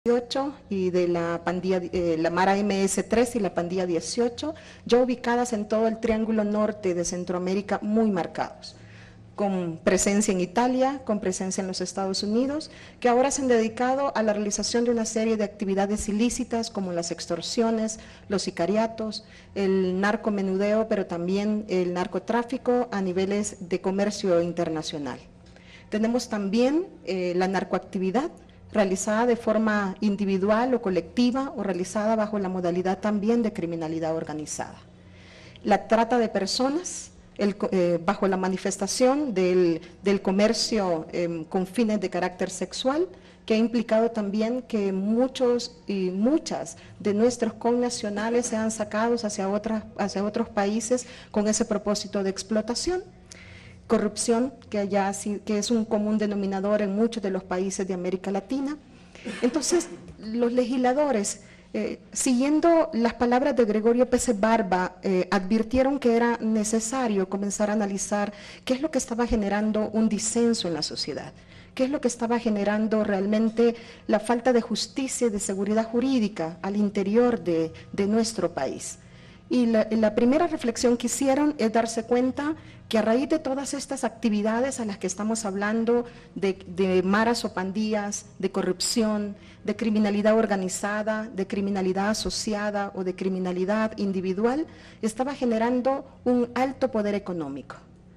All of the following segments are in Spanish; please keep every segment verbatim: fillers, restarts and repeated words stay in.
dieciocho y de la pandilla, eh, la Mara M S tres y la pandilla dieciocho, ya ubicadas en todo el triángulo norte de Centroamérica muy marcados, con presencia en Italia, con presencia en los Estados Unidos, que ahora se han dedicado a la realización de una serie de actividades ilícitas como las extorsiones, los sicariatos, el narcomenudeo, pero también el narcotráfico a niveles de comercio internacional. Tenemos también eh, la narcoactividad, realizada de forma individual o colectiva o realizada bajo la modalidad también de criminalidad organizada. La trata de personas, el, eh, bajo la manifestación del, del comercio eh, con fines de carácter sexual, que ha implicado también que muchos y muchas de nuestros connacionales sean sacados hacia, otras, hacia otros países con ese propósito de explotación. Corrupción, que, allá, que es un común denominador en muchos de los países de América Latina. Entonces, los legisladores, eh, siguiendo las palabras de Gregorio Pérez Barba, eh, advirtieron que era necesario comenzar a analizar qué es lo que estaba generando un disenso en la sociedad, qué es lo que estaba generando realmente la falta de justicia y de seguridad jurídica al interior de, de nuestro país. Y la, la primera reflexión que hicieron es darse cuenta que a raíz de todas estas actividades a las que estamos hablando, de, de maras o pandillas, de corrupción, de criminalidad organizada, de criminalidad asociada o de criminalidad individual, estaba generando un alto poder económico.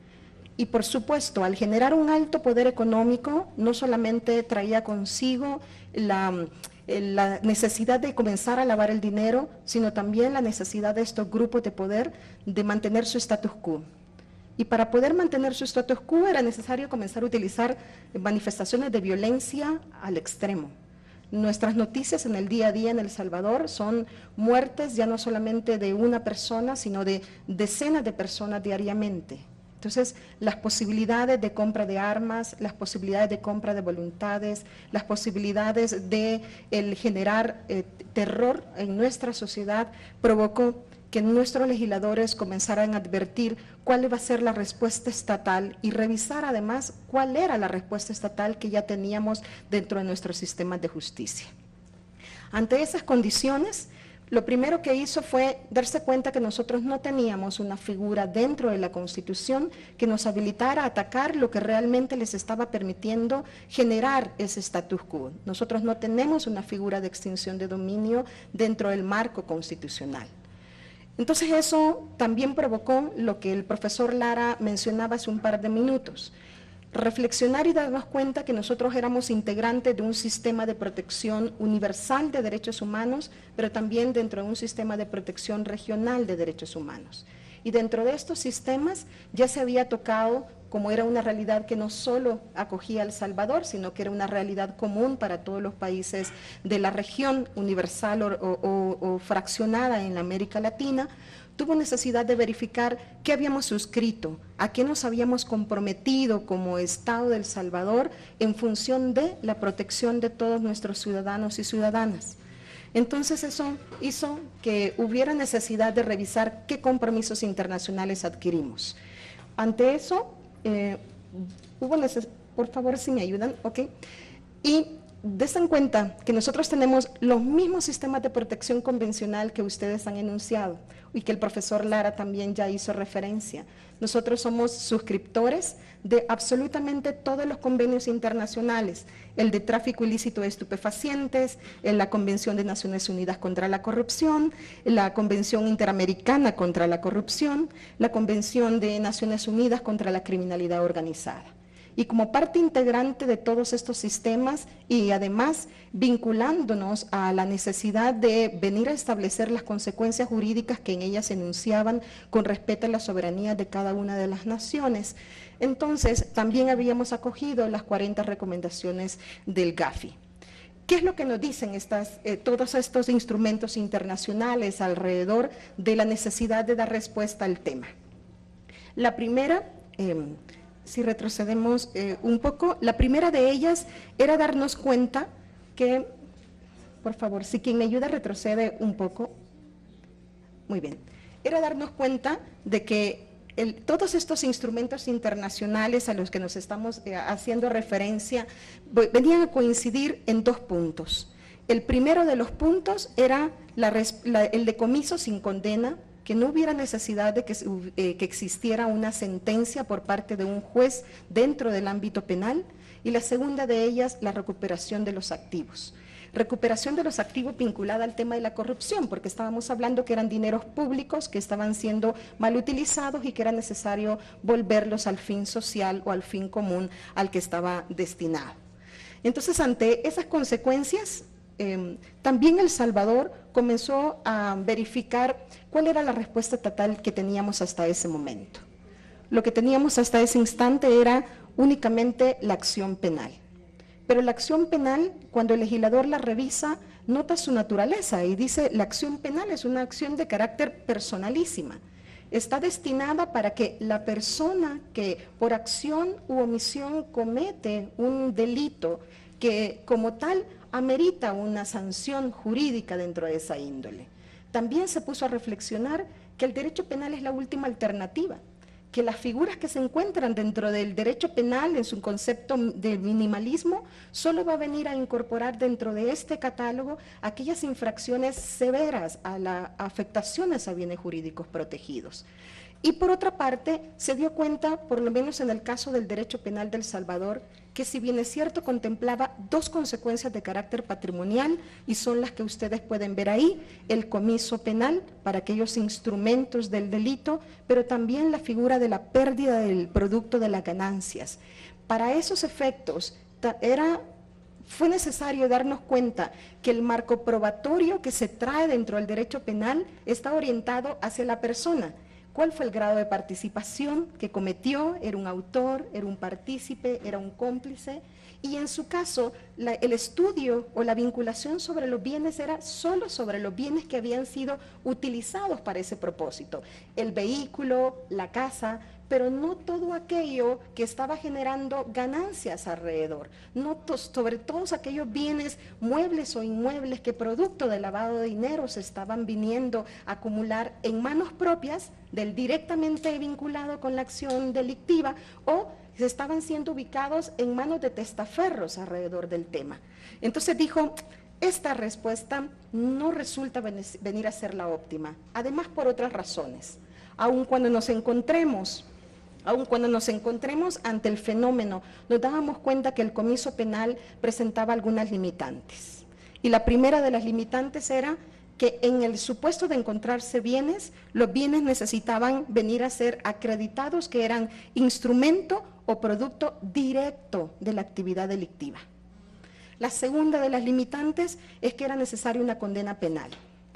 Y por supuesto, al generar un alto poder económico, no solamente traía consigo la... la necesidad de comenzar a lavar el dinero, sino también la necesidad de estos grupos de poder de mantener su status quo. Y para poder mantener su status quo era necesario comenzar a utilizar manifestaciones de violencia al extremo. Nuestras noticias en el día a día en El Salvador son muertes ya no solamente de una persona, sino de decenas de personas diariamente. Entonces, las posibilidades de compra de armas, las posibilidades de compra de voluntades, las posibilidades de el generar eh, terror en nuestra sociedad provocó que nuestros legisladores comenzaran a advertir cuál iba a ser la respuesta estatal y revisar además cuál era la respuesta estatal que ya teníamos dentro de nuestros sistemas de justicia. Ante esas condiciones, lo primero que hizo fue darse cuenta que nosotros no teníamos una figura dentro de la Constitución que nos habilitara a atacar lo que realmente les estaba permitiendo generar ese status quo. Nosotros no tenemos una figura de extinción de dominio dentro del marco constitucional. Entonces eso también provocó lo que el profesor Lara mencionaba hace un par de minutos. Reflexionar y darnos cuenta que nosotros éramos integrantes de un sistema de protección universal de derechos humanos, pero también dentro de un sistema de protección regional de derechos humanos. Y dentro de estos sistemas ya se había tocado, como era una realidad que no solo acogía a El Salvador, sino que era una realidad común para todos los países de la región universal o, o, o fraccionada en la América Latina, tuvo necesidad de verificar qué habíamos suscrito, a qué nos habíamos comprometido como Estado de El Salvador en función de la protección de todos nuestros ciudadanos y ciudadanas. Entonces eso hizo que hubiera necesidad de revisar qué compromisos internacionales adquirimos. Ante eso, eh, hubo necesidad, por favor si me ayudan, ok, y den cuenta que nosotros tenemos los mismos sistemas de protección convencional que ustedes han enunciado y que el profesor Lara también ya hizo referencia. Nosotros somos suscriptores de absolutamente todos los convenios internacionales, el de tráfico ilícito de estupefacientes, la Convención de Naciones Unidas contra la Corrupción, la Convención Interamericana contra la Corrupción, la Convención de Naciones Unidas contra la Criminalidad Organizada. Y como parte integrante de todos estos sistemas y además vinculándonos a la necesidad de venir a establecer las consecuencias jurídicas que en ellas se enunciaban con respecto a la soberanía de cada una de las naciones, entonces también habíamos acogido las cuarenta recomendaciones del GAFI. ¿Qué es lo que nos dicen estas, eh, todos estos instrumentos internacionales alrededor de la necesidad de dar respuesta al tema? La primera... Eh, Si retrocedemos eh, un poco, la primera de ellas era darnos cuenta que, por favor, si quien me ayuda retrocede un poco, muy bien, era darnos cuenta de que el, todos estos instrumentos internacionales a los que nos estamos eh, haciendo referencia venían a coincidir en dos puntos. El primero de los puntos era la, la, el decomiso sin condena, que no hubiera necesidad de que, eh, que existiera una sentencia por parte de un juez dentro del ámbito penal, y la segunda de ellas, la recuperación de los activos. Recuperación de los activos vinculada al tema de la corrupción, porque estábamos hablando que eran dineros públicos que estaban siendo mal utilizados y que era necesario volverlos al fin social o al fin común al que estaba destinado. Entonces, ante esas consecuencias, eh, también El Salvador comenzó a verificar cuál era la respuesta estatal que teníamos hasta ese momento. Lo que teníamos hasta ese instante era únicamente la acción penal. Pero la acción penal, cuando el legislador la revisa, nota su naturaleza y dice, la acción penal es una acción de carácter personalísima. Está destinada para que la persona que por acción u omisión comete un delito que como tal amerita una sanción jurídica dentro de esa índole. También se puso a reflexionar que el derecho penal es la última alternativa, que las figuras que se encuentran dentro del derecho penal en su concepto de minimalismo solo va a venir a incorporar dentro de este catálogo aquellas infracciones severas a las afectaciones a bienes jurídicos protegidos. Y por otra parte, se dio cuenta, por lo menos en el caso del derecho penal de El Salvador, que si bien es cierto, contemplaba dos consecuencias de carácter patrimonial, y son las que ustedes pueden ver ahí, el comiso penal para aquellos instrumentos del delito, pero también la figura de la pérdida del producto de las ganancias. Para esos efectos, era... fue necesario darnos cuenta que el marco probatorio que se trae dentro del derecho penal está orientado hacia la persona. ¿Cuál fue el grado de participación que cometió? ¿Era un autor, era un partícipe, era un cómplice? Y en su caso, la, el estudio o la vinculación sobre los bienes era solo sobre los bienes que habían sido utilizados para ese propósito. El vehículo, la casa, pero no todo aquello que estaba generando ganancias alrededor, no sobre todos aquellos bienes, muebles o inmuebles que producto del lavado de dinero se estaban viniendo a acumular en manos propias del directamente vinculado con la acción delictiva, o se estaban siendo ubicados en manos de testaferros alrededor del tema. Entonces dijo, esta respuesta no resulta venir a ser la óptima, además por otras razones. Aun cuando nos encontremos Aun cuando nos encontremos ante el fenómeno, nos dábamos cuenta que el comiso penal presentaba algunas limitantes. Y la primera de las limitantes era que en el supuesto de encontrarse bienes, los bienes necesitaban venir a ser acreditados que eran instrumento o producto directo de la actividad delictiva. La segunda de las limitantes es que era necesaria una condena penal.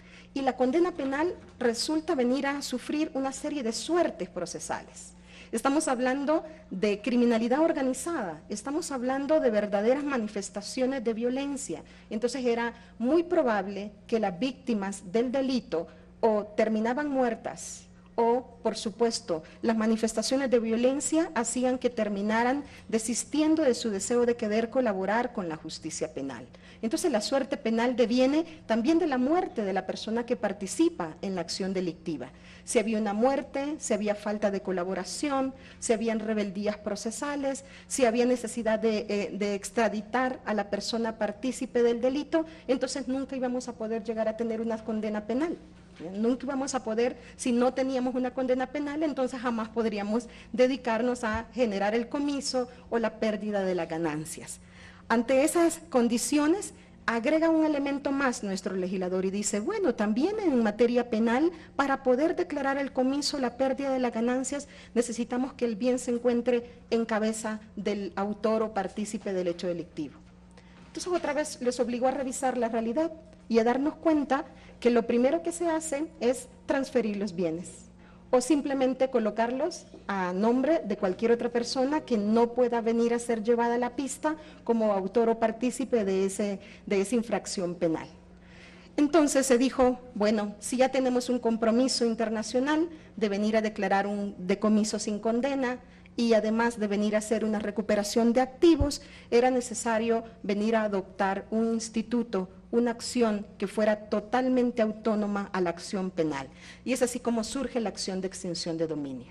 Y la condena penal resulta venir a sufrir una serie de suertes procesales. Estamos hablando de criminalidad organizada, estamos hablando de verdaderas manifestaciones de violencia. Entonces era muy probable que las víctimas del delito o terminaban muertas o, por supuesto, las manifestaciones de violencia hacían que terminaran desistiendo de su deseo de querer colaborar con la justicia penal. Entonces la suerte penal deviene también de la muerte de la persona que participa en la acción delictiva. Si había una muerte, si había falta de colaboración, si habían rebeldías procesales, si había necesidad de, eh, de extraditar a la persona partícipe del delito, entonces nunca íbamos a poder llegar a tener una condena penal. Nunca íbamos a poder, si no teníamos una condena penal, entonces jamás podríamos dedicarnos a generar el comiso o la pérdida de las ganancias. Ante esas condiciones, agrega un elemento más nuestro legislador y dice, bueno, también en materia penal, para poder declarar el comiso, la pérdida de las ganancias, necesitamos que el bien se encuentre en cabeza del autor o partícipe del hecho delictivo. Entonces otra vez les obligó a revisar la realidad y a darnos cuenta que lo primero que se hace es transferir los bienes o simplemente colocarlos a nombre de cualquier otra persona que no pueda venir a ser llevada a la pista como autor o partícipe de, ese, de esa infracción penal. Entonces se dijo, bueno, si ya tenemos un compromiso internacional de venir a declarar un decomiso sin condena, y además de venir a hacer una recuperación de activos, era necesario venir a adoptar un instituto, una acción que fuera totalmente autónoma a la acción penal. Y es así como surge la acción de extinción de dominio.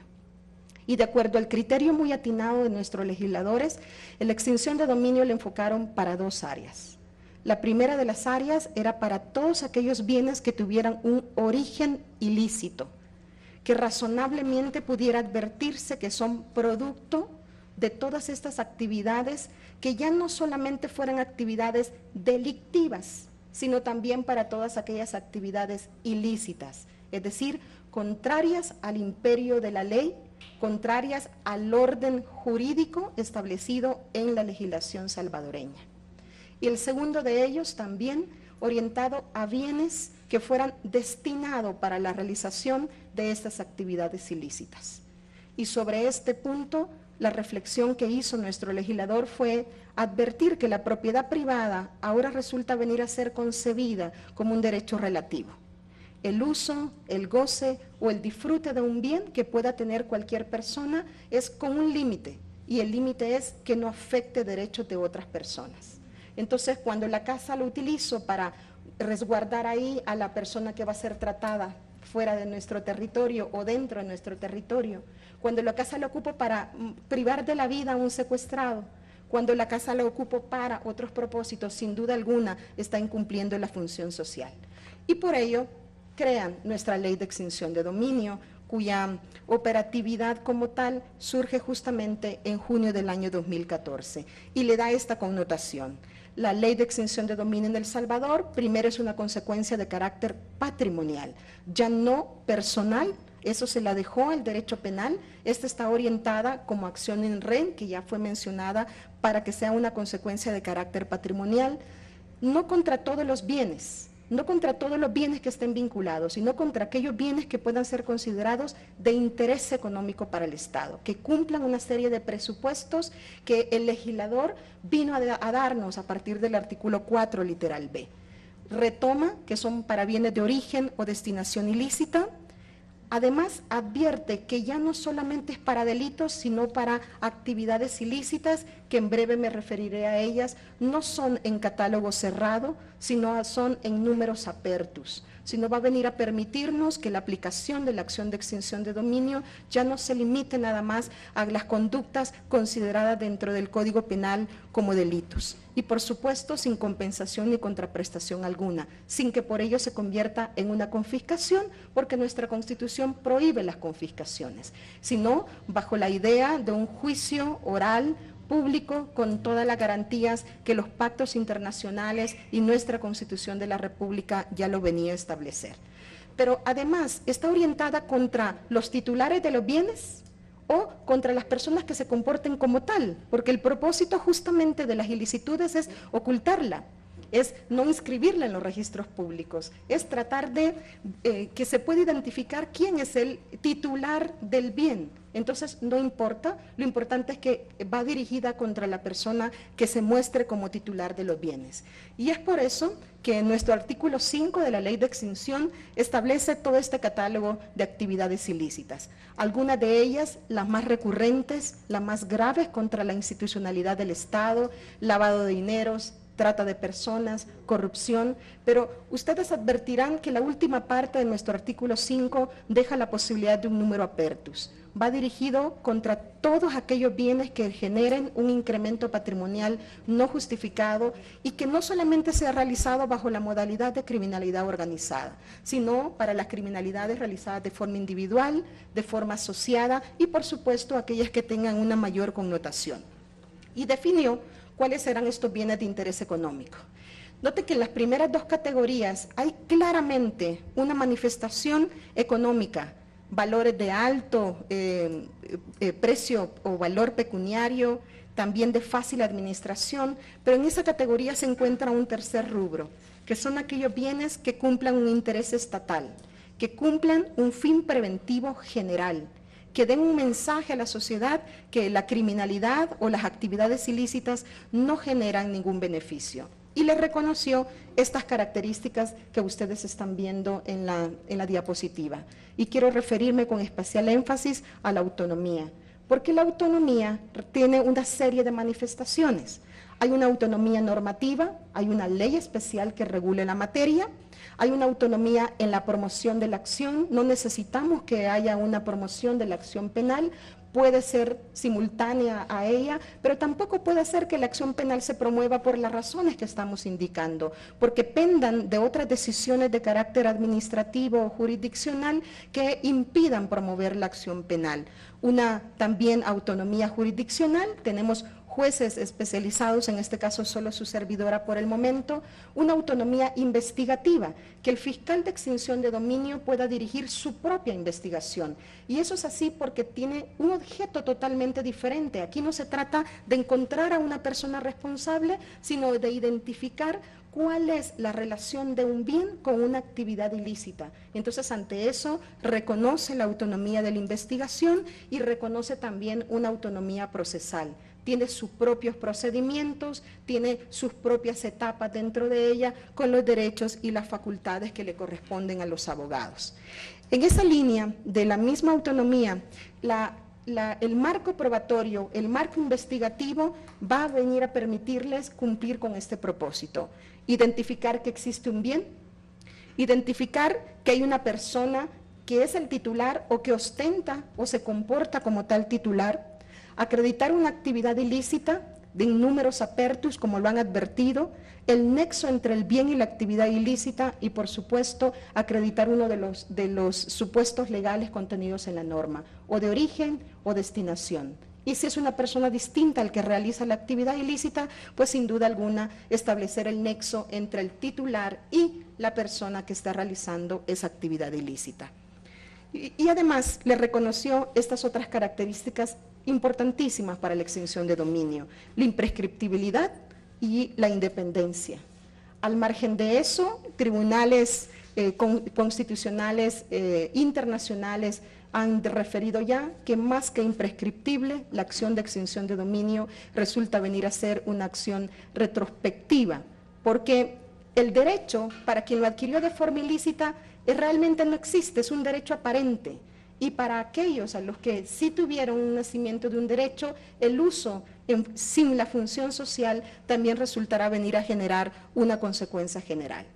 Y de acuerdo al criterio muy atinado de nuestros legisladores, la extinción de dominio la enfocaron para dos áreas. La primera de las áreas era para todos aquellos bienes que tuvieran un origen ilícito, que razonablemente pudiera advertirse que son producto de todas estas actividades, que ya no solamente fueran actividades delictivas, sino también para todas aquellas actividades ilícitas, es decir, contrarias al imperio de la ley, contrarias al orden jurídico establecido en la legislación salvadoreña. Y el segundo de ellos también orientado a bienes que fueran destinados para la realización de estas actividades ilícitas. Y sobre este punto, la reflexión que hizo nuestro legislador fue advertir que la propiedad privada ahora resulta venir a ser concebida como un derecho relativo. El uso, el goce o el disfrute de un bien que pueda tener cualquier persona es con un límite, y el límite es que no afecte derechos de otras personas. Entonces, cuando la casa lo utilizo para resguardar ahí a la persona que va a ser tratada fuera de nuestro territorio o dentro de nuestro territorio, cuando la casa la ocupo para privar de la vida a un secuestrado, cuando la casa la ocupo para otros propósitos, sin duda alguna está incumpliendo la función social. Y por ello crean nuestra ley de extinción de dominio, cuya operatividad como tal surge justamente en junio del año dos mil catorce y le da esta connotación. La ley de extinción de dominio en El Salvador, primero, es una consecuencia de carácter patrimonial, ya no personal. Eso se la dejó al derecho penal. Esta está orientada como acción en ren, que ya fue mencionada, para que sea una consecuencia de carácter patrimonial, no contra todos los bienes, no contra todos los bienes que estén vinculados, sino contra aquellos bienes que puedan ser considerados de interés económico para el Estado, que cumplan una serie de presupuestos que el legislador vino a, a darnos a partir del artículo cuatro, literal B. Retoma que son para bienes de origen o destinación ilícita. Además, advierte que ya no solamente es para delitos, sino para actividades ilícitas, que en breve me referiré a ellas. No son en catálogo cerrado, sino son en números apertus, sino va a venir a permitirnos que la aplicación de la acción de extinción de dominio ya no se limite nada más a las conductas consideradas dentro del Código Penal como delitos. Y por supuesto sin compensación ni contraprestación alguna, sin que por ello se convierta en una confiscación, porque nuestra Constitución prohíbe las confiscaciones, sino bajo la idea de un juicio oral, público, con todas las garantías que los pactos internacionales y nuestra Constitución de la República ya lo venía a establecer. Pero además está orientada contra los titulares de los bienes o contra las personas que se comporten como tal, porque el propósito justamente de las ilicitudes es ocultarla, es no inscribirla en los registros públicos, es tratar de eh, que se pueda identificar quién es el titular del bien. Entonces no importa, lo importante es que va dirigida contra la persona que se muestre como titular de los bienes. Y es por eso que nuestro artículo cinco de la Ley de Extinción establece todo este catálogo de actividades ilícitas. Algunas de ellas, las más recurrentes, las más graves contra la institucionalidad del Estado, lavado de dineros, trata de personas, corrupción, pero ustedes advertirán que la última parte de nuestro artículo cinco deja la posibilidad de un número apertus. Va dirigido contra todos aquellos bienes que generen un incremento patrimonial no justificado y que no solamente sea realizado bajo la modalidad de criminalidad organizada, sino para las criminalidades realizadas de forma individual, de forma asociada y por supuesto aquellas que tengan una mayor connotación. Y definió cuáles serán estos bienes de interés económico. Note que en las primeras dos categorías hay claramente una manifestación económica, valores de alto eh, eh, precio o valor pecuniario, también de fácil administración, pero en esa categoría se encuentra un tercer rubro, que son aquellos bienes que cumplan un interés estatal, que cumplan un fin preventivo general, que den un mensaje a la sociedad que la criminalidad o las actividades ilícitas no generan ningún beneficio. Y les reconoció estas características que ustedes están viendo en la, en la diapositiva. Y quiero referirme con especial énfasis a la autonomía, porque la autonomía tiene una serie de manifestaciones. Hay una autonomía normativa, hay una ley especial que regule la materia, hay una autonomía en la promoción de la acción, no necesitamos que haya una promoción de la acción penal, puede ser simultánea a ella, pero tampoco puede ser que la acción penal se promueva por las razones que estamos indicando, porque pendan de otras decisiones de carácter administrativo o jurisdiccional que impidan promover la acción penal. Una también autonomía jurisdiccional, tenemos jueces especializados, en este caso solo su servidora por el momento, una autonomía investigativa, que el fiscal de extinción de dominio pueda dirigir su propia investigación. Y eso es así porque tiene un objeto totalmente diferente. Aquí no se trata de encontrar a una persona responsable, sino de identificar cuál es la relación de un bien con una actividad ilícita. Entonces, ante eso, reconoce la autonomía de la investigación y reconoce también una autonomía procesal. Tiene sus propios procedimientos, tiene sus propias etapas dentro de ella, con los derechos y las facultades que le corresponden a los abogados. En esa línea de la misma autonomía, la, la, el marco probatorio, el marco investigativo va a venir a permitirles cumplir con este propósito. Identificar que existe un bien, identificar que hay una persona que es el titular o que ostenta o se comporta como tal titular, acreditar una actividad ilícita de innúmeros apertus, como lo han advertido, el nexo entre el bien y la actividad ilícita y, por supuesto, acreditar uno de los, de los supuestos legales contenidos en la norma, o de origen o destinación. Y si es una persona distinta al que realiza la actividad ilícita, pues sin duda alguna establecer el nexo entre el titular y la persona que está realizando esa actividad ilícita. Y, y además le reconoció estas otras características importantísimas para la extinción de dominio, la imprescriptibilidad y la independencia. Al margen de eso, tribunales eh, con, constitucionales eh, internacionales han referido ya que más que imprescriptible, la acción de extinción de dominio resulta venir a ser una acción retrospectiva, porque el derecho, para quien lo adquirió de forma ilícita, eh, realmente no existe, es un derecho aparente. Y para aquellos a los que sí tuvieron un nacimiento de un derecho, el uso en, sin la función social también resultará venir a generar una consecuencia general.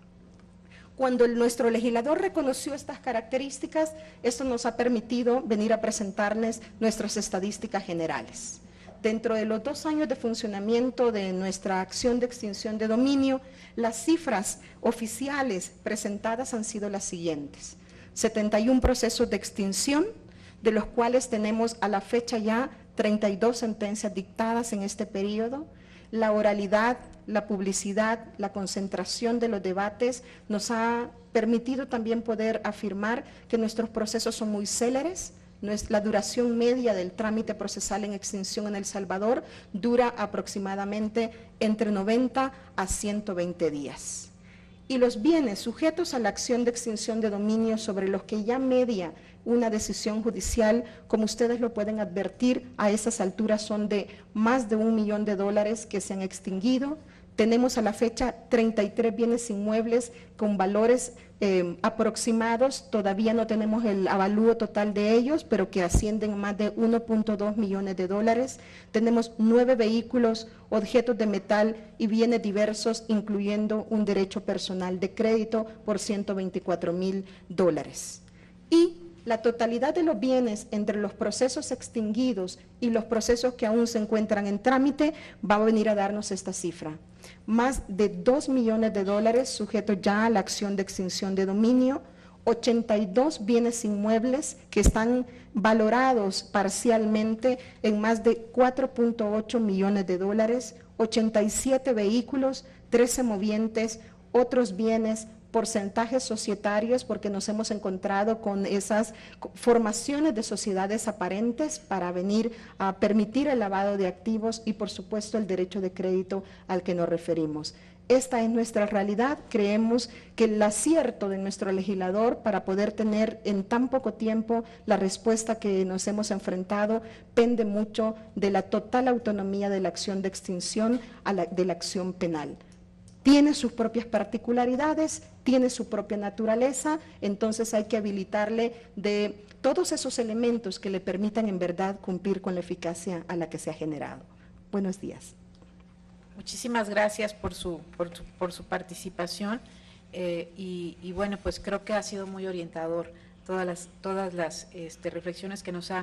Cuando el, nuestro legislador reconoció estas características, esto nos ha permitido venir a presentarles nuestras estadísticas generales. Dentro de los dos años de funcionamiento de nuestra acción de extinción de dominio, las cifras oficiales presentadas han sido las siguientes. setenta y un procesos de extinción, de los cuales tenemos a la fecha ya treinta y dos sentencias dictadas en este periodo. La oralidad, la publicidad, la concentración de los debates nos ha permitido también poder afirmar que nuestros procesos son muy céleres. La duración media del trámite procesal en extinción en El Salvador dura aproximadamente entre noventa a ciento veinte días. Y los bienes sujetos a la acción de extinción de dominio sobre los que ya media una decisión judicial, como ustedes lo pueden advertir, a esas alturas son de más de un millón de dólares que se han extinguido. Tenemos a la fecha treinta y tres bienes inmuebles con valores eh, aproximados, todavía no tenemos el avalúo total de ellos, pero que ascienden a más de uno punto dos millones de dólares. Tenemos nueve vehículos, objetos de metal y bienes diversos, incluyendo un derecho personal de crédito por ciento veinticuatro mil dólares. Y la totalidad de los bienes entre los procesos extinguidos y los procesos que aún se encuentran en trámite va a venir a darnos esta cifra. Más de dos millones de dólares sujetos ya a la acción de extinción de dominio, ochenta y dos bienes inmuebles que están valorados parcialmente en más de cuatro punto ocho millones de dólares, ochenta y siete vehículos, trece movientes, otros bienes, porcentajes societarios, porque nos hemos encontrado con esas formaciones de sociedades aparentes para venir a permitir el lavado de activos y, por supuesto, el derecho de crédito al que nos referimos. Esta es nuestra realidad. Creemos que el acierto de nuestro legislador para poder tener en tan poco tiempo la respuesta que nos hemos enfrentado pende mucho de la total autonomía de la acción de extinción a la, de la acción penal. Tiene sus propias particularidades, tiene su propia naturaleza, entonces hay que habilitarle de todos esos elementos que le permitan en verdad cumplir con la eficacia a la que se ha generado. Buenos días. Muchísimas gracias por su, por su, por su participación eh, y, y bueno, pues creo que ha sido muy orientador todas las, todas las este, reflexiones que nos ha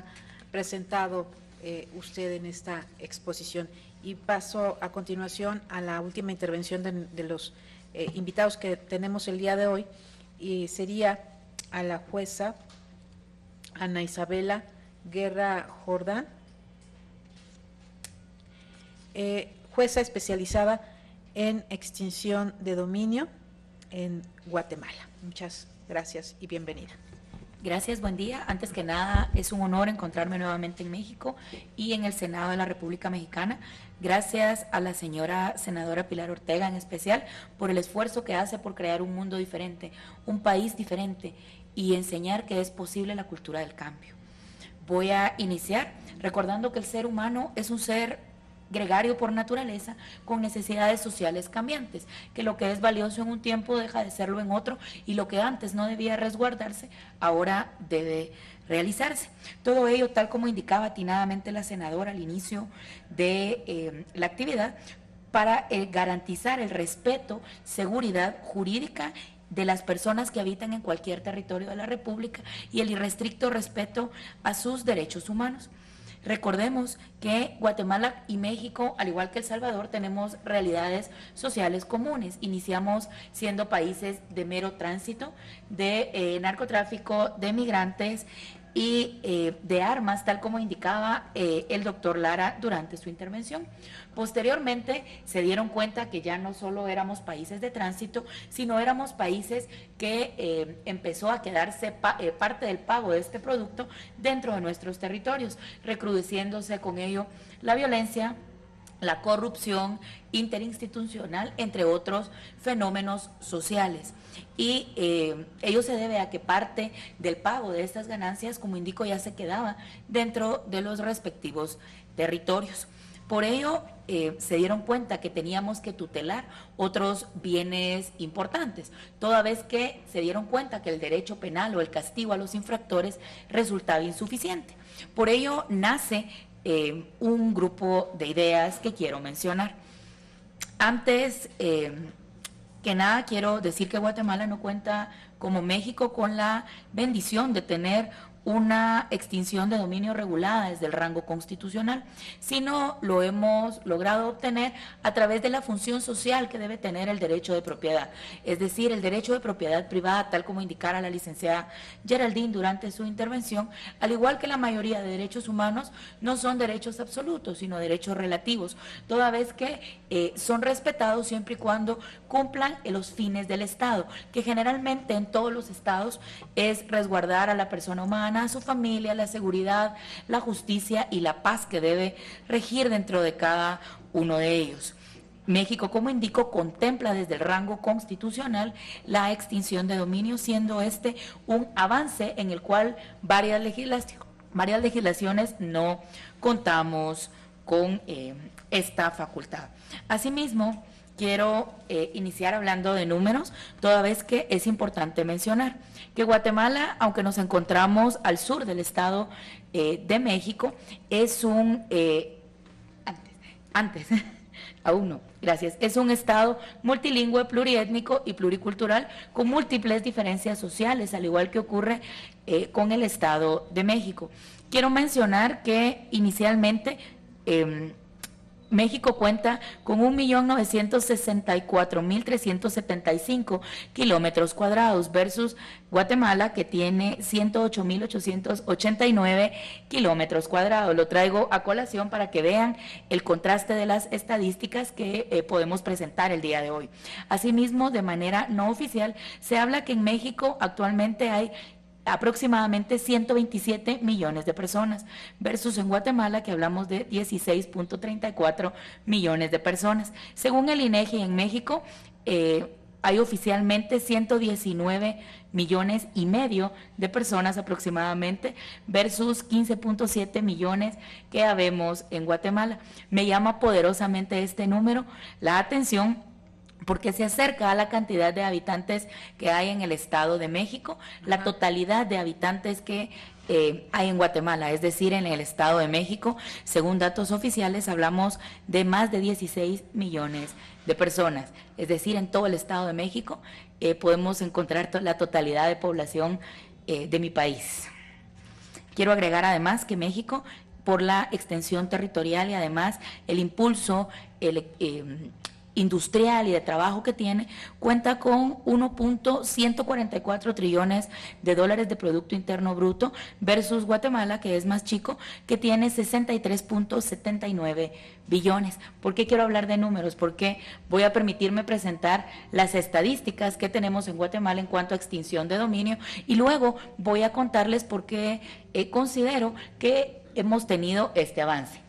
presentado eh, usted en esta exposición. Y paso a continuación a la última intervención de, de los eh, invitados que tenemos el día de hoy, y sería a la jueza Ana Isabela Guerra Jordán, eh, jueza especializada en extinción de dominio en Guatemala. Muchas gracias y bienvenida. Gracias, buen día. Antes que nada, es un honor encontrarme nuevamente en México y en el Senado de la República Mexicana. Gracias a la señora senadora Pilar Ortega en especial por el esfuerzo que hace por crear un mundo diferente, un país diferente y enseñar que es posible la cultura del cambio. Voy a iniciar recordando que el ser humano es un ser gregario por naturaleza, con necesidades sociales cambiantes, que lo que es valioso en un tiempo deja de serlo en otro, y lo que antes no debía resguardarse, ahora debe realizarse. Todo ello, tal como indicaba atinadamente la senadora al inicio de eh, la actividad, para eh, garantizar el respeto, seguridad jurídica de las personas que habitan en cualquier territorio de la República y el irrestricto respeto a sus derechos humanos. Recordemos que Guatemala y México, al igual que El Salvador, tenemos realidades sociales comunes. Iniciamos siendo países de mero tránsito, de eh, narcotráfico, de migrantes y eh, de armas, tal como indicaba eh, el doctor Lara durante su intervención. Posteriormente se dieron cuenta que ya no solo éramos países de tránsito, sino éramos países que eh, empezó a quedarse pa eh, parte del pago de este producto dentro de nuestros territorios, recrudeciéndose con ello la violencia, la corrupción interinstitucional, entre otros fenómenos sociales. Y eh, ello se debe a que parte del pago de estas ganancias, como indico, ya se quedaba dentro de los respectivos territorios. Por ello, eh, se dieron cuenta que teníamos que tutelar otros bienes importantes, toda vez que se dieron cuenta que el derecho penal o el castigo a los infractores resultaba insuficiente. Por ello, nace eh, un grupo de ideas que quiero mencionar. Antes eh, que nada, quiero decir que Guatemala no cuenta, como México, con la bendición de tener una extinción de dominio regulada desde el rango constitucional, sino lo hemos logrado obtener a través de la función social que debe tener el derecho de propiedad, es decir, el derecho de propiedad privada, tal como indicara la licenciada Geraldine durante su intervención. Al igual que la mayoría de derechos humanos, no son derechos absolutos, sino derechos relativos, toda vez que eh, son respetados siempre y cuando cumplan los fines del Estado, que generalmente en todos los estados es resguardar a la persona humana, a su familia, la seguridad, la justicia y la paz que debe regir dentro de cada uno de ellos. México, como indico, contempla desde el rango constitucional la extinción de dominio, siendo este un avance en el cual varias, legislación, varias legislaciones no contamos con eh, esta facultad. Asimismo, quiero eh, iniciar hablando de números, toda vez que es importante mencionar que Guatemala, aunque nos encontramos al sur del Estado eh, de México, es un, eh, antes, antes aún no, gracias, es un Estado multilingüe, pluriétnico y pluricultural con múltiples diferencias sociales, al igual que ocurre eh, con el Estado de México. Quiero mencionar que inicialmente eh, México cuenta con un millón novecientos sesenta y cuatro mil trescientos setenta y cinco kilómetros cuadrados versus Guatemala, que tiene ciento ocho mil ochocientos ochenta y nueve kilómetros cuadrados. Lo traigo a colación para que vean el contraste de las estadísticas que eh, podemos presentar el día de hoy. Asimismo, de manera no oficial, se habla que en México actualmente hay aproximadamente ciento veintisiete millones de personas, versus en Guatemala, que hablamos de dieciséis punto treinta y cuatro millones de personas. Según el INEGI, en México eh, hay oficialmente ciento diecinueve millones y medio de personas aproximadamente, versus quince punto siete millones que habemos en Guatemala. Me llama poderosamente este número la atención, porque se acerca a la cantidad de habitantes que hay en el Estado de México, la totalidad de habitantes que eh, hay en Guatemala, es decir, en el Estado de México, según datos oficiales, hablamos de más de dieciséis millones de personas, es decir, en todo el Estado de México eh, podemos encontrar to la totalidad de población eh, de mi país. Quiero agregar además que México, por la extensión territorial y además el impulso el, eh, industrial y de trabajo que tiene, cuenta con uno punto ciento cuarenta y cuatro trillones de dólares de Producto Interno Bruto versus Guatemala, que es más chico, que tiene sesenta y tres punto setenta y nueve billones. ¿Por qué quiero hablar de números? Porque voy a permitirme presentar las estadísticas que tenemos en Guatemala en cuanto a extinción de dominio y luego voy a contarles por qué eh, considero que hemos tenido este avance.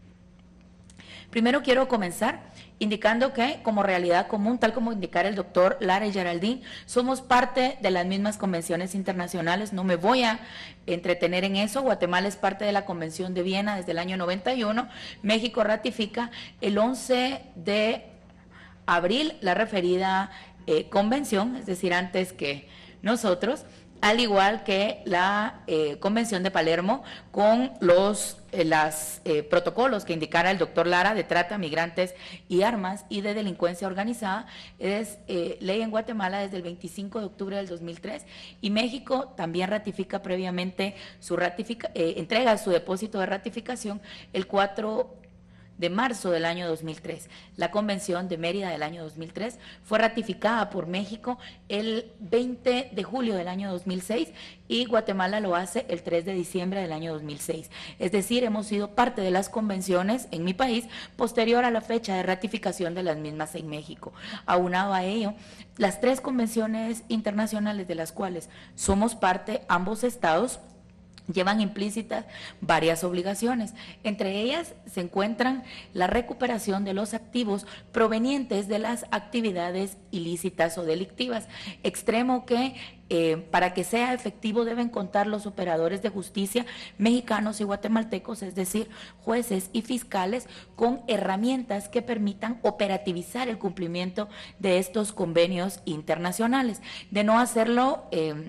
Primero quiero comenzar indicando que como realidad común, tal como indicara el doctor Lara y Geraldine, somos parte de las mismas convenciones internacionales, no me voy a entretener en eso. Guatemala es parte de la Convención de Viena desde el año noventa y uno, México ratifica el once de abril la referida eh, convención, es decir, antes que nosotros, al igual que la eh, Convención de Palermo con los eh, las, eh, protocolos que indicara el doctor Lara de trata, migrantes y armas y de delincuencia organizada, es eh, ley en Guatemala desde el veinticinco de octubre del dos mil tres y México también ratifica previamente su ratifica, eh, entrega su depósito de ratificación el cuatro de marzo del año dos mil tres. La Convención de Mérida del año dos mil tres fue ratificada por México el veinte de julio del año dos mil seis y Guatemala lo hace el tres de diciembre del año dos mil seis. Es decir, hemos sido parte de las convenciones en mi país posterior a la fecha de ratificación de las mismas en México. Aunado a ello, las tres convenciones internacionales de las cuales somos parte, ambos estados, llevan implícitas varias obligaciones. Entre ellas se encuentran la recuperación de los activos provenientes de las actividades ilícitas o delictivas, extremo que eh, para que sea efectivo deben contar los operadores de justicia mexicanos y guatemaltecos, es decir, jueces y fiscales, con herramientas que permitan operativizar el cumplimiento de estos convenios internacionales. De no hacerlo, eh,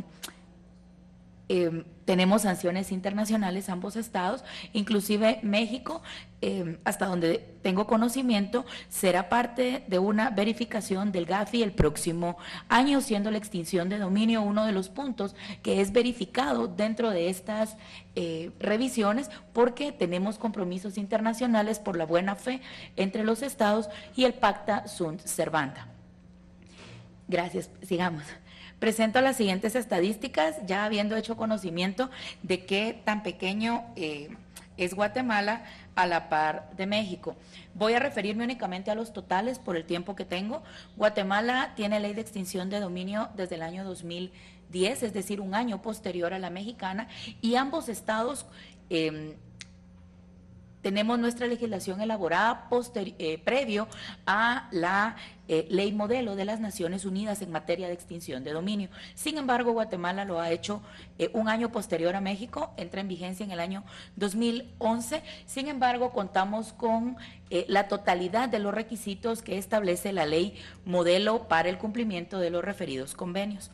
Eh, tenemos sanciones internacionales ambos estados, inclusive México, eh, hasta donde tengo conocimiento, será parte de una verificación del GAFI el próximo año, siendo la extinción de dominio uno de los puntos que es verificado dentro de estas eh, revisiones, porque tenemos compromisos internacionales por la buena fe entre los estados y el Pacta Sunt Servanda. Gracias, sigamos. Presento las siguientes estadísticas, ya habiendo hecho conocimiento de qué tan pequeño eh, es Guatemala a la par de México. Voy a referirme únicamente a los totales por el tiempo que tengo. Guatemala tiene ley de extinción de dominio desde el año dos mil diez, es decir, un año posterior a la mexicana, y ambos estados eh, tenemos nuestra legislación elaborada eh, previo a la eh, ley modelo de las Naciones Unidas en materia de extinción de dominio. Sin embargo, Guatemala lo ha hecho eh, un año posterior a México, entra en vigencia en el año dos mil once. Sin embargo, contamos con eh, la totalidad de los requisitos que establece la ley modelo para el cumplimiento de los referidos convenios.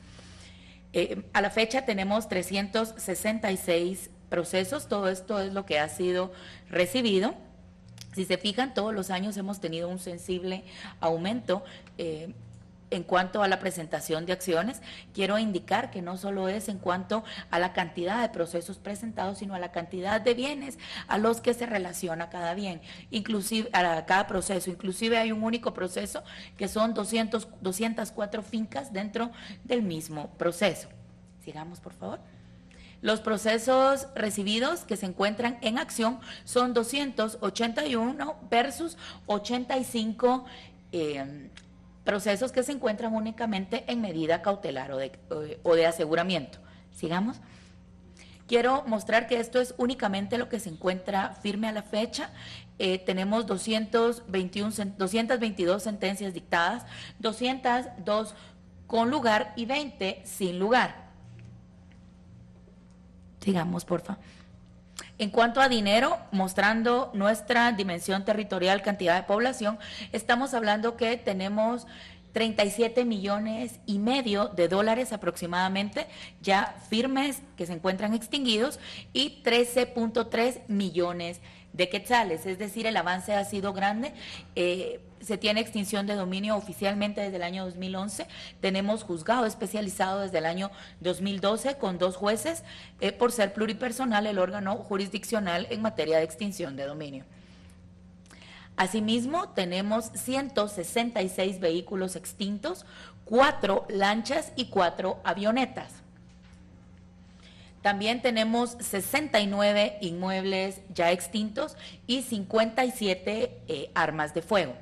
Eh, a la fecha tenemos trescientos sesenta y seis procesos, todo esto es lo que ha sido recibido. Si se fijan, todos los años hemos tenido un sensible aumento eh, en cuanto a la presentación de acciones. Quiero indicar que no solo es en cuanto a la cantidad de procesos presentados, sino a la cantidad de bienes a los que se relaciona cada bien, inclusive a cada proceso. Inclusive hay un único proceso que son doscientas cuatro fincas dentro del mismo proceso. Sigamos, por favor. Los procesos recibidos que se encuentran en acción son doscientos ochenta y uno versus ochenta y cinco eh, procesos que se encuentran únicamente en medida cautelar o de, o de aseguramiento. Sigamos. Quiero mostrar que esto es únicamente lo que se encuentra firme a la fecha. Eh, tenemos doscientas veintiuna, doscientas veintidós sentencias dictadas, doscientas dos con lugar y veinte sin lugar. Sigamos, por favor. En cuanto a dinero, mostrando nuestra dimensión territorial, cantidad de población, estamos hablando que tenemos treinta y siete millones y medio de dólares aproximadamente ya firmes que se encuentran extinguidos y trece punto tres millones de quetzales, es decir, el avance ha sido grande. Eh, se tiene extinción de dominio oficialmente desde el año dos mil once, tenemos juzgado especializado desde el año dos mil doce con dos jueces eh, por ser pluripersonal el órgano jurisdiccional en materia de extinción de dominio. Asimismo, tenemos ciento sesenta y seis vehículos extintos, cuatro lanchas y cuatro avionetas. También tenemos sesenta y nueve inmuebles ya extintos y cincuenta y siete eh, armas de fuego.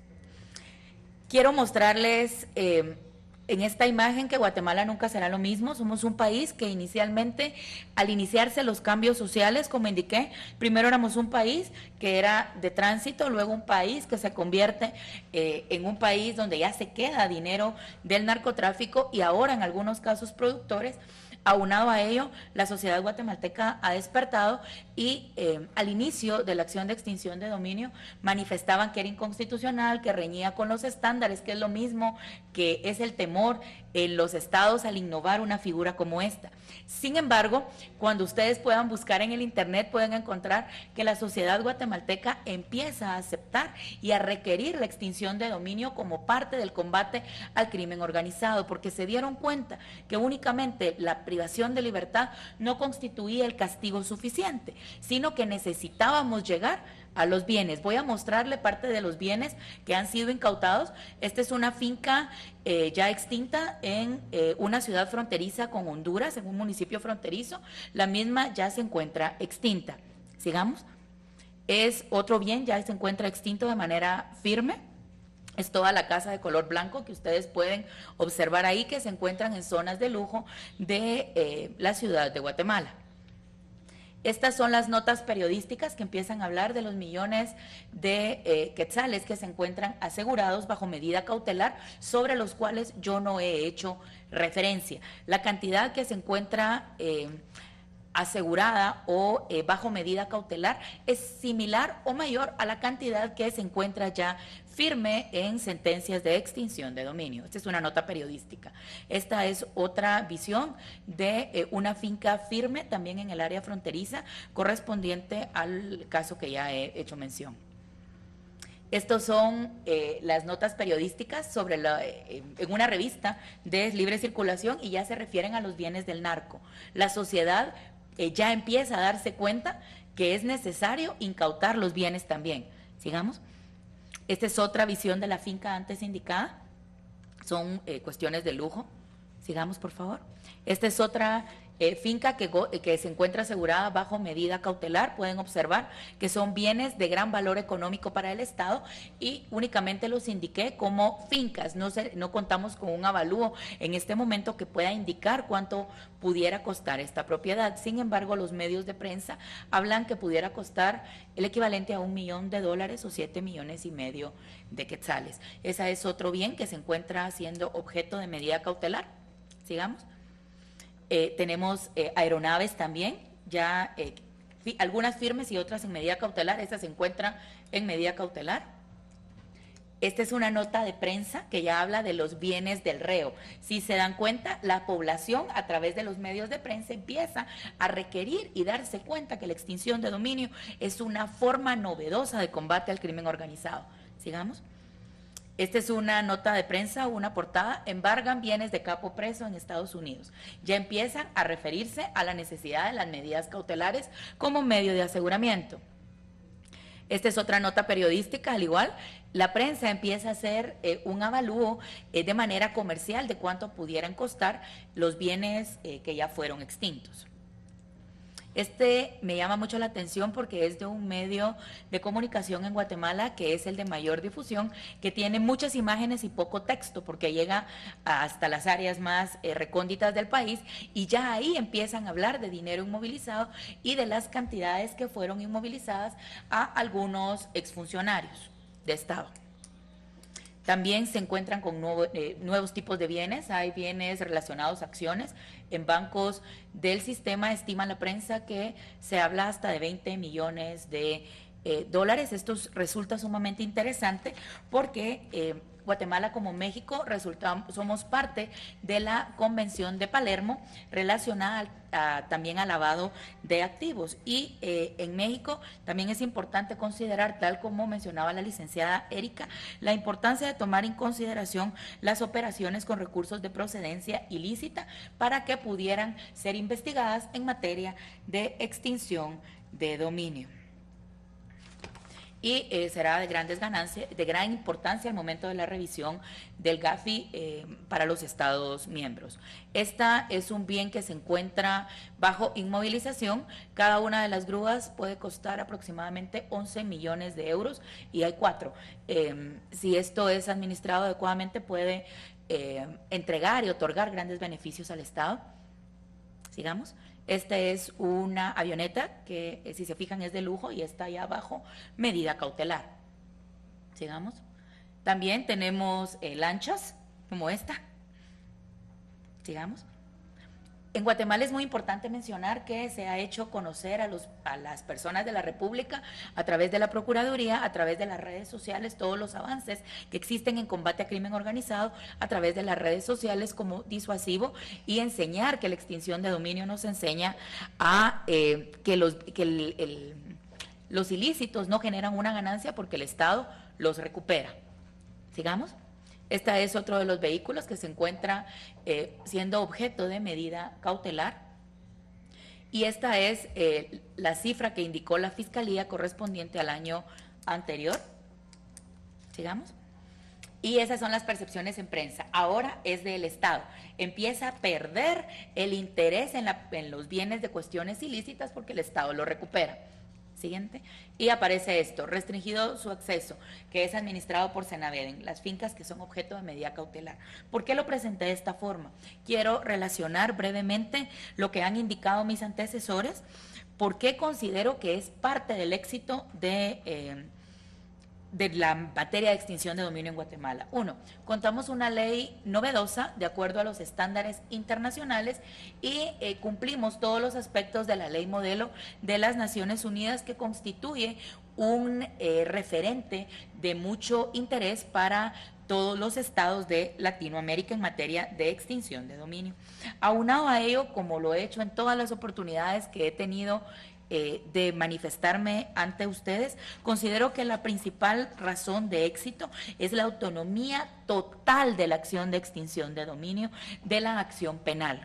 Quiero mostrarles eh, en esta imagen que Guatemala nunca será lo mismo. Somos un país que inicialmente, al iniciarse los cambios sociales, como indiqué, primero éramos un país que era de tránsito, luego un país que se convierte eh, en un país donde ya se queda dinero del narcotráfico y ahora en algunos casos productores. Aunado a ello, la sociedad guatemalteca ha despertado y eh, al inicio de la acción de extinción de dominio manifestaban que era inconstitucional, que reñía con los estándares, que es lo mismo que es el temor en los estados al innovar una figura como esta. Sin embargo, cuando ustedes puedan buscar en el internet pueden encontrar que la sociedad guatemalteca empieza a aceptar y a requerir la extinción de dominio como parte del combate al crimen organizado, porque se dieron cuenta que únicamente la privación de libertad no constituía el castigo suficiente, sino que necesitábamos llegar a los bienes. Voy a mostrarle parte de los bienes que han sido incautados. Esta es una finca eh, ya extinta en eh, una ciudad fronteriza con Honduras, en un municipio fronterizo. La misma ya se encuentra extinta. Sigamos. Es otro bien, ya se encuentra extinto de manera firme. Es toda la casa de color blanco que ustedes pueden observar ahí, que se encuentran en zonas de lujo de eh, la ciudad de Guatemala. Estas son las notas periodísticas que empiezan a hablar de los millones de eh, quetzales que se encuentran asegurados bajo medida cautelar, sobre los cuales yo no he hecho referencia. La cantidad que se encuentra eh, asegurada o eh, bajo medida cautelar es similar o mayor a la cantidad que se encuentra ya firme en sentencias de extinción de dominio. Esta es una nota periodística. Esta es otra visión de eh, una finca firme también en el área fronteriza, correspondiente al caso que ya he hecho mención. Estos son eh, las notas periodísticas sobre la, eh, en una revista de libre circulación y ya se refieren a los bienes del narco. La sociedad eh, ya empieza a darse cuenta que es necesario incautar los bienes también. Sigamos. Esta es otra visión de la finca antes indicada. Son eh, cuestiones de lujo. Sigamos, por favor. Esta es otra eh, finca que, que se encuentra asegurada bajo medida cautelar. Pueden observar que son bienes de gran valor económico para el Estado y únicamente los indiqué como fincas. No, se, no contamos con un avalúo en este momento que pueda indicar cuánto pudiera costar esta propiedad. Sin embargo, los medios de prensa hablan que pudiera costar el equivalente a un millón de dólares o siete millones y medio de quetzales. Ese es otro bien que se encuentra siendo objeto de medida cautelar. Sigamos. Eh, tenemos eh, aeronaves también, ya eh, fi, algunas firmes y otras en medida cautelar. Estas se encuentran en medida cautelar. Esta es una nota de prensa que ya habla de los bienes del reo. Si se dan cuenta, la población a través de los medios de prensa empieza a requerir y darse cuenta que la extinción de dominio es una forma novedosa de combate al crimen organizado. Sigamos. Esta es una nota de prensa, una portada. Embargan bienes de capo preso en Estados Unidos. Ya empiezan a referirse a la necesidad de las medidas cautelares como medio de aseguramiento. Esta es otra nota periodística, al igual, la prensa empieza a hacer eh, un avalúo eh, de manera comercial de cuánto pudieran costar los bienes eh, que ya fueron extintos. Este me llama mucho la atención porque es de un medio de comunicación en Guatemala que es el de mayor difusión, que tiene muchas imágenes y poco texto, porque llega hasta las áreas más eh, recónditas del país y ya ahí empiezan a hablar de dinero inmovilizado y de las cantidades que fueron inmovilizadas a algunos exfuncionarios de Estado. También se encuentran con nuevo, eh, nuevos tipos de bienes. Hay bienes relacionados a acciones. En bancos del sistema estiman la prensa que se habla hasta de veinte millones de eh, dólares. Esto resulta sumamente interesante porque eh, Guatemala como México resultamos, somos parte de la Convención de Palermo relacionada al, a, también al lavado de activos. Y eh, en México también es importante considerar, tal como mencionaba la licenciada Erika, la importancia de tomar en consideración las operaciones con recursos de procedencia ilícita para que pudieran ser investigadas en materia de extinción de dominio. Y eh, será de grandes ganancias, de gran importancia al momento de la revisión del GAFI eh, para los Estados miembros. Esta es un bien que se encuentra bajo inmovilización. Cada una de las grúas puede costar aproximadamente once millones de euros y hay cuatro. Eh, si esto es administrado adecuadamente, puede eh, entregar y otorgar grandes beneficios al Estado. Sigamos. Esta es una avioneta que, si se fijan, es de lujo y está allá abajo, medida cautelar. Sigamos. También tenemos eh, lanchas como esta. Sigamos. En Guatemala es muy importante mencionar que se ha hecho conocer a, los, a las personas de la República a través de la Procuraduría, a través de las redes sociales, todos los avances que existen en combate a crimen organizado, a través de las redes sociales como disuasivo, y enseñar que la extinción de dominio nos enseña a eh, que, los, que el, el, los ilícitos no generan una ganancia porque el Estado los recupera. Sigamos. Este es otro de los vehículos que se encuentra eh, siendo objeto de medida cautelar. Y esta es eh, la cifra que indicó la Fiscalía correspondiente al año anterior. Sigamos. Y esas son las percepciones en prensa. Ahora es del Estado. Empieza a perder el interés en, la, en los bienes de cuestiones ilícitas porque el Estado lo recupera. Siguiente. Y aparece esto: restringido su acceso, que es administrado por Senaveden, las fincas que son objeto de medida cautelar. ¿Por qué lo presenté de esta forma? Quiero relacionar brevemente lo que han indicado mis antecesores, porque considero que es parte del éxito de... Eh, de la materia de extinción de dominio en Guatemala. Uno, contamos una ley novedosa de acuerdo a los estándares internacionales y eh, cumplimos todos los aspectos de la ley modelo de las Naciones Unidas, que constituye un eh, referente de mucho interés para todos los estados de Latinoamérica en materia de extinción de dominio. Aunado a ello, como lo he hecho en todas las oportunidades que he tenido Eh, de manifestarme ante ustedes, considero que la principal razón de éxito es la autonomía total de la acción de extinción de dominio de la acción penal.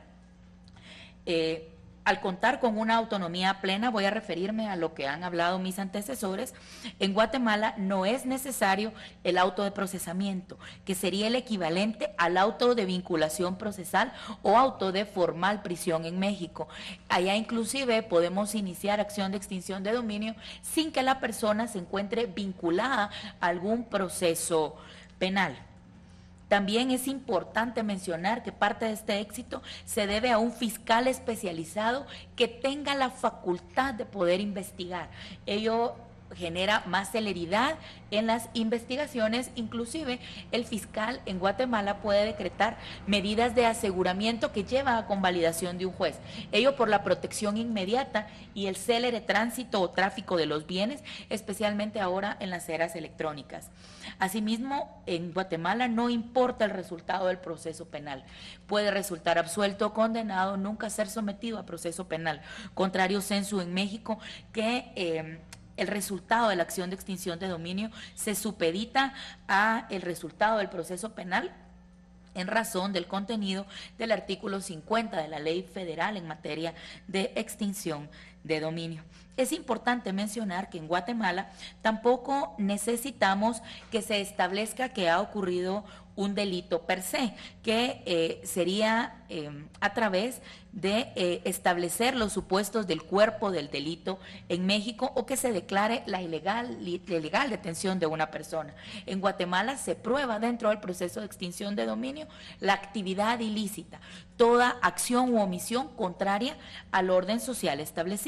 Eh, Al contar con una autonomía plena, voy a referirme a lo que han hablado mis antecesores. En Guatemala no es necesario el auto de procesamiento, que sería el equivalente al auto de vinculación procesal o auto de formal prisión en México. Allá inclusive podemos iniciar acción de extinción de dominio sin que la persona se encuentre vinculada a algún proceso penal. También es importante mencionar que parte de este éxito se debe a un fiscal especializado que tenga la facultad de poder investigar. Ello genera más celeridad en las investigaciones. Inclusive el fiscal en Guatemala puede decretar medidas de aseguramiento que lleva a convalidación de un juez. Ello por la protección inmediata y el célere tránsito o tráfico de los bienes, especialmente ahora en las eras electrónicas. Asimismo, en Guatemala no importa el resultado del proceso penal. Puede resultar absuelto o condenado, nunca ser sometido a proceso penal. Contrario censo en México, que eh, el resultado de la acción de extinción de dominio se supedita a el resultado del proceso penal en razón del contenido del artículo cincuenta de la Ley Federal en materia de extinción de dominio. Es importante mencionar que en Guatemala tampoco necesitamos que se establezca que ha ocurrido un delito per se, que eh, sería eh, a través de eh, establecer los supuestos del cuerpo del delito en México o que se declare la ilegal, la ilegal detención de una persona. En Guatemala se prueba dentro del proceso de extinción de dominio la actividad ilícita, toda acción u omisión contraria al orden social establecido.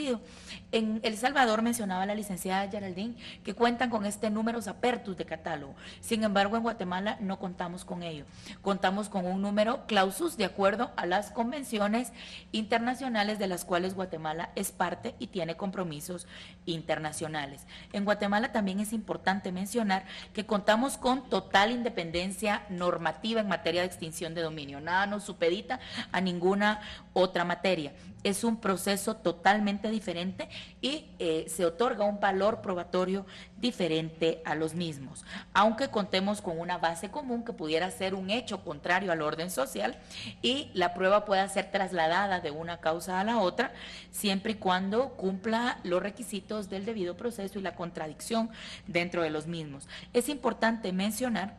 ocurrido. En El Salvador mencionaba la licenciada Geraldine que cuentan con este números apertus de catálogo. Sin embargo, en Guatemala no contamos con ello. Contamos con un número clausus de acuerdo a las convenciones internacionales de las cuales Guatemala es parte y tiene compromisos internacionales. En Guatemala también es importante mencionar que contamos con total independencia normativa en materia de extinción de dominio. Nada nos supedita a ninguna otra materia. Es un proceso totalmente diferente y eh, se otorga un valor probatorio diferente a los mismos. Aunque contemos con una base común que pudiera ser un hecho contrario al orden social y la prueba pueda ser trasladada de una causa a la otra, siempre y cuando cumpla los requisitos del debido proceso y la contradicción dentro de los mismos. Es importante mencionar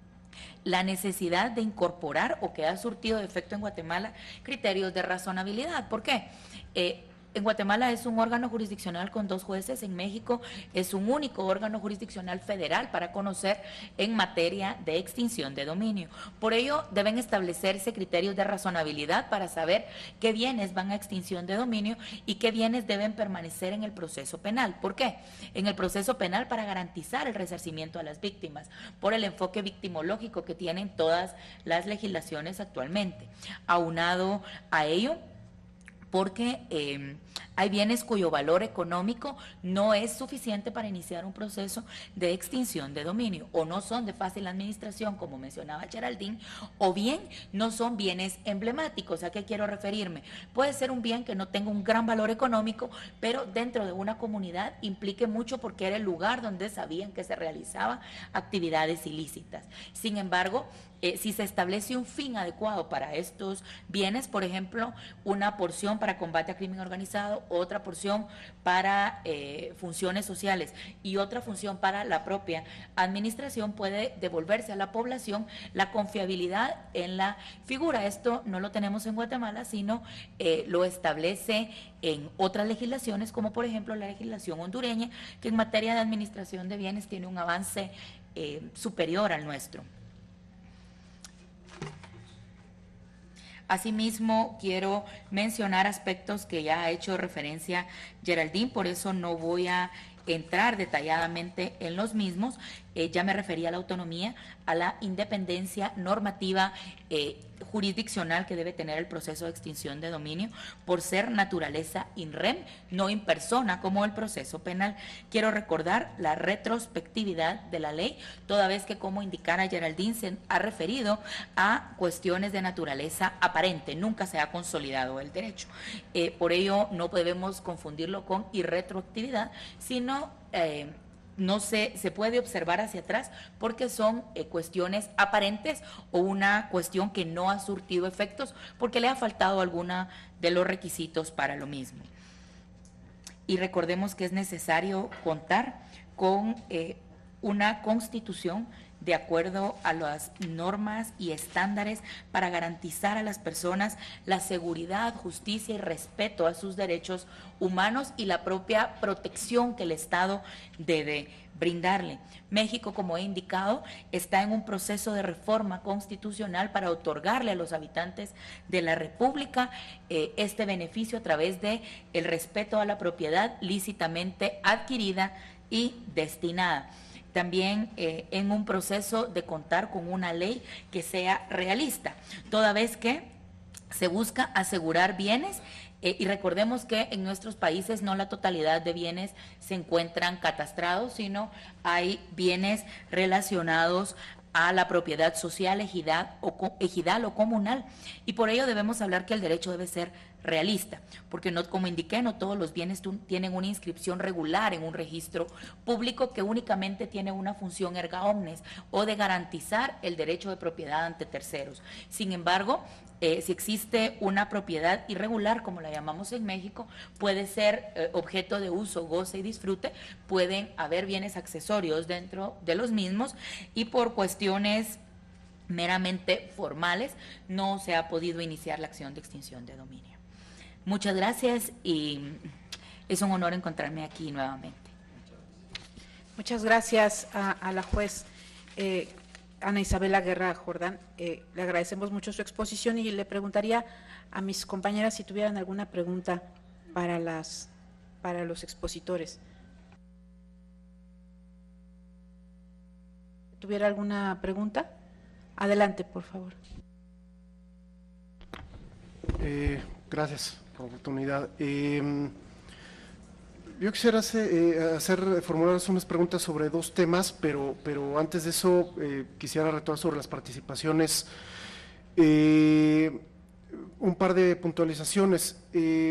la necesidad de incorporar o que ha surtido de efecto en Guatemala criterios de razonabilidad. ¿Por qué? Eh, En Guatemala es un órgano jurisdiccional con dos jueces, en México es un único órgano jurisdiccional federal para conocer en materia de extinción de dominio. Por ello, deben establecerse criterios de razonabilidad para saber qué bienes van a extinción de dominio y qué bienes deben permanecer en el proceso penal. ¿Por qué? En el proceso penal para garantizar el resarcimiento a las víctimas, por el enfoque victimológico que tienen todas las legislaciones actualmente. Aunado a ello, porque eh, hay bienes cuyo valor económico no es suficiente para iniciar un proceso de extinción de dominio, o no son de fácil administración, como mencionaba Geraldine, o bien no son bienes emblemáticos. ¿A qué quiero referirme? Puede ser un bien que no tenga un gran valor económico, pero dentro de una comunidad implique mucho porque era el lugar donde sabían que se realizaban actividades ilícitas. Sin embargo, Eh, si se establece un fin adecuado para estos bienes, por ejemplo, una porción para combate a crimen organizado, otra porción para eh, funciones sociales y otra función para la propia administración, puede devolverse a la población la confiabilidad en la figura. Esto no lo tenemos en Guatemala, sino eh, lo establece en otras legislaciones, como por ejemplo la legislación hondureña, que en materia de administración de bienes tiene un avance eh, superior al nuestro. Asimismo, quiero mencionar aspectos que ya ha hecho referencia Geraldine, por eso no voy a entrar detalladamente en los mismos. Eh, ya me refería a la autonomía, a la independencia normativa eh, jurisdiccional que debe tener el proceso de extinción de dominio por ser naturaleza in rem, no in persona como el proceso penal. Quiero recordar la retrospectividad de la ley, toda vez que, como indicara Geraldine, se ha referido a cuestiones de naturaleza aparente, nunca se ha consolidado el derecho. Eh, por ello no debemos confundirlo con irretroactividad, sino eh, no se, se puede observar hacia atrás porque son eh, cuestiones aparentes o una cuestión que no ha surtido efectos porque le ha faltado alguna de los requisitos para lo mismo. Y recordemos que es necesario contar con eh, una constitución de acuerdo a las normas y estándares para garantizar a las personas la seguridad, justicia y respeto a sus derechos humanos y la propia protección que el Estado debe brindarle. México, como he indicado, está en un proceso de reforma constitucional para otorgarle a los habitantes de la República eh, este beneficio a través de el respeto a la propiedad lícitamente adquirida y destinada. También eh, en un proceso de contar con una ley que sea realista, toda vez que se busca asegurar bienes eh, y recordemos que en nuestros países no la totalidad de bienes se encuentran catastrados, sino hay bienes relacionados a la propiedad social, ejidal o, ejidal o comunal, y por ello debemos hablar que el derecho debe ser realista, porque no, como indiqué, no todos los bienes tienen una inscripción regular en un registro público que únicamente tiene una función erga omnes o de garantizar el derecho de propiedad ante terceros. Sin embargo, eh, si existe una propiedad irregular, como la llamamos en México, puede ser eh, objeto de uso, goce y disfrute, pueden haber bienes accesorios dentro de los mismos y por cuestiones meramente formales no se ha podido iniciar la acción de extinción de dominio. Muchas gracias y es un honor encontrarme aquí nuevamente. Muchas gracias a, a la juez eh, Ana Isabela Guerra Jordán. Eh, le agradecemos mucho su exposición y le preguntaría a mis compañeras si tuvieran alguna pregunta para las para los expositores. ¿Tuviera alguna pregunta? Adelante, por favor. Eh, gracias por la oportunidad. Eh, yo quisiera hacer, eh, hacer, formular unas preguntas sobre dos temas, pero, pero antes de eso eh, quisiera retomar sobre las participaciones. Eh, un par de puntualizaciones. Eh,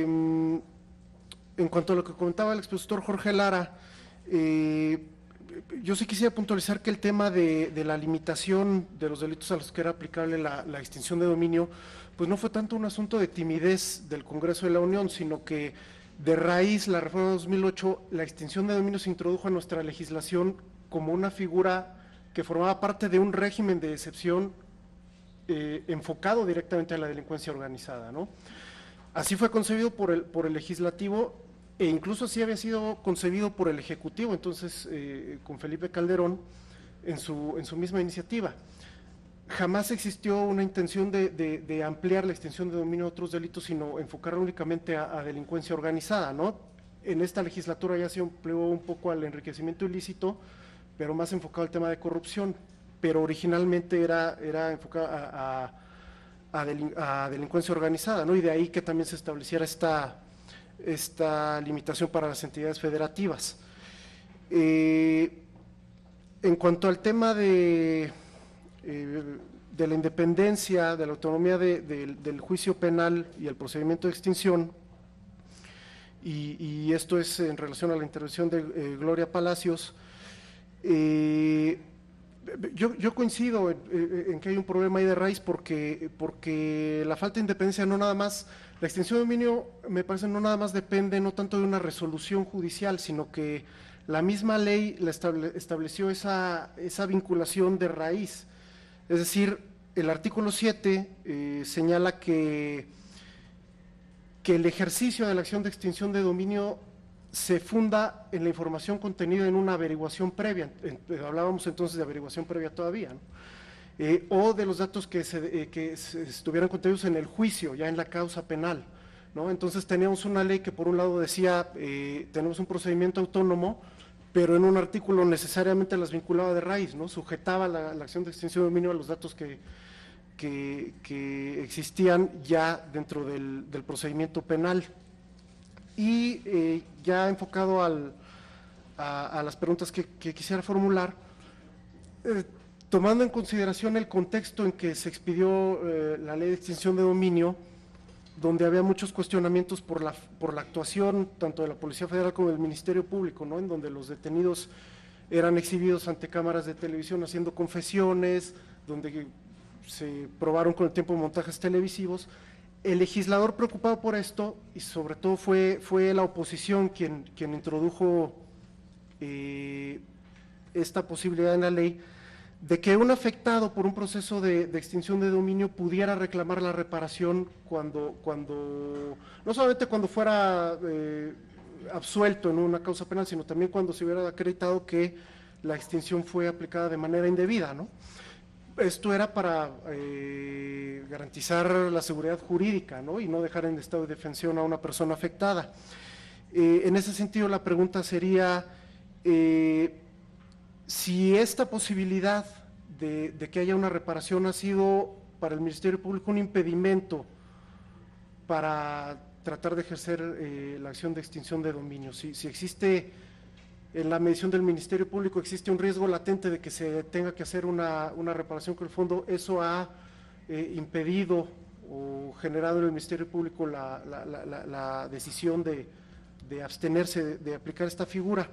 en cuanto a lo que comentaba el expositor Jorge Lara, eh, yo sí quisiera puntualizar que el tema de, de la limitación de los delitos a los que era aplicable la, la extinción de dominio, pues no fue tanto un asunto de timidez del Congreso de la Unión, sino que de raíz la reforma de dos mil ocho, la extinción de dominio se introdujo a nuestra legislación como una figura que formaba parte de un régimen de excepción eh, enfocado directamente a la delincuencia organizada, ¿no? Así fue concebido por el, por el legislativo, e incluso así había sido concebido por el Ejecutivo, entonces eh, con Felipe Calderón en su, en su misma iniciativa. Jamás existió una intención de, de, de ampliar la extensión de dominio a otros delitos, sino enfocarla únicamente a, a delincuencia organizada, ¿no? En esta legislatura ya se empleó un poco al enriquecimiento ilícito, pero más enfocado al tema de corrupción, pero originalmente era, era enfocado a, a, a, delin, a delincuencia organizada, ¿no? Y de ahí que también se estableciera esta esta limitación para las entidades federativas. Eh, en cuanto al tema de, eh, de la independencia, de la autonomía de, de, del juicio penal y el procedimiento de extinción, y, y esto es en relación a la intervención de eh, Gloria Palacios, eh, Yo, yo coincido en, en que hay un problema ahí de raíz porque, porque la falta de independencia no nada más, la extensión de dominio me parece no nada más depende no tanto de una resolución judicial, sino que la misma ley la estable, estableció esa, esa vinculación de raíz. Es decir, el artículo siete eh, señala que, que el ejercicio de la acción de extinción de dominio se funda en la información contenida en una averiguación previa, en, hablábamos entonces de averiguación previa todavía, ¿no? eh, o de los datos que, se, eh, que se estuvieran contenidos en el juicio, ya en la causa penal, ¿no? Entonces teníamos una ley que por un lado decía, eh, tenemos un procedimiento autónomo, pero en un artículo necesariamente las vinculaba de raíz, ¿no? Sujetaba la, la acción de extinción de dominio a los datos que, que, que existían ya dentro del, del procedimiento penal. Y eh, ya enfocado al, a, a las preguntas que, que quisiera formular, eh, tomando en consideración el contexto en que se expidió eh, la ley de extinción de dominio, donde había muchos cuestionamientos por la, por la actuación tanto de la Policía Federal como del Ministerio Público, ¿no? En donde los detenidos eran exhibidos ante cámaras de televisión haciendo confesiones, donde se probaron con el tiempo montajes televisivos. El legislador preocupado por esto, y sobre todo fue, fue la oposición quien, quien introdujo eh, esta posibilidad en la ley, de que un afectado por un proceso de, de extinción de dominio pudiera reclamar la reparación cuando, cuando no solamente cuando fuera eh, absuelto en una causa penal, sino también cuando se hubiera acreditado que la extinción fue aplicada de manera indebida, ¿no? Esto era para eh, garantizar la seguridad jurídica, ¿no? Y no dejar en estado de defensión a una persona afectada. Eh, en ese sentido, la pregunta sería eh, si esta posibilidad de, de que haya una reparación ha sido para el Ministerio Público un impedimento para tratar de ejercer eh, la acción de extinción de dominio. Si, si existe en la medición del Ministerio Público existe un riesgo latente de que se tenga que hacer una, una reparación con el fondo, eso ha eh, impedido o generado en el Ministerio Público la, la, la, la, la decisión de, de abstenerse de, de aplicar esta figura.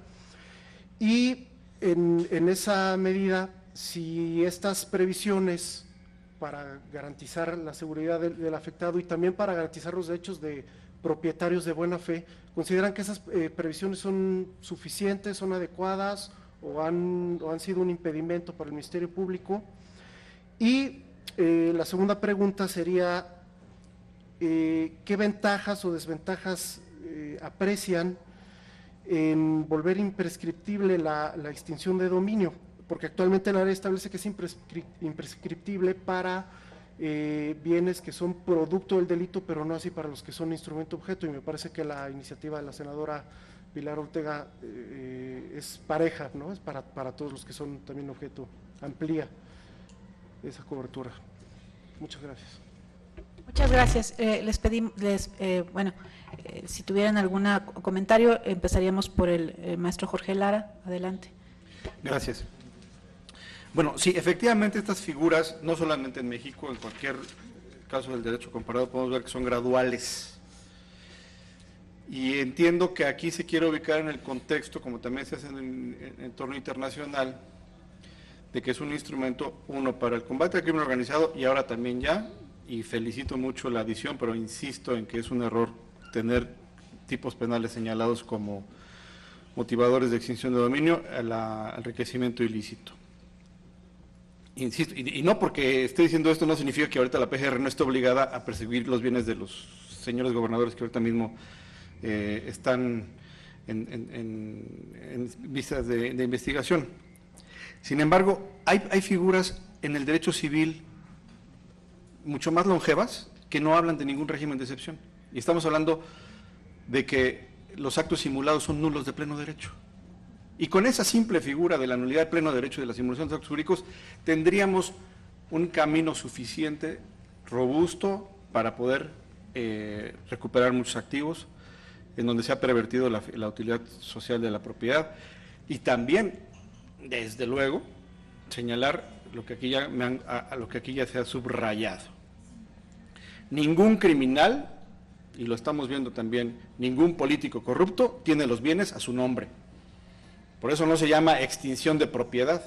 Y en, en esa medida, si estas previsiones para garantizar la seguridad del, del afectado y también para garantizar los derechos de propietarios de buena fe, consideran que esas eh, previsiones son suficientes, son adecuadas o han, o han sido un impedimento para el Ministerio Público. Y eh, la segunda pregunta sería, eh, ¿qué ventajas o desventajas eh, aprecian en volver imprescriptible la, la extinción de dominio? Porque actualmente la ley establece que es imprescriptible para eh, bienes que son producto del delito, pero no así para los que son instrumento objeto, y me parece que la iniciativa de la senadora Pilar Ortega eh, es pareja, ¿no? Es para, para todos los que son también objeto, amplía esa cobertura. Muchas gracias. Muchas gracias. Eh, les pedimos, les, eh, bueno, eh, si tuvieran algún comentario, empezaríamos por el, el maestro Jorge Lara. Adelante. Gracias. Bueno, sí, efectivamente estas figuras, no solamente en México, en cualquier caso del derecho comparado, podemos ver que son graduales. Y entiendo que aquí se quiere ubicar en el contexto, como también se hace en el entorno internacional, de que es un instrumento, uno, para el combate al crimen organizado, y ahora también ya, y felicito mucho la adición, pero insisto en que es un error tener tipos penales señalados como motivadores de extinción de dominio al enriquecimiento ilícito. Insisto, y, y no porque esté diciendo esto no significa que ahorita la P G R no esté obligada a perseguir los bienes de los señores gobernadores que ahorita mismo eh, están en, en, en, en vistas de, de investigación. Sin embargo, hay, hay figuras en el derecho civil mucho más longevas que no hablan de ningún régimen de excepción. Y estamos hablando de que los actos simulados son nulos de pleno derecho. Y con esa simple figura de la nulidad de pleno derecho y de la simulación de actos jurídicos, tendríamos un camino suficiente, robusto, para poder eh, recuperar muchos activos, en donde se ha pervertido la, la utilidad social de la propiedad, y también, desde luego, señalar lo que aquí ya, me han, a, a lo que aquí ya se ha subrayado. Ningún criminal, y lo estamos viendo también, ningún político corrupto tiene los bienes a su nombre. Por eso no se llama extinción de propiedad.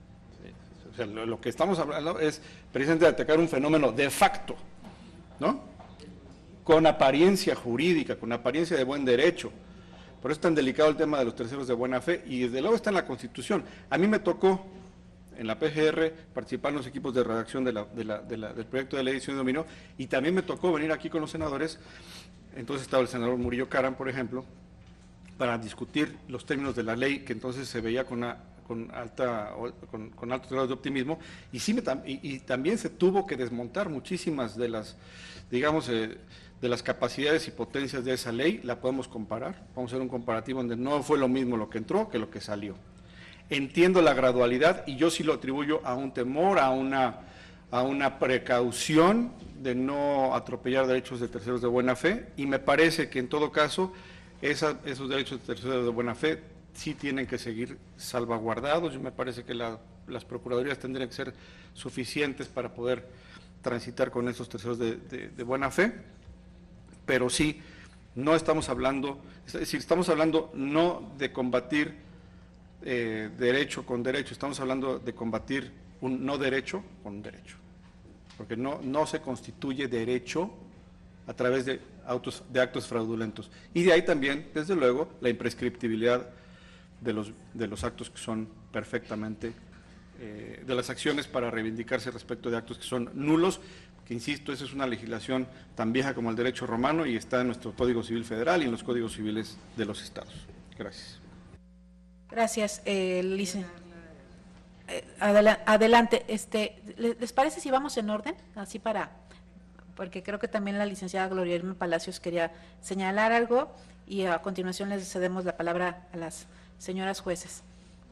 O sea, lo, lo que estamos hablando es precisamente de atacar un fenómeno de facto, ¿no? Con apariencia jurídica, con apariencia de buen derecho. Por eso es tan delicado el tema de los terceros de buena fe, y desde luego está en la Constitución. A mí me tocó en la P G R participar en los equipos de redacción de la, de la, de la, del proyecto de ley de extinción de dominio, y también me tocó venir aquí con los senadores. Entonces estaba el senador Murillo Caram, por ejemplo, para discutir los términos de la ley, que entonces se veía con, una, con, alta, con, con altos grados de optimismo, y, sí me, y, y también se tuvo que desmontar muchísimas de las, digamos, eh, de las capacidades y potencias de esa ley. La podemos comparar, vamos a hacer un comparativo donde no fue lo mismo lo que entró que lo que salió. Entiendo la gradualidad, y yo sí lo atribuyo a un temor, a una, a una precaución de no atropellar derechos de terceros de buena fe, y me parece que en todo caso esa, esos derechos de terceros de buena fe sí tienen que seguir salvaguardados. Yo me parece que la, las procuradurías tendrían que ser suficientes para poder transitar con esos terceros de, de, de buena fe, pero sí, no estamos hablando, es decir, estamos hablando no de combatir eh, derecho con derecho, estamos hablando de combatir un no derecho con un derecho, porque no, no se constituye derecho a través de, autos, de actos fraudulentos. Y de ahí también, desde luego, la imprescriptibilidad de los, de los actos que son perfectamente, eh, de las acciones para reivindicarse respecto de actos que son nulos, que insisto, esa es una legislación tan vieja como el derecho romano y está en nuestro Código Civil Federal y en los códigos civiles de los estados. Gracias. Gracias, eh, licen. Eh, adela adelante, este, ¿les parece si vamos en orden? Así para, porque creo que también la licenciada Gloria Irma Palacios quería señalar algo, y a continuación les cedemos la palabra a las señoras jueces.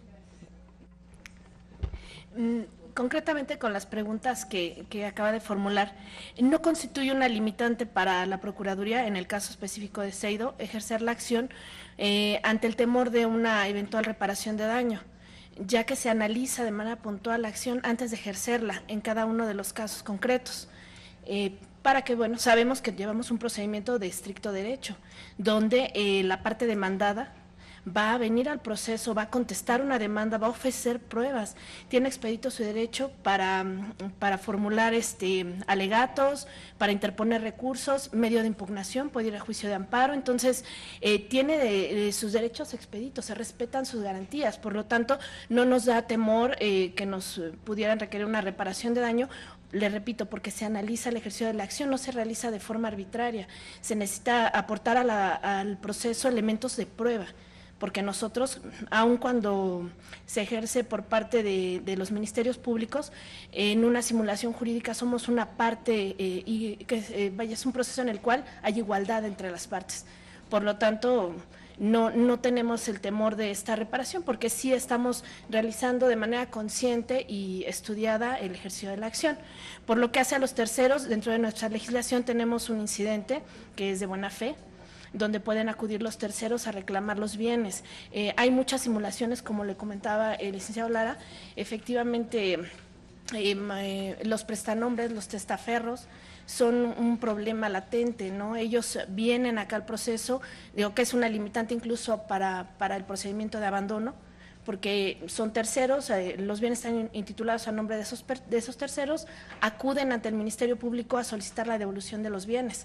Mm. Concretamente con las preguntas que, que acaba de formular, no constituye una limitante para la Procuraduría, en el caso específico de Seido, ejercer la acción eh, ante el temor de una eventual reparación de daño, ya que se analiza de manera puntual la acción antes de ejercerla en cada uno de los casos concretos. Eh, para que, bueno, sabemos que llevamos un procedimiento de estricto derecho, donde eh, la parte demandada va a venir al proceso, va a contestar una demanda, va a ofrecer pruebas, tiene expedito su derecho para, para formular este, alegatos, para interponer recursos, medio de impugnación, puede ir a juicio de amparo. Entonces eh, tiene de, de sus derechos expeditos, se respetan sus garantías, por lo tanto no nos da temor eh, que nos pudieran requerir una reparación de daño. Le repito, porque se analiza el ejercicio de la acción, no se realiza de forma arbitraria, se necesita aportar a la, al proceso elementos de prueba porque nosotros, aun cuando se ejerce por parte de, de los ministerios públicos, en una simulación jurídica somos una parte eh, y que eh, vaya, es un proceso en el cual hay igualdad entre las partes. Por lo tanto, no, no tenemos el temor de esta reparación, porque sí estamos realizando de manera consciente y estudiada el ejercicio de la acción. Por lo que hace a los terceros, dentro de nuestra legislación tenemos un incidente que es de buena fe, donde pueden acudir los terceros a reclamar los bienes. Eh, hay muchas simulaciones, como le comentaba el licenciado Lara, efectivamente eh, eh, los prestanombres, los testaferros, son un problema latente, ¿no? Ellos vienen acá al proceso, digo que es una limitante incluso para, para el procedimiento de abandono, porque son terceros, eh, los bienes están intitulados a nombre de esos, de esos terceros, acuden ante el Ministerio Público a solicitar la devolución de los bienes.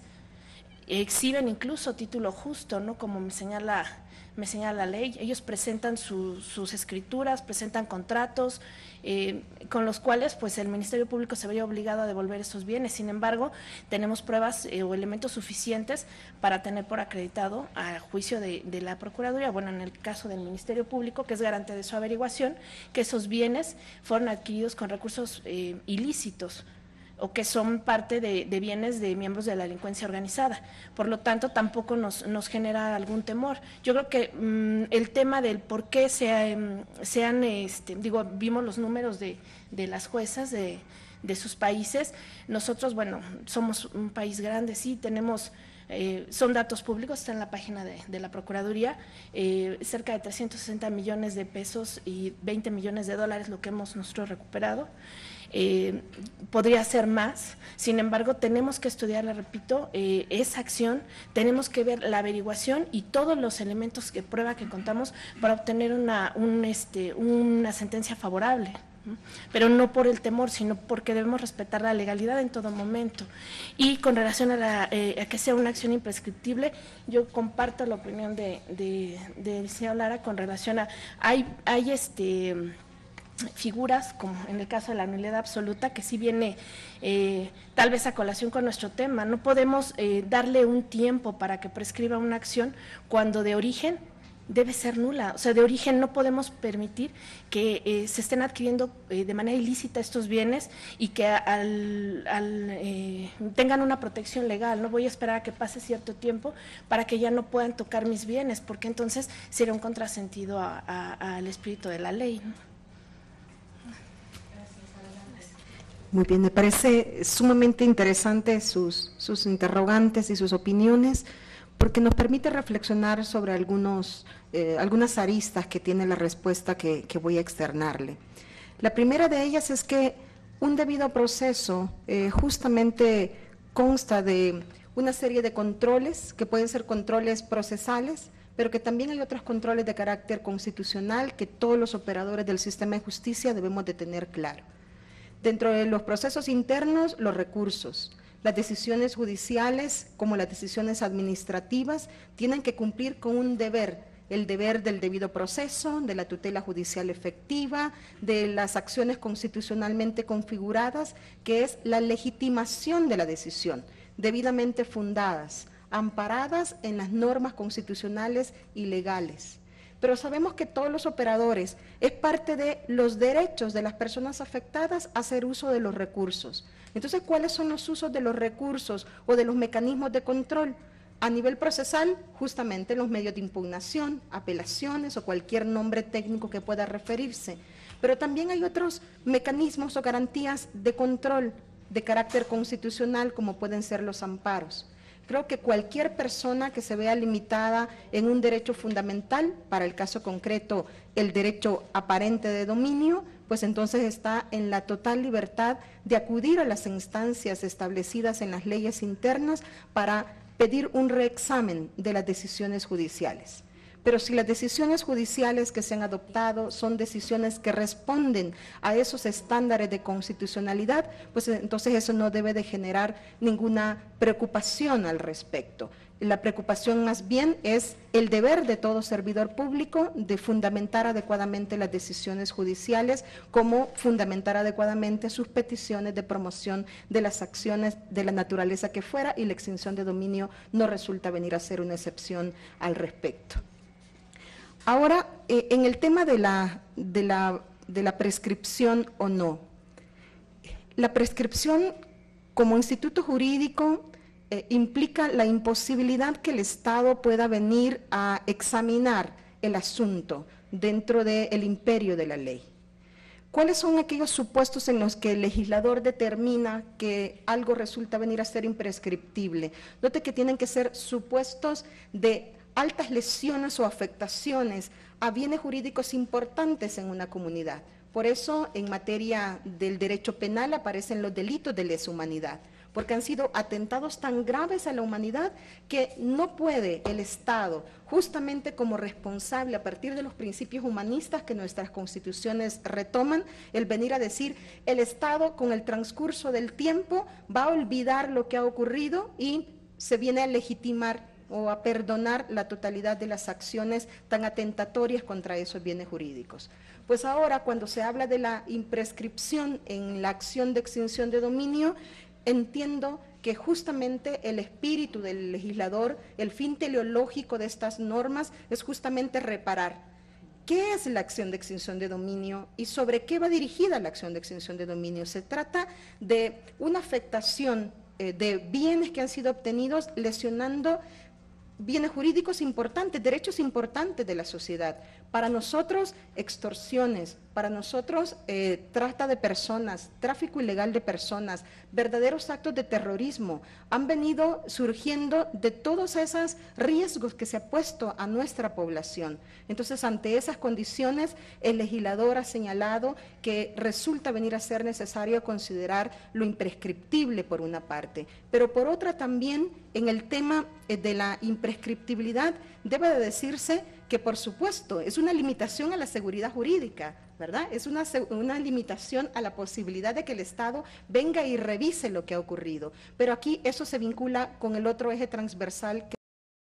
Exhiben incluso título justo, ¿no? Como me señala, me señala la ley. Ellos presentan su, sus escrituras, presentan contratos, eh, con los cuales pues el Ministerio Público se vería obligado a devolver esos bienes. Sin embargo, tenemos pruebas eh, o elementos suficientes para tener por acreditado a juicio de, de la Procuraduría, bueno, en el caso del Ministerio Público, que es garante de su averiguación, que esos bienes fueron adquiridos con recursos eh, ilícitos, o que son parte de, de bienes de miembros de la delincuencia organizada. Por lo tanto, tampoco nos, nos genera algún temor. Yo creo que mmm, el tema del por qué se, um, sean, este, digo, vimos los números de, de las juezas de, de sus países. Nosotros, bueno, somos un país grande, sí, tenemos… Eh, son datos públicos, está en la página de, de la Procuraduría, eh, cerca de trescientos sesenta millones de pesos y veinte millones de dólares lo que hemos nosotros recuperado. Eh, podría ser más, sin embargo tenemos que estudiar, le repito, eh, esa acción, tenemos que ver la averiguación y todos los elementos que prueba que contamos para obtener una, un, este, una sentencia favorable, ¿no? Pero no por el temor, sino porque debemos respetar la legalidad en todo momento. Y con relación a, la, eh, a que sea una acción imprescriptible, yo comparto la opinión de, de, del señor Lara con relación a, hay, hay este… figuras, como en el caso de la nulidad absoluta, que sí viene eh, tal vez a colación con nuestro tema. No podemos eh, darle un tiempo para que prescriba una acción cuando de origen debe ser nula. O sea, de origen no podemos permitir que eh, se estén adquiriendo eh, de manera ilícita estos bienes y que al, al, eh, tengan una protección legal. No voy a esperar a que pase cierto tiempo para que ya no puedan tocar mis bienes, porque entonces sería un contrasentido a, a, al espíritu de la ley, ¿no? Muy bien, me parece sumamente interesante sus, sus interrogantes y sus opiniones, porque nos permite reflexionar sobre algunos, eh, algunas aristas que tiene la respuesta que, que voy a externarle. La primera de ellas es que un debido proceso eh, justamente consta de una serie de controles, que pueden ser controles procesales, pero que también hay otros controles de carácter constitucional que todos los operadores del sistema de justicia debemos de tener claro. Dentro de los procesos internos, los recursos, las decisiones judiciales como las decisiones administrativas tienen que cumplir con un deber, el deber del debido proceso, de la tutela judicial efectiva, de las acciones constitucionalmente configuradas, que es la legitimación de la decisión, debidamente fundadas, amparadas en las normas constitucionales y legales. Pero sabemos que todos los operadores es parte de los derechos de las personas afectadas a hacer uso de los recursos. Entonces, ¿cuáles son los usos de los recursos o de los mecanismos de control? A nivel procesal, justamente los medios de impugnación, apelaciones o cualquier nombre técnico que pueda referirse. Pero también hay otros mecanismos o garantías de control de carácter constitucional, como pueden ser los amparos. Creo que cualquier persona que se vea limitada en un derecho fundamental, para el caso concreto el derecho aparente de dominio, pues entonces está en la total libertad de acudir a las instancias establecidas en las leyes internas para pedir un reexamen de las decisiones judiciales. Pero si las decisiones judiciales que se han adoptado son decisiones que responden a esos estándares de constitucionalidad, pues entonces eso no debe de generar ninguna preocupación al respecto. La preocupación más bien es el deber de todo servidor público de fundamentar adecuadamente las decisiones judiciales, como fundamentar adecuadamente sus peticiones de promoción de las acciones de la naturaleza que fuera, y la extinción de dominio no resulta venir a ser una excepción al respecto. Ahora, eh, en el tema de la, de, la, de la prescripción o no, la prescripción como instituto jurídico eh, implica la imposibilidad que el Estado pueda venir a examinar el asunto dentro del imperio de la ley. ¿Cuáles son aquellos supuestos en los que el legislador determina que algo resulta venir a ser imprescriptible? Note que tienen que ser supuestos de altas lesiones o afectaciones a bienes jurídicos importantes en una comunidad. Por eso, en materia del derecho penal aparecen los delitos de lesa humanidad, porque han sido atentados tan graves a la humanidad que no puede el Estado, justamente como responsable a partir de los principios humanistas que nuestras constituciones retoman, el venir a decir, el Estado con el transcurso del tiempo va a olvidar lo que ha ocurrido y se viene a legitimar o a perdonar la totalidad de las acciones tan atentatorias contra esos bienes jurídicos. Pues ahora, cuando se habla de la imprescripción en la acción de extinción de dominio, entiendo que justamente el espíritu del legislador, el fin teleológico de estas normas es justamente reparar. ¿Qué es la acción de extinción de dominio y sobre qué va dirigida la acción de extinción de dominio? Se trata de una afectación eh, de bienes que han sido obtenidos lesionando bienes jurídicos importantes, derechos importantes de la sociedad. Para nosotros, extorsiones, para nosotros, eh, trata de personas, tráfico ilegal de personas, verdaderos actos de terrorismo, han venido surgiendo de todos esos riesgos que se ha puesto a nuestra población. Entonces, ante esas condiciones, el legislador ha señalado que resulta venir a ser necesario considerar lo imprescriptible por una parte, pero por otra también, en el tema de la imprescriptibilidad, debe de decirse que, por supuesto, es una limitación a la seguridad jurídica, ¿verdad? Es una, una limitación a la posibilidad de que el Estado venga y revise lo que ha ocurrido. Pero aquí eso se vincula con el otro eje transversal que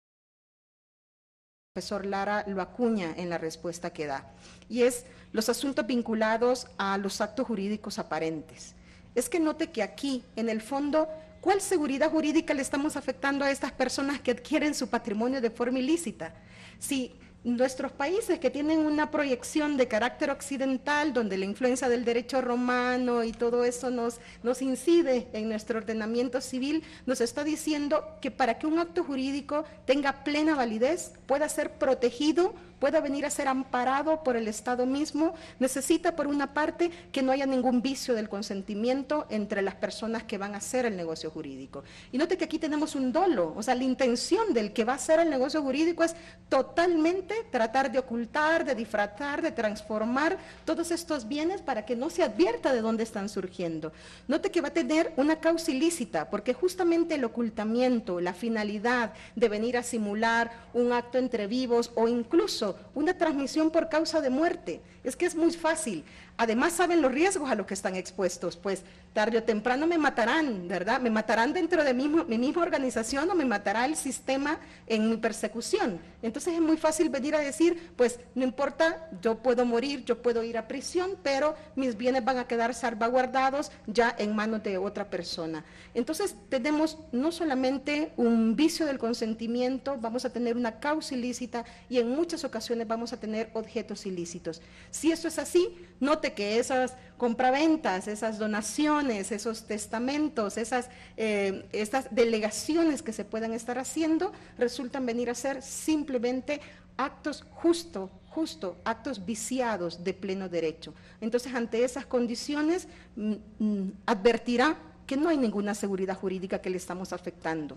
el profesor Lara lo acuña en la respuesta que da, y es los asuntos vinculados a los actos jurídicos aparentes. Es que note que aquí, en el fondo, ¿cuál seguridad jurídica le estamos afectando a estas personas que adquieren su patrimonio de forma ilícita? Si nuestros países que tienen una proyección de carácter occidental, donde la influencia del derecho romano y todo eso nos, nos incide en nuestro ordenamiento civil, nos está diciendo que para que un acto jurídico tenga plena validez, pueda ser protegido, pueda venir a ser amparado por el Estado mismo, necesita por una parte que no haya ningún vicio del consentimiento entre las personas que van a hacer el negocio jurídico. Y note que aquí tenemos un dolo, o sea, la intención del que va a hacer el negocio jurídico es totalmente tratar de ocultar, de disfrazar, de transformar todos estos bienes para que no se advierta de dónde están surgiendo. Note que va a tener una causa ilícita, porque justamente el ocultamiento, la finalidad de venir a simular un acto entre vivos o incluso una transmisión por causa de muerte, es que es muy fácil. Además saben los riesgos a los que están expuestos, pues tarde o temprano me matarán, ¿verdad? Me matarán dentro de mi, mi misma organización o me matará el sistema en mi persecución. Entonces es muy fácil venir a decir, pues no importa, yo puedo morir, yo puedo ir a prisión, pero mis bienes van a quedar salvaguardados ya en manos de otra persona. Entonces tenemos no solamente un vicio del consentimiento, vamos a tener una causa ilícita y en muchas ocasiones vamos a tener objetos ilícitos. Si esto es así, note que esas compraventas, esas donaciones, esos testamentos, esas, eh, estas delegaciones que se puedan estar haciendo, resultan venir a ser simplemente actos justo, justo, actos viciados de pleno derecho. Entonces, ante esas condiciones, mm, mm, advertirá que no hay ninguna seguridad jurídica que le estamos afectando.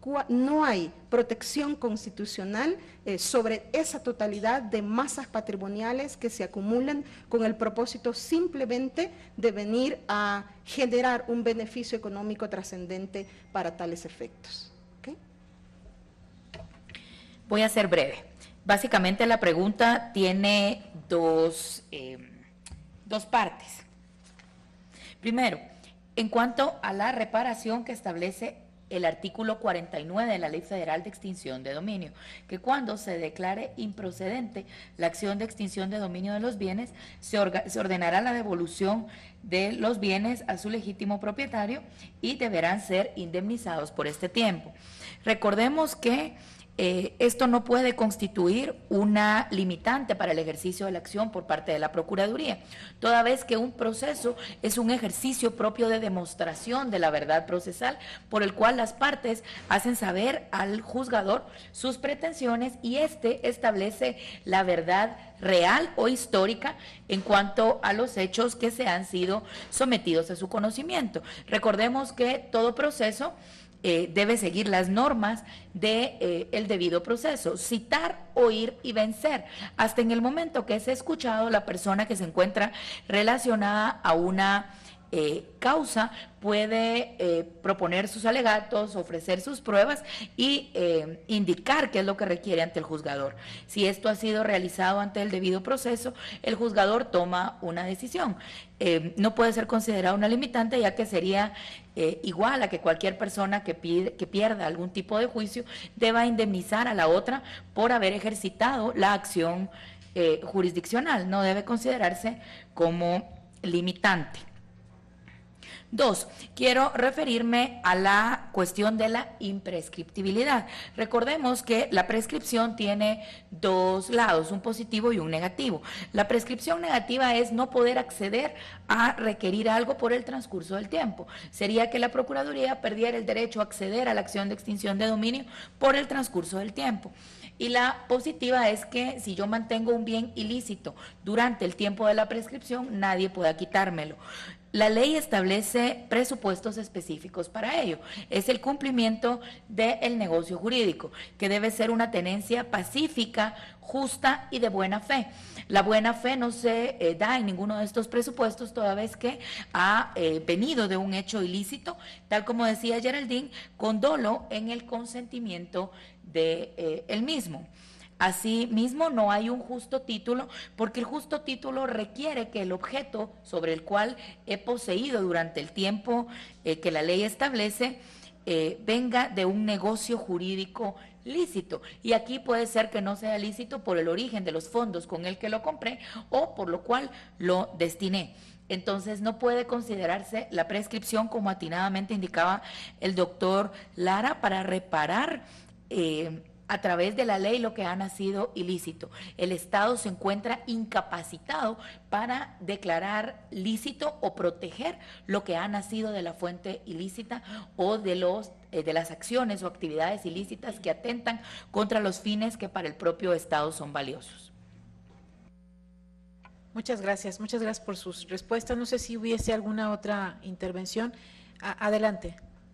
No hay protección constitucional eh, sobre esa totalidad de masas patrimoniales que se acumulan con el propósito simplemente de venir a generar un beneficio económico trascendente para tales efectos. ¿Okay? Voy a ser breve. Básicamente la pregunta tiene dos, eh, dos partes. Primero, en cuanto a la reparación que establece el artículo cuarenta y nueve de la Ley Federal de Extinción de Dominio, que cuando se declare improcedente la acción de extinción de dominio de los bienes, se, orga, se ordenará la devolución de los bienes a su legítimo propietario y deberán ser indemnizados por este tiempo. Recordemos que Eh, esto no puede constituir una limitante para el ejercicio de la acción por parte de la Procuraduría, toda vez que un proceso es un ejercicio propio de demostración de la verdad procesal, por el cual las partes hacen saber al juzgador sus pretensiones y éste establece la verdad real o histórica en cuanto a los hechos que se han sido sometidos a su conocimiento. Recordemos que todo proceso Eh, debe seguir las normas del de, eh, debido proceso, citar, oír y vencer, hasta en el momento que es escuchado la persona que se encuentra relacionada a una eh, causa puede eh, proponer sus alegatos, ofrecer sus pruebas y eh, indicar qué es lo que requiere ante el juzgador. Si esto ha sido realizado ante el debido proceso, el juzgador toma una decisión. Eh, no puede ser considerado una limitante, ya que sería eh, igual a que cualquier persona que, pide, que pierda algún tipo de juicio deba indemnizar a la otra por haber ejercitado la acción eh, jurisdiccional. No debe considerarse como limitante. Dos, quiero referirme a la cuestión de la imprescriptibilidad. Recordemos que la prescripción tiene dos lados, un positivo y un negativo. La prescripción negativa es no poder acceder a requerir algo por el transcurso del tiempo. Sería que la Procuraduría perdiera el derecho a acceder a la acción de extinción de dominio por el transcurso del tiempo. Y la positiva es que si yo mantengo un bien ilícito durante el tiempo de la prescripción, nadie pueda quitármelo. La ley establece presupuestos específicos para ello. Es el cumplimiento del negocio jurídico, que debe ser una tenencia pacífica, justa y de buena fe. La buena fe no se eh, da en ninguno de estos presupuestos, toda vez que ha eh, venido de un hecho ilícito, tal como decía Geraldine, con dolo en el consentimiento de eh, el mismo. Asimismo, no hay un justo título, porque el justo título requiere que el objeto sobre el cual he poseído durante el tiempo eh, que la ley establece eh, venga de un negocio jurídico lícito. Y aquí puede ser que no sea lícito por el origen de los fondos con el que lo compré o por lo cual lo destiné. Entonces no puede considerarse la prescripción, como atinadamente indicaba el doctor Lara, para reparar eh, a través de la ley lo que ha nacido ilícito. El Estado se encuentra incapacitado para declarar lícito o proteger lo que ha nacido de la fuente ilícita o de los eh, de las acciones o actividades ilícitas que atentan contra los fines que para el propio Estado son valiosos. Muchas gracias, muchas gracias por sus respuestas. No sé si hubiese alguna otra intervención. A- adelante.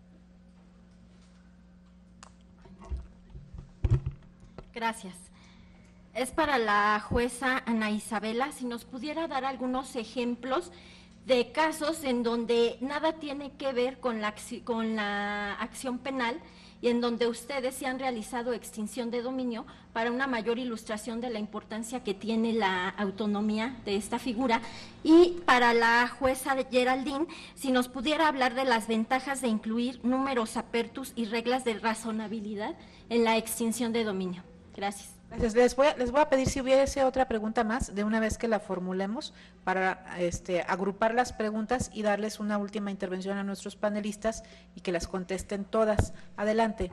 Gracias. Es para la jueza Ana Isabela, si nos pudiera dar algunos ejemplos de casos en donde nada tiene que ver con la, con la acción penal y en donde ustedes se han realizado extinción de dominio para una mayor ilustración de la importancia que tiene la autonomía de esta figura. Y para la jueza Geraldine, si nos pudiera hablar de las ventajas de incluir números apertus y reglas de razonabilidad en la extinción de dominio. Gracias. Gracias. Les voy, a, les voy a pedir si hubiese otra pregunta más, de una vez que la formulemos, para este, agrupar las preguntas y darles una última intervención a nuestros panelistas y que las contesten todas. Adelante.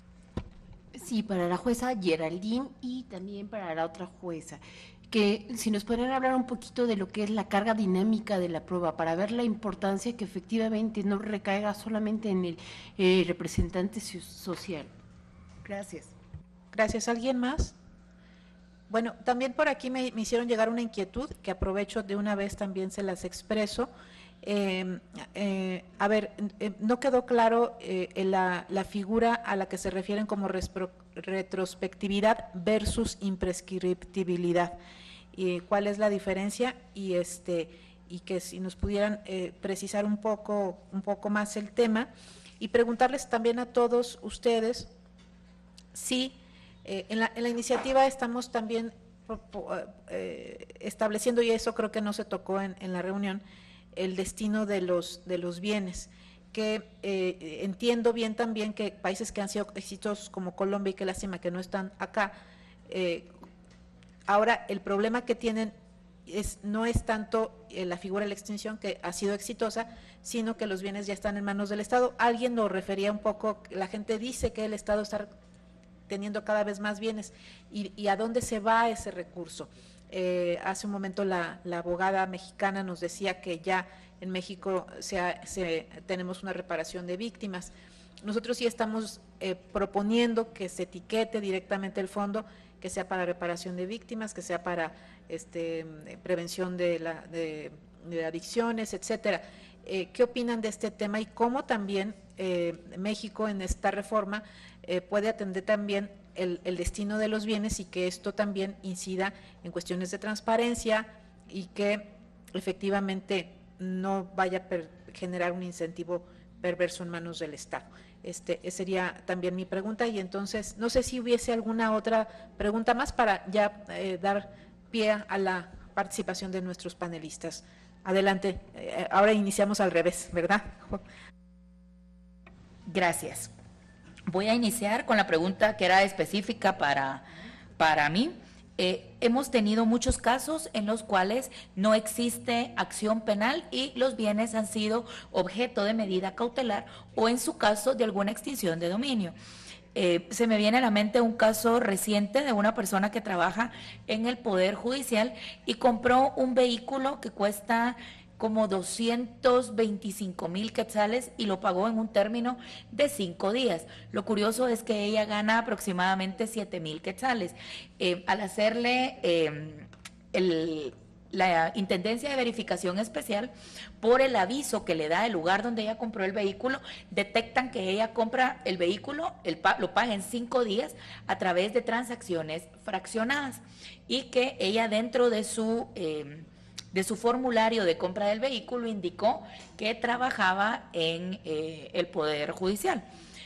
Sí, para la jueza Geraldine y también para la otra jueza, que si nos podrían hablar un poquito de lo que es la carga dinámica de la prueba, para ver la importancia que efectivamente no recaiga solamente en el eh, representante social. Gracias. Gracias. ¿Alguien más? Bueno, también por aquí me, me hicieron llegar una inquietud que aprovecho de una vez, también se las expreso. Eh, eh, a ver, eh, no quedó claro eh, la, la figura a la que se refieren como respro, retrospectividad versus imprescriptibilidad. Y cuál es la diferencia y este y que si nos pudieran eh, precisar un poco un poco más el tema y preguntarles también a todos ustedes si Eh, en, la, en la iniciativa estamos también eh, estableciendo, y eso creo que no se tocó en, en la reunión, el destino de los, de los bienes, que eh, entiendo bien también que países que han sido exitosos como Colombia, y qué lástima que no están acá, eh, ahora el problema que tienen es, no es tanto eh, la figura de la extinción, que ha sido exitosa, sino que los bienes ya están en manos del Estado. Alguien lo refería un poco, la gente dice que el Estado está teniendo cada vez más bienes y, y a dónde se va ese recurso. Eh, hace un momento la, la abogada mexicana nos decía que ya en México se, ha, se tenemos una reparación de víctimas. Nosotros sí estamos eh, proponiendo que se etiquete directamente el fondo, que sea para reparación de víctimas, que sea para este, prevención de, la, de, de adicciones, etcétera. Eh, ¿Qué opinan de este tema y cómo también eh, México en esta reforma eh, puede atender también el, el destino de los bienes y que esto también incida en cuestiones de transparencia y que efectivamente no vaya a generar un incentivo perverso en manos del Estado? Este sería también mi pregunta, y entonces no sé si hubiese alguna otra pregunta más para ya eh, dar pie a la participación de nuestros panelistas. Adelante, eh, ahora iniciamos al revés, ¿verdad? Gracias. Voy a iniciar con la pregunta que era específica para, para mí. Eh, hemos tenido muchos casos en los cuales no existe acción penal y los bienes han sido objeto de medida cautelar o en su caso de alguna extinción de dominio. Eh, se me viene a la mente un caso reciente de una persona que trabaja en el Poder Judicial y compró un vehículo que cuesta como doscientos veinticinco mil quetzales y lo pagó en un término de cinco días. Lo curioso es que ella gana aproximadamente siete mil quetzales. Eh, al hacerle eh, el, la Intendencia de Verificación Especial, por el aviso que le da el lugar donde ella compró el vehículo, detectan que ella compra el vehículo, el, lo paga en cinco días a través de transacciones fraccionadas y que ella dentro de su... Eh, de su formulario de compra del vehículo indicó que trabajaba en eh, el Poder Judicial.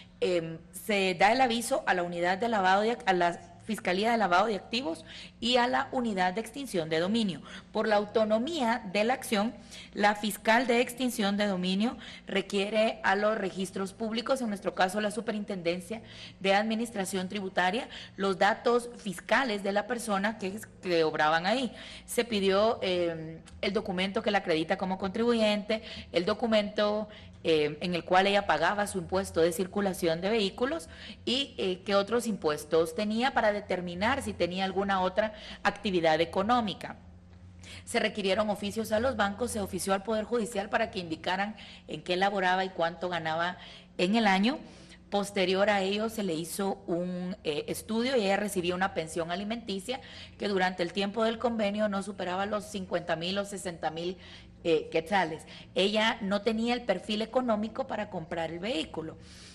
Eh, se da el aviso a la unidad de lavado de, a la Fiscalía de Lavado de Activos y a la Unidad de Extinción de Dominio. Por la autonomía de la acción, la fiscal de extinción de dominio requiere a los registros públicos, en nuestro caso la Superintendencia de Administración Tributaria, los datos fiscales de la persona que, que obraban ahí. Se pidió eh, el documento que la acredita como contribuyente, el documento Eh, en el cual ella pagaba su impuesto de circulación de vehículos y eh, qué otros impuestos tenía para determinar si tenía alguna otra actividad económica. Se requirieron oficios a los bancos, se ofició al Poder Judicial para que indicaran en qué laboraba y cuánto ganaba en el año. Posterior a ello se le hizo un eh, estudio y ella recibía una pensión alimenticia que durante el tiempo del convenio no superaba los cincuenta mil o sesenta mil eh, quetzales. Ella no tenía el perfil económico para comprar el vehículo.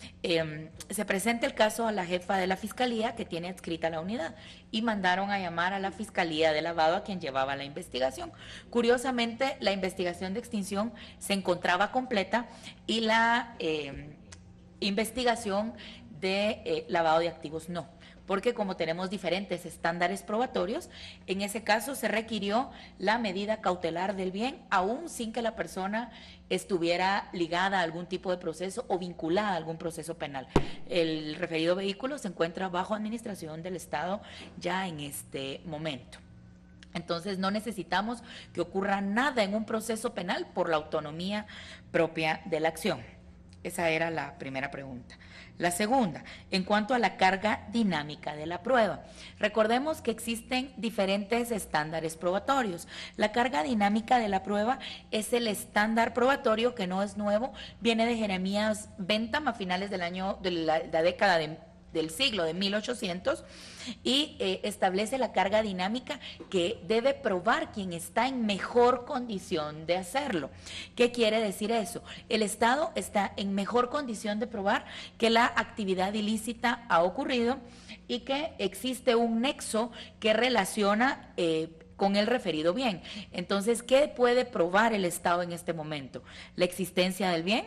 Eh, se presenta el caso a la jefa de la Fiscalía que tiene adscrita la unidad y mandaron a llamar a la Fiscalía de Lavado a quien llevaba la investigación. Curiosamente, la investigación de extinción se encontraba completa y la eh, investigación de eh, lavado de activos no, porque como tenemos diferentes estándares probatorios, en ese caso se requirió la medida cautelar del bien, aún sin que la persona estuviera ligada a algún tipo de proceso o vinculada a algún proceso penal. El referido vehículo se encuentra bajo administración del Estado ya en este momento. Entonces no necesitamos que ocurra nada en un proceso penal por la autonomía propia de la acción. Esa era la primera pregunta. La segunda, en cuanto a la carga dinámica de la prueba. Recordemos que existen diferentes estándares probatorios. La carga dinámica de la prueba es el estándar probatorio que no es nuevo, viene de Jeremías Bentham a finales del año, de la, la década de del siglo de mil ochocientos y eh, establece la carga dinámica que debe probar quien está en mejor condición de hacerlo. ¿Qué quiere decir eso? El Estado está en mejor condición de probar que la actividad ilícita ha ocurrido y que existe un nexo que relaciona eh, con el referido bien. Entonces, ¿qué puede probar el Estado en este momento? La existencia del bien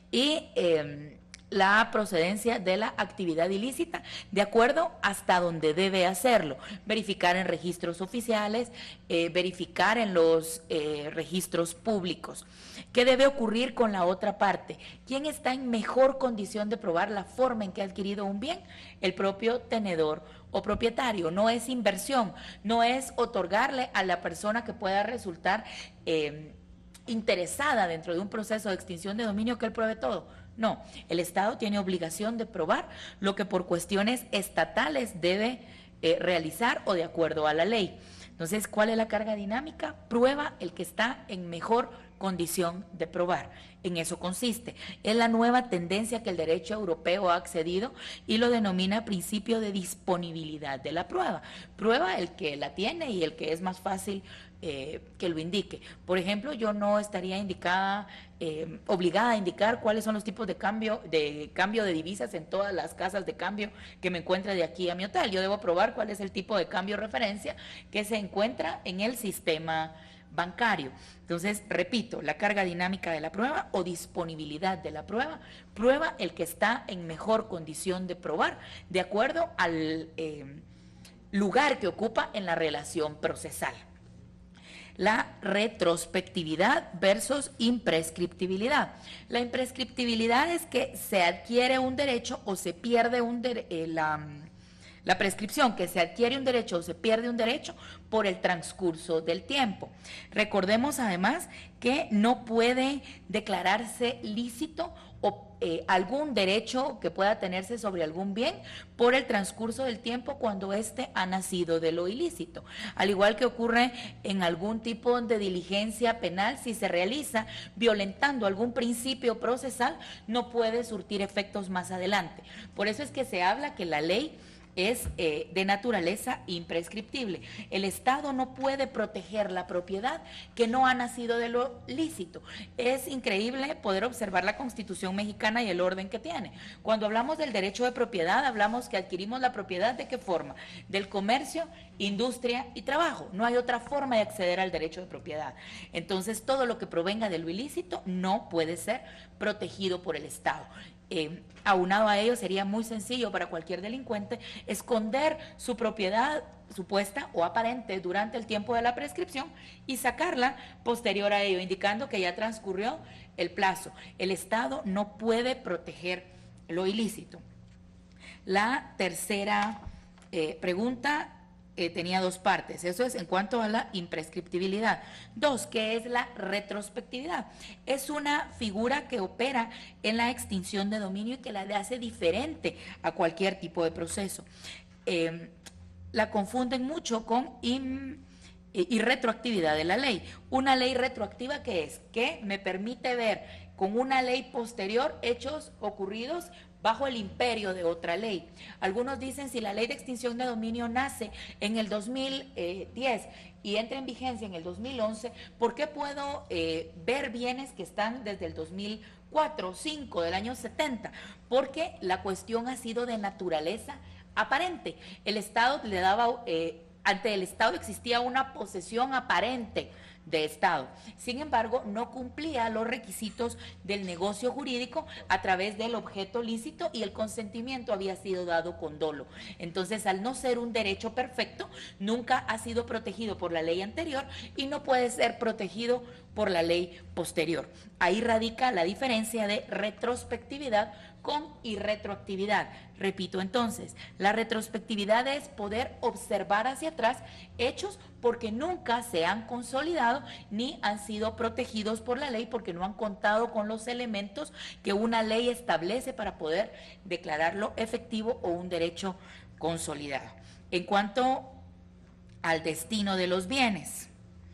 y eh, la procedencia de la actividad ilícita, de acuerdo hasta donde debe hacerlo, verificar en registros oficiales, eh, verificar en los eh, registros públicos. ¿Qué debe ocurrir con la otra parte? ¿Quién está en mejor condición de probar la forma en que ha adquirido un bien? El propio tenedor o propietario. No es inversión, no es otorgarle a la persona que pueda resultar eh, interesada dentro de un proceso de extinción de dominio que él pruebe todo. No, el Estado tiene obligación de probar lo que por cuestiones estatales debe eh, realizar o de acuerdo a la ley. Entonces, ¿cuál es la carga dinámica? Prueba el que está en mejor condición de probar. En eso consiste. Es la nueva tendencia que el derecho europeo ha accedido y lo denomina principio de disponibilidad de la prueba. Prueba el que la tiene y el que es más fácil eh, que lo indique. Por ejemplo, yo no estaría indicada, eh, obligada a indicar cuáles son los tipos de cambio, de cambio de divisas en todas las casas de cambio que me encuentre de aquí a mi hotel. Yo debo probar cuál es el tipo de cambio referencia que se encuentra en el sistema bancario. Entonces, repito, la carga dinámica de la prueba o disponibilidad de la prueba, prueba el que está en mejor condición de probar, de acuerdo al eh, lugar que ocupa en la relación procesal. La retrospectividad versus imprescriptibilidad. La imprescriptibilidad es que se adquiere un derecho o se pierde un derecho, eh, la... La prescripción, que se adquiere un derecho o se pierde un derecho por el transcurso del tiempo. Recordemos además que no puede declararse lícito o eh, algún derecho que pueda tenerse sobre algún bien por el transcurso del tiempo cuando éste ha nacido de lo ilícito. Al igual que ocurre en algún tipo de diligencia penal, si se realiza violentando algún principio procesal, no puede surtir efectos más adelante. Por eso es que se habla que la ley es eh, de naturaleza imprescriptible. El Estado no puede proteger la propiedad que no ha nacido de lo lícito. Es increíble poder observar la Constitución mexicana y el orden que tiene. Cuando hablamos del derecho de propiedad, hablamos que adquirimos la propiedad ¿de qué forma? Del comercio, industria y trabajo. No hay otra forma de acceder al derecho de propiedad. Entonces, todo lo que provenga de lo ilícito no puede ser protegido por el Estado. Eh, aunado a ello, sería muy sencillo para cualquier delincuente esconder su propiedad supuesta o aparente durante el tiempo de la prescripción y sacarla posterior a ello, indicando que ya transcurrió el plazo. El Estado no puede proteger lo ilícito. La tercera eh, pregunta Eh, tenía dos partes. Eso es en cuanto a la imprescriptibilidad. Dos, ¿qué es la retrospectividad? Es una figura que opera en la extinción de dominio y que la hace diferente a cualquier tipo de proceso. Eh, la confunden mucho con im, y retroactividad de la ley. Una ley retroactiva, ¿qué es? Que me permite ver con una ley posterior hechos ocurridos bajo el imperio de otra ley. Algunos dicen, si la ley de extinción de dominio nace en el dos mil diez y entra en vigencia en el dos mil once, ¿por qué puedo eh, ver bienes que están desde el dos mil cuatro, cinco, del año setenta? Porque la cuestión ha sido de naturaleza aparente. El Estado le daba, eh, ante el Estado existía una posesión aparente de Estado. Sin embargo, no cumplía los requisitos del negocio jurídico a través del objeto lícito y el consentimiento había sido dado con dolo. Entonces, al no ser un derecho perfecto, nunca ha sido protegido por la ley anterior y no puede ser protegido por la ley posterior. Ahí radica la diferencia de retrospectividad con irretroactividad. Repito entonces, la retrospectividad es poder observar hacia atrás hechos porque nunca se han consolidado ni han sido protegidos por la ley porque no han contado con los elementos que una ley establece para poder declararlo efectivo o un derecho consolidado. En cuanto al destino de los bienes,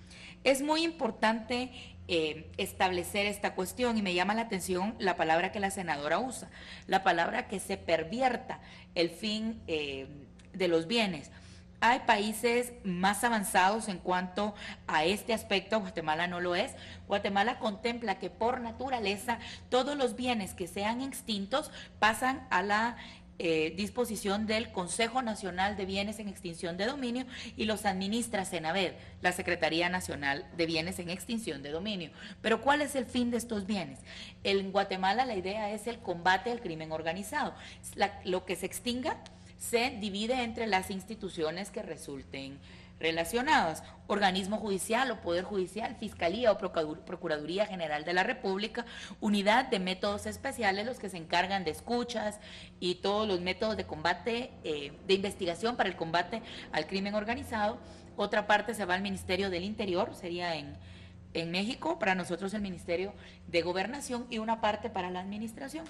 es muy importante Eh, establecer esta cuestión y me llama la atención la palabra que la senadora usa, la palabra que se pervierta el fin eh, de los bienes. Hay países más avanzados en cuanto a este aspecto, Guatemala no lo es. Guatemala contempla que por naturaleza todos los bienes que sean extintos pasan a la Eh, disposición del Consejo Nacional de Bienes en Extinción de Dominio y los administra Senabed, la Secretaría Nacional de Bienes en Extinción de Dominio. Pero ¿cuál es el fin de estos bienes? En Guatemala la idea es el combate al crimen organizado. La, lo que se extinga se divide entre las instituciones que resulten relacionadas, organismo judicial o poder judicial, fiscalía o procuraduría general de la República, unidad de métodos especiales, los que se encargan de escuchas y todos los métodos de combate, eh, de investigación para el combate al crimen organizado. Otra parte se va al Ministerio del Interior, sería en en México, para nosotros el Ministerio de Gobernación y una parte para la administración.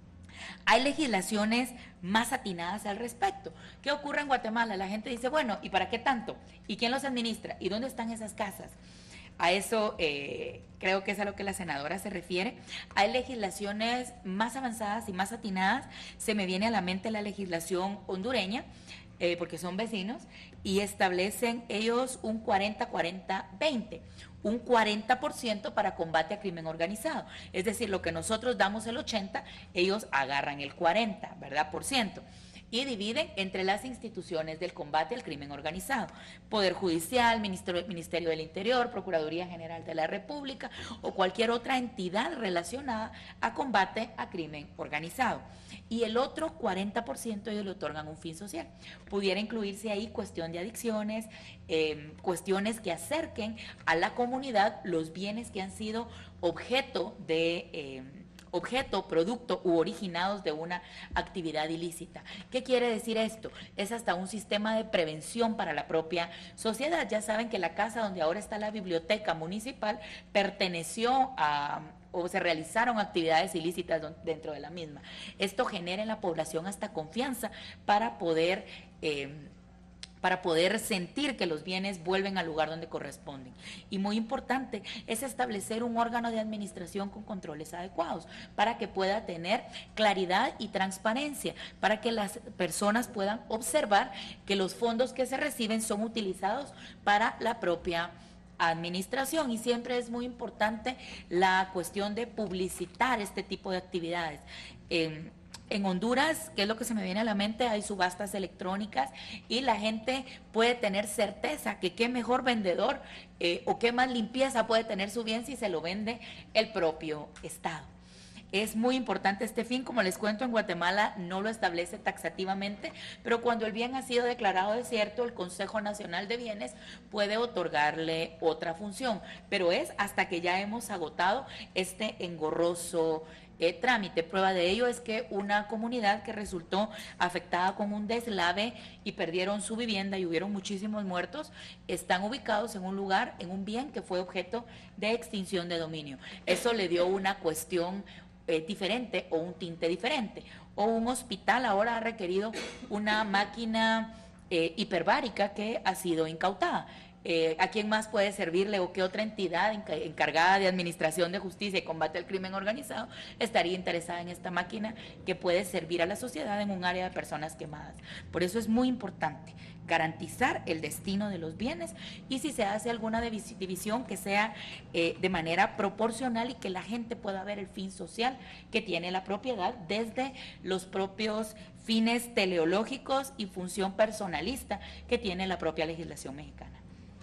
Hay legislaciones más atinadas al respecto. ¿Qué ocurre en Guatemala? La gente dice, bueno, ¿y para qué tanto? ¿Y quién los administra? ¿Y dónde están esas casas? A eso eh, creo que es a lo que la senadora se refiere. Hay legislaciones más avanzadas y más atinadas. Se me viene a la mente la legislación hondureña, eh, porque son vecinos, y establecen ellos un cuarenta cuarenta veinte. Un cuarenta por ciento para combate a crimen organizado. Es decir, lo que nosotros damos el ochenta, ellos agarran el cuarenta, ¿verdad? Por ciento. Y dividen entre las instituciones del combate al crimen organizado. Poder Judicial, Ministerio, Ministerio del Interior, Procuraduría General de la República o cualquier otra entidad relacionada a combate a crimen organizado. Y el otro cuarenta por ciento ellos le otorgan un fin social. Pudiera incluirse ahí cuestión de adicciones, eh, cuestiones que acerquen a la comunidad los bienes que han sido objeto de... Eh, objeto, producto u originados de una actividad ilícita. ¿Qué quiere decir esto? Es hasta un sistema de prevención para la propia sociedad. Ya saben que la casa donde ahora está la biblioteca municipal perteneció a... o se realizaron actividades ilícitas dentro de la misma. Esto genera en la población hasta confianza para poder... Eh, para poder sentir que los bienes vuelven al lugar donde corresponden. Y muy importante es establecer un órgano de administración con controles adecuados para que pueda tener claridad y transparencia, para que las personas puedan observar que los fondos que se reciben son utilizados para la propia administración. Y siempre es muy importante la cuestión de publicitar este tipo de actividades. Eh, En Honduras, que es lo que se me viene a la mente, hay subastas electrónicas y la gente puede tener certeza que qué mejor vendedor eh, o qué más limpieza puede tener su bien si se lo vende el propio Estado. Es muy importante este fin, como les cuento, en Guatemala no lo establece taxativamente, pero cuando el bien ha sido declarado desierto, el Consejo Nacional de Bienes puede otorgarle otra función, pero es hasta que ya hemos agotado este engorroso Eh, trámite. Prueba de ello es que una comunidad que resultó afectada con un deslave y perdieron su vivienda y hubieron muchísimos muertos, están ubicados en un lugar, en un bien que fue objeto de extinción de dominio. Eso le dio una cuestión eh, diferente o un tinte diferente. O un hospital ahora ha requerido una máquina eh, hiperbárica que ha sido incautada. Eh, ¿A quién más puede servirle o qué otra entidad encargada de administración de justicia y combate al crimen organizado estaría interesada en esta máquina que puede servir a la sociedad en un área de personas quemadas? Por eso es muy importante garantizar el destino de los bienes y si se hace alguna división que sea eh, de manera proporcional y que la gente pueda ver el fin social que tiene la propiedad desde los propios fines teleológicos y función personalista que tiene la propia legislación mexicana.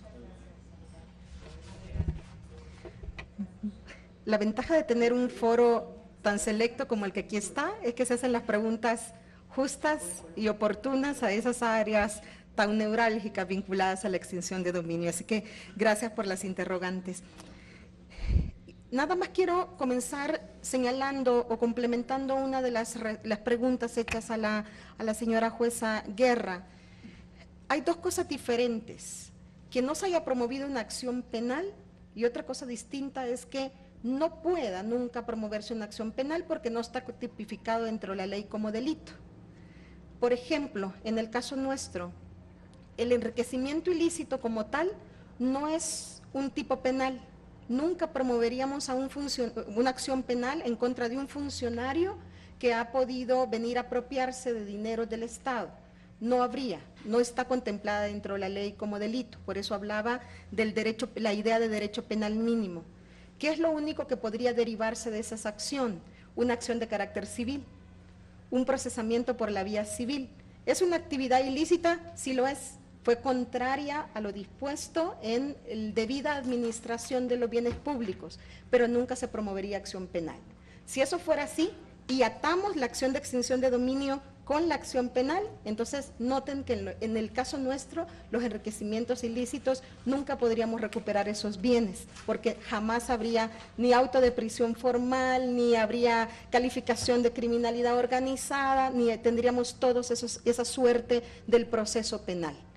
La ventaja de tener un foro tan selecto como el que aquí está es que se hacen las preguntas justas y oportunas a esas áreas tan neurálgicas vinculadas a la extinción de dominio. Así que gracias por las interrogantes. Nada más quiero comenzar señalando o complementando una de las, las preguntas hechas a la, a la señora jueza Guerra. Hay dos cosas diferentes: que no se haya promovido una acción penal, y otra cosa distinta es que no pueda nunca promoverse una acción penal porque no está tipificado dentro de la ley como delito. Por ejemplo, en el caso nuestro, el enriquecimiento ilícito como tal no es un tipo penal. Nunca promoveríamos a un una acción penal en contra de un funcionario que ha podido venir a apropiarse de dinero del Estado. No habría, no está contemplada dentro de la ley como delito. Por eso hablaba del derecho, la idea de derecho penal mínimo. ¿Qué es lo único que podría derivarse de esa acción? Una acción de carácter civil, un procesamiento por la vía civil. ¿Es una actividad ilícita? Sí lo es. Fue contraria a lo dispuesto en la debida administración de los bienes públicos, pero nunca se promovería acción penal. Si eso fuera así y atamos la acción de extinción de dominio con la acción penal, entonces noten que en, lo, en el caso nuestro, los enriquecimientos ilícitos nunca podríamos recuperar esos bienes, porque jamás habría ni auto de prisión formal, ni habría calificación de criminalidad organizada, ni tendríamos todos esos, esa suerte del proceso penal.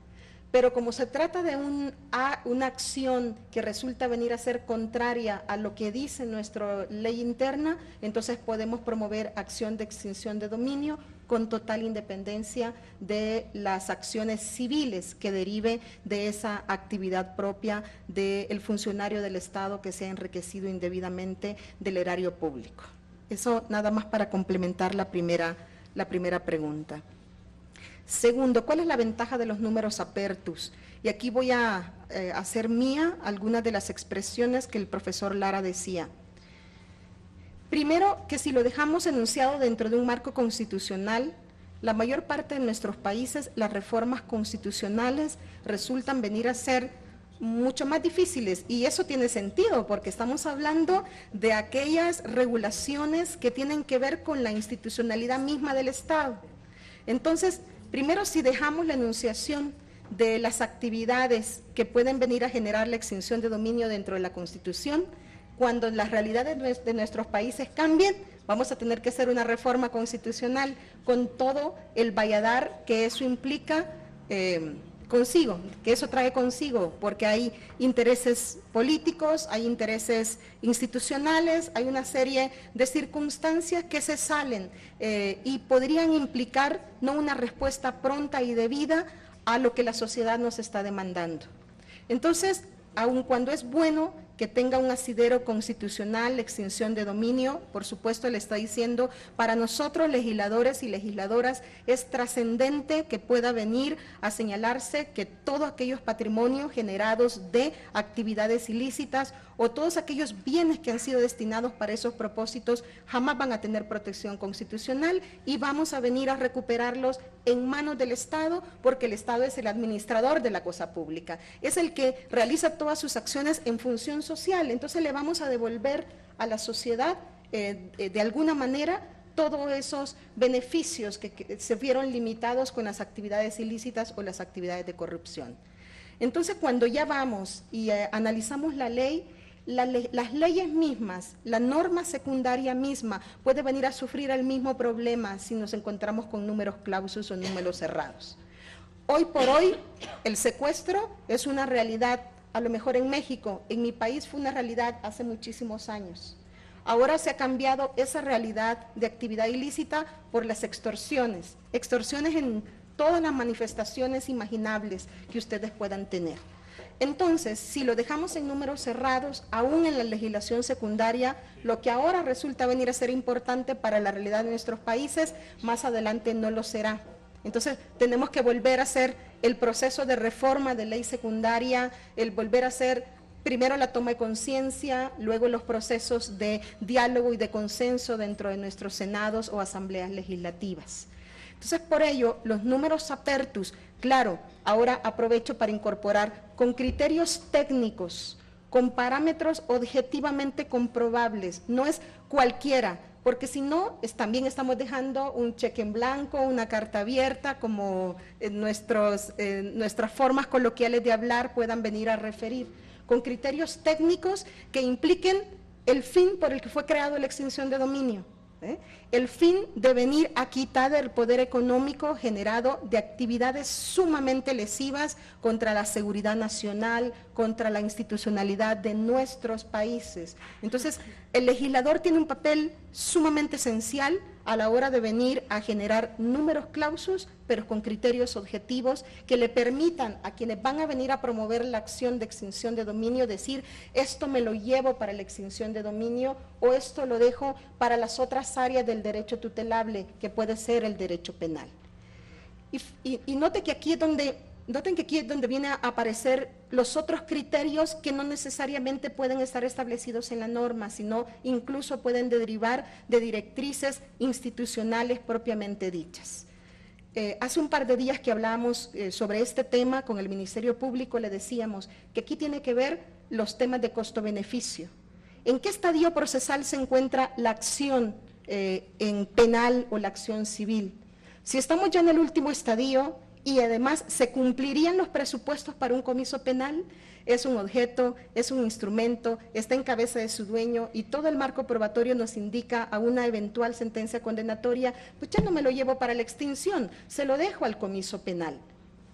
Pero como se trata de un, a, una acción que resulta venir a ser contraria a lo que dice nuestra ley interna, entonces podemos promover acción de extinción de dominio con total independencia de las acciones civiles que derive de esa actividad propia del funcionario del Estado que se ha enriquecido indebidamente del erario público. Eso nada más para complementar la primera, la primera pregunta. Segundo, ¿cuál es la ventaja de los números apertus? Y aquí voy a eh, hacer mía algunas de las expresiones que el profesor Lara decía. Primero, que si lo dejamos enunciado dentro de un marco constitucional, la mayor parte de nuestros países, las reformas constitucionales resultan venir a ser mucho más difíciles, y eso tiene sentido porque estamos hablando de aquellas regulaciones que tienen que ver con la institucionalidad misma del Estado. Entonces, primero, si dejamos la enunciación de las actividades que pueden venir a generar la extinción de dominio dentro de la Constitución, cuando las realidades de nuestros países cambien, vamos a tener que hacer una reforma constitucional con todo el valladar que eso implica eh, consigo, que eso trae consigo, porque hay intereses políticos, hay intereses institucionales, hay una serie de circunstancias que se salen eh, y podrían implicar no una respuesta pronta y debida a lo que la sociedad nos está demandando. Entonces, aun cuando es bueno que tenga un asidero constitucional, extinción de dominio, por supuesto le está diciendo, para nosotros legisladores y legisladoras es trascendente que pueda venir a señalarse que todos aquellos patrimonios generados de actividades ilícitas o todos aquellos bienes que han sido destinados para esos propósitos jamás van a tener protección constitucional y vamos a venir a recuperarlos en manos del Estado, porque el Estado es el administrador de la cosa pública, es el que realiza todas sus acciones en función social. Entonces le vamos a devolver a la sociedad eh, eh, de alguna manera todos esos beneficios que, que se vieron limitados con las actividades ilícitas o las actividades de corrupción. Entonces, cuando ya vamos y eh, analizamos la ley, la le las leyes mismas, la norma secundaria misma puede venir a sufrir el mismo problema si nos encontramos con números clausus o números cerrados. Hoy por hoy, el secuestro es una realidad. A lo mejor en México, en mi país fue una realidad hace muchísimos años. Ahora se ha cambiado esa realidad de actividad ilícita por las extorsiones, extorsiones en todas las manifestaciones imaginables que ustedes puedan tener. Entonces, si lo dejamos en números cerrados, aún en la legislación secundaria, lo que ahora resulta venir a ser importante para la realidad de nuestros países, más adelante no lo será. Entonces, tenemos que volver a hacer el proceso de reforma de ley secundaria, el volver a hacer primero la toma de conciencia, luego los procesos de diálogo y de consenso dentro de nuestros senados o asambleas legislativas. Entonces, por ello, los números apertus, claro, ahora aprovecho para incorporar con criterios técnicos, con parámetros objetivamente comprobables, no es cualquiera, porque si no, es, también estamos dejando un cheque en blanco, una carta abierta, como en nuestros, eh, nuestras formas coloquiales de hablar puedan venir a referir, con criterios técnicos que impliquen el fin por el que fue creado la extinción de dominio, ¿eh? El fin de venir a quitar el poder económico generado de actividades sumamente lesivas contra la seguridad nacional, contra la institucionalidad de nuestros países. Entonces, el legislador tiene un papel sumamente esencial a la hora de venir a generar números clausus, pero con criterios objetivos que le permitan a quienes van a venir a promover la acción de extinción de dominio decir, esto me lo llevo para la extinción de dominio o esto lo dejo para las otras áreas del derecho tutelable, que puede ser el derecho penal. Y, y, y note que aquí es donde, noten que aquí es donde vienen a aparecer los otros criterios que no necesariamente pueden estar establecidos en la norma, sino incluso pueden derivar de directrices institucionales propiamente dichas. Eh, hace un par de días que hablábamos eh, sobre este tema con el Ministerio Público, le decíamos que aquí tiene que ver los temas de costo-beneficio. ¿En qué estadio procesal se encuentra la acción eh, en penal o la acción civil? Si estamos ya en el último estadio y además se cumplirían los presupuestos para un comiso penal, es un objeto, es un instrumento, está en cabeza de su dueño y todo el marco probatorio nos indica a una eventual sentencia condenatoria, pues ya no me lo llevo para la extinción, se lo dejo al comiso penal.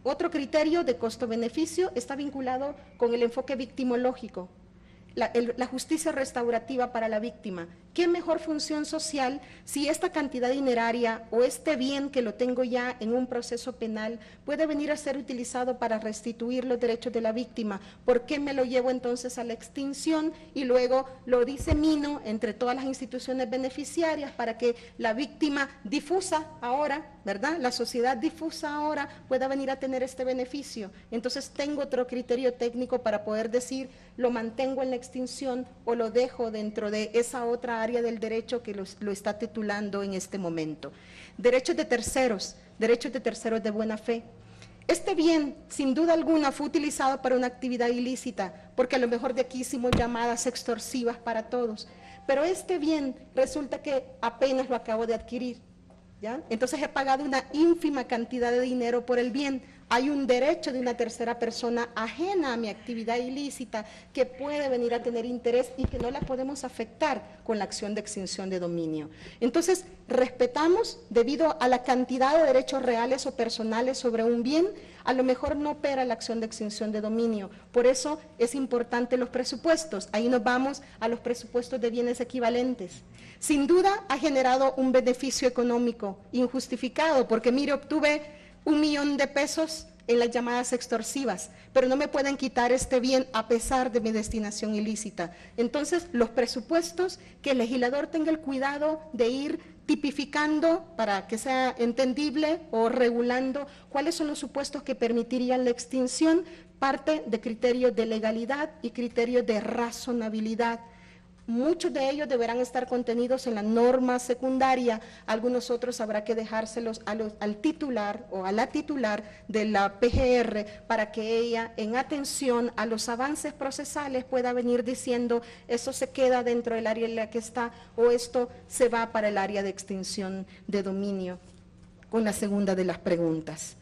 Otro criterio de costo-beneficio está vinculado con el enfoque victimológico. La, el, la justicia restaurativa para la víctima. ¿Qué mejor función social si esta cantidad dineraria o este bien que lo tengo ya en un proceso penal puede venir a ser utilizado para restituir los derechos de la víctima? ¿Por qué me lo llevo entonces a la extinción y luego lo disemino entre todas las instituciones beneficiarias para que la víctima difusa ahora, ¿verdad? La sociedad difusa ahora pueda venir a tener este beneficio. Entonces tengo otro criterio técnico para poder decir, lo mantengo en la extinción o lo dejo dentro de esa otra área del derecho que los, lo está titulando en este momento. Derechos de terceros, derechos de terceros de buena fe. Este bien, sin duda alguna, fue utilizado para una actividad ilícita, porque a lo mejor de aquí hicimos llamadas extorsivas para todos, pero este bien resulta que apenas lo acabo de adquirir, ¿ya? Entonces he pagado una ínfima cantidad de dinero por el bien. Hay un derecho de una tercera persona ajena a mi actividad ilícita que puede venir a tener interés y que no la podemos afectar con la acción de extinción de dominio. Entonces, respetamos, debido a la cantidad de derechos reales o personales sobre un bien, a lo mejor no opera la acción de extinción de dominio. Por eso es importante los presupuestos. Ahí nos vamos a los presupuestos de bienes equivalentes. Sin duda ha generado un beneficio económico injustificado, porque mire, obtuve un millón de pesos en las llamadas extorsivas, pero no me pueden quitar este bien a pesar de mi destinación ilícita. Entonces, los presupuestos, que el legislador tenga el cuidado de ir tipificando para que sea entendible o regulando cuáles son los supuestos que permitirían la extinción, parte de criterios de legalidad y criterios de razonabilidad. Muchos de ellos deberán estar contenidos en la norma secundaria, algunos otros habrá que dejárselos a los, al titular o a la titular de la P G R para que ella, en atención a los avances procesales, pueda venir diciendo eso se queda dentro del área en la que está o esto se va para el área de extinción de dominio, con la segunda de las preguntas.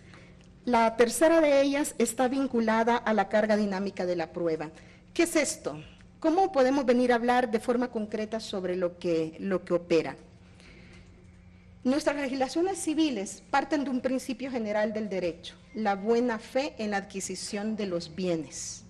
La tercera de ellas está vinculada a la carga dinámica de la prueba. ¿Qué es esto? ¿Cómo podemos venir a hablar de forma concreta sobre lo que, lo que opera? Nuestras legislaciones civiles parten de un principio general del derecho, la buena fe en la adquisición de los bienes.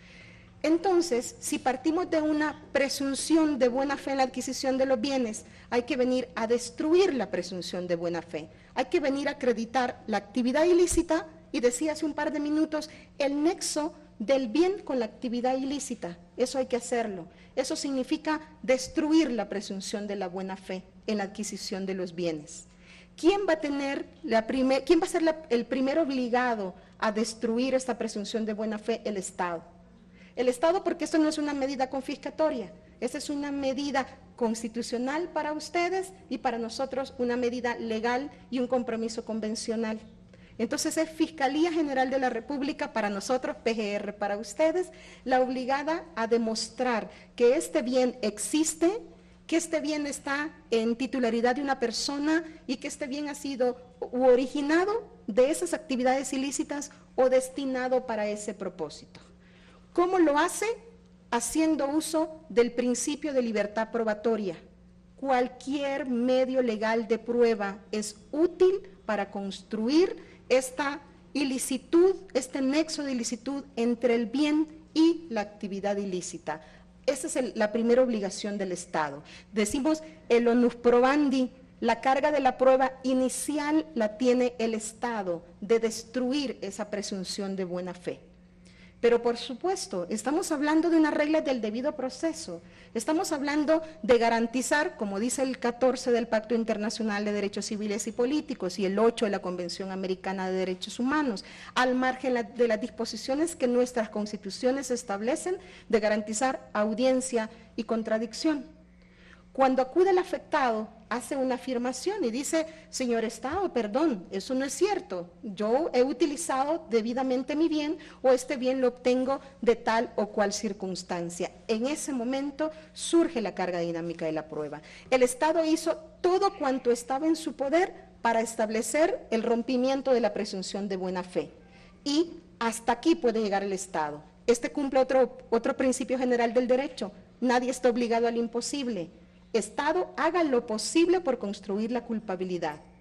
Entonces, si partimos de una presunción de buena fe en la adquisición de los bienes, hay que venir a destruir la presunción de buena fe. Hay que venir a acreditar la actividad ilícita y decía hace un par de minutos el nexo del bien con la actividad ilícita. Eso hay que hacerlo. Eso significa destruir la presunción de la buena fe en la adquisición de los bienes. ¿Quién va a tener la primer, quién va a ser la, el primer obligado a destruir esta presunción de buena fe? El Estado. El Estado, porque esto no es una medida confiscatoria, esta es una medida constitucional para ustedes y para nosotros una medida legal y un compromiso convencional. Entonces es Fiscalía General de la República para nosotros, P G R para ustedes, la obligada a demostrar que este bien existe, que este bien está en titularidad de una persona y que este bien ha sido u originado de esas actividades ilícitas o destinado para ese propósito. ¿Cómo lo hace? Haciendo uso del principio de libertad probatoria. Cualquier medio legal de prueba es útil para construir esta ilicitud, este nexo de ilicitud entre el bien y la actividad ilícita. Esa es el, la primera obligación del Estado. Decimos el onus probandi, la carga de la prueba inicial la tiene el Estado de destruir esa presunción de buena fe. Pero por supuesto, estamos hablando de una regla del debido proceso, estamos hablando de garantizar, como dice el catorce del Pacto Internacional de Derechos Civiles y Políticos y el ocho de la Convención Americana de Derechos Humanos, al margen de las disposiciones que nuestras constituciones establecen de garantizar audiencia y contradicción. Cuando acude el afectado, hace una afirmación y dice, señor Estado, perdón, eso no es cierto, yo he utilizado debidamente mi bien o este bien lo obtengo de tal o cual circunstancia. En ese momento surge la carga dinámica de la prueba. El Estado hizo todo cuanto estaba en su poder para establecer el rompimiento de la presunción de buena fe y hasta aquí puede llegar el Estado. Este cumple otro, otro principio general del derecho, nadie está obligado al imposible. Estado, haga lo posible por construir la culpabilidad.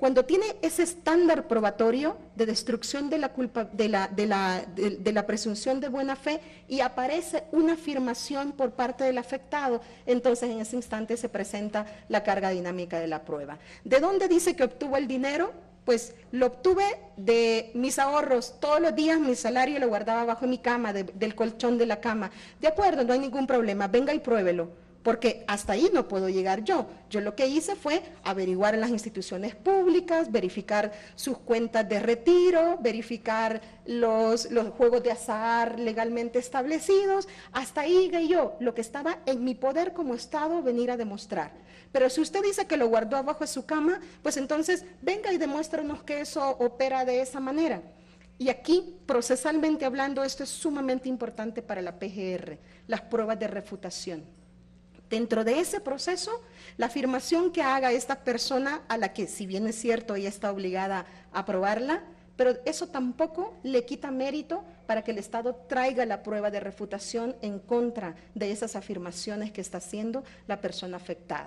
cuando tiene ese estándar probatorio de destrucción de la, culpa, de, la, de, la, de, de la presunción de buena fe y aparece una afirmación por parte del afectado, entonces en ese instante se presenta la carga dinámica de la prueba. ¿De dónde dice que obtuvo el dinero? Pues lo obtuve de mis ahorros, todos los días mi salario lo guardaba bajo mi cama, de, del colchón de la cama. De acuerdo, no hay ningún problema, venga y pruébelo. Porque hasta ahí no puedo llegar yo. Yo lo que hice fue averiguar en las instituciones públicas, verificar sus cuentas de retiro, verificar los, los juegos de azar legalmente establecidos. Hasta ahí llegué yo, lo que estaba en mi poder como Estado venir a demostrar. Pero si usted dice que lo guardó abajo de su cama, pues entonces venga y demuéstranos que eso opera de esa manera. Y aquí, procesalmente hablando, esto es sumamente importante para la P G R, las pruebas de refutación. Dentro de ese proceso, la afirmación que haga esta persona, a la que si bien es cierto ella está obligada a aprobarla, pero eso tampoco le quita mérito para que el Estado traiga la prueba de refutación en contra de esas afirmaciones que está haciendo la persona afectada.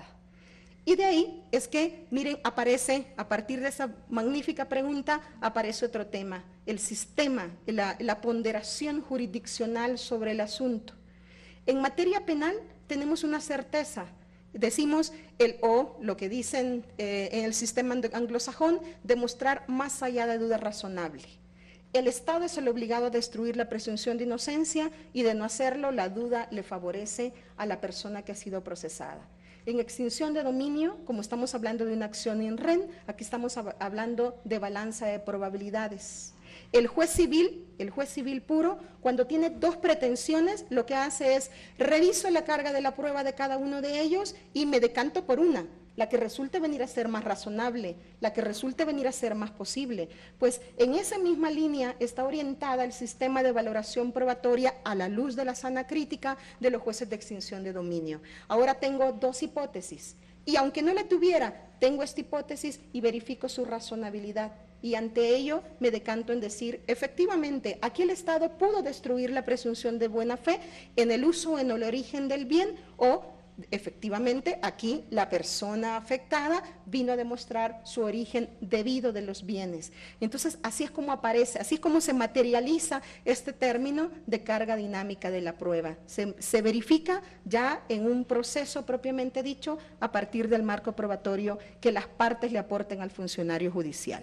Y de ahí es que, miren, aparece, a partir de esa magnífica pregunta, aparece otro tema, el sistema, la, la ponderación jurisdiccional sobre el asunto. En materia penal, tenemos una certeza, decimos el o, lo que dicen eh, en el sistema anglosajón, demostrar más allá de duda razonable. El Estado es el obligado a destruir la presunción de inocencia y de no hacerlo, la duda le favorece a la persona que ha sido procesada. En extinción de dominio, como estamos hablando de una acción in rem, aquí estamos hablando de balanza de probabilidades. El juez civil, el juez civil puro, cuando tiene dos pretensiones, lo que hace es reviso la carga de la prueba de cada uno de ellos y me decanto por una, la que resulte venir a ser más razonable, la que resulte venir a ser más posible. Pues en esa misma línea está orientada el sistema de valoración probatoria a la luz de la sana crítica de los jueces de extinción de dominio. Ahora tengo dos hipótesis y aunque no la tuviera, tengo esta hipótesis y verifico su razonabilidad. Y ante ello me decanto en decir, efectivamente, aquí el Estado pudo destruir la presunción de buena fe en el uso o en el origen del bien, o efectivamente aquí la persona afectada vino a demostrar su origen debido de los bienes. Entonces, así es como aparece, así es como se materializa este término de carga dinámica de la prueba. Se, se verifica ya en un proceso propiamente dicho a partir del marco probatorio que las partes le aporten al funcionario judicial.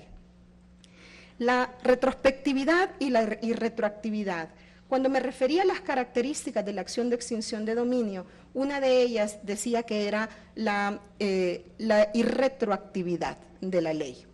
La retrospectividad y la y retroactividad. Cuando me refería a las características de la acción de extinción de dominio, una de ellas decía que era la, eh, la irretroactividad de la ley.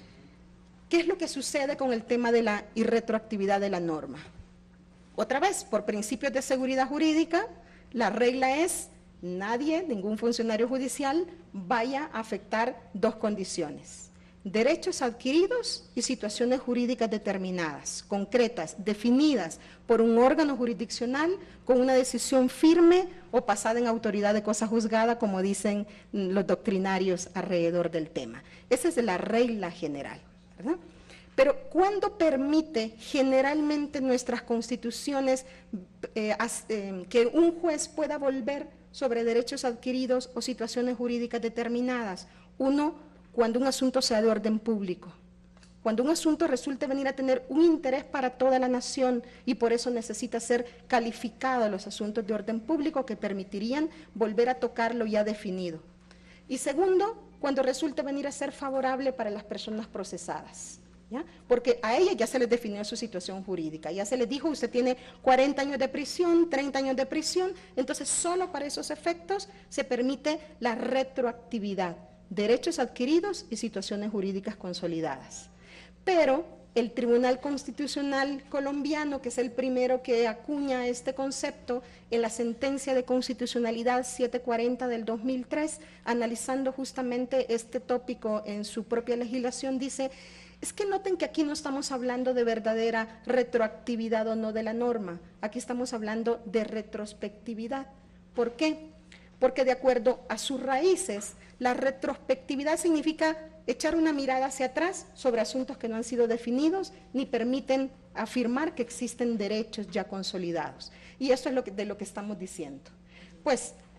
¿Qué es lo que sucede con el tema de la irretroactividad de la norma? Otra vez, por principios de seguridad jurídica, la regla es nadie, ningún funcionario judicial, vaya a afectar dos condiciones: derechos adquiridos y situaciones jurídicas determinadas, concretas, definidas por un órgano jurisdiccional con una decisión firme o pasada en autoridad de cosa juzgada, como dicen los doctrinarios alrededor del tema. Esa es la regla general, ¿verdad? Pero ¿cuándo permite generalmente nuestras constituciones eh, as, eh, que un juez pueda volver sobre derechos adquiridos o situaciones jurídicas determinadas? Uno, cuando un asunto sea de orden público, cuando un asunto resulte venir a tener un interés para toda la nación y por eso necesita ser calificado los asuntos de orden público que permitirían volver a tocar lo ya definido. Y segundo, cuando resulte venir a ser favorable para las personas procesadas, ¿ya? Porque a ellas ya se les definió su situación jurídica, ya se les dijo usted tiene cuarenta años de prisión, treinta años de prisión, entonces solo para esos efectos se permite la retroactividad, derechos adquiridos y situaciones jurídicas consolidadas. Pero el Tribunal Constitucional colombiano, que es el primero que acuña este concepto, en la sentencia de constitucionalidad setecientos cuarenta del dos mil tres, analizando justamente este tópico en su propia legislación, dice, es que noten que aquí no estamos hablando de verdadera retroactividad o no de la norma, aquí estamos hablando de retrospectividad. ¿Por qué? Porque de acuerdo a sus raíces, la retrospectividad significa echar una mirada hacia atrás sobre asuntos que no han sido definidos ni permiten afirmar que existen derechos ya consolidados. Y eso es lo que, de lo que estamos diciendo. Pues,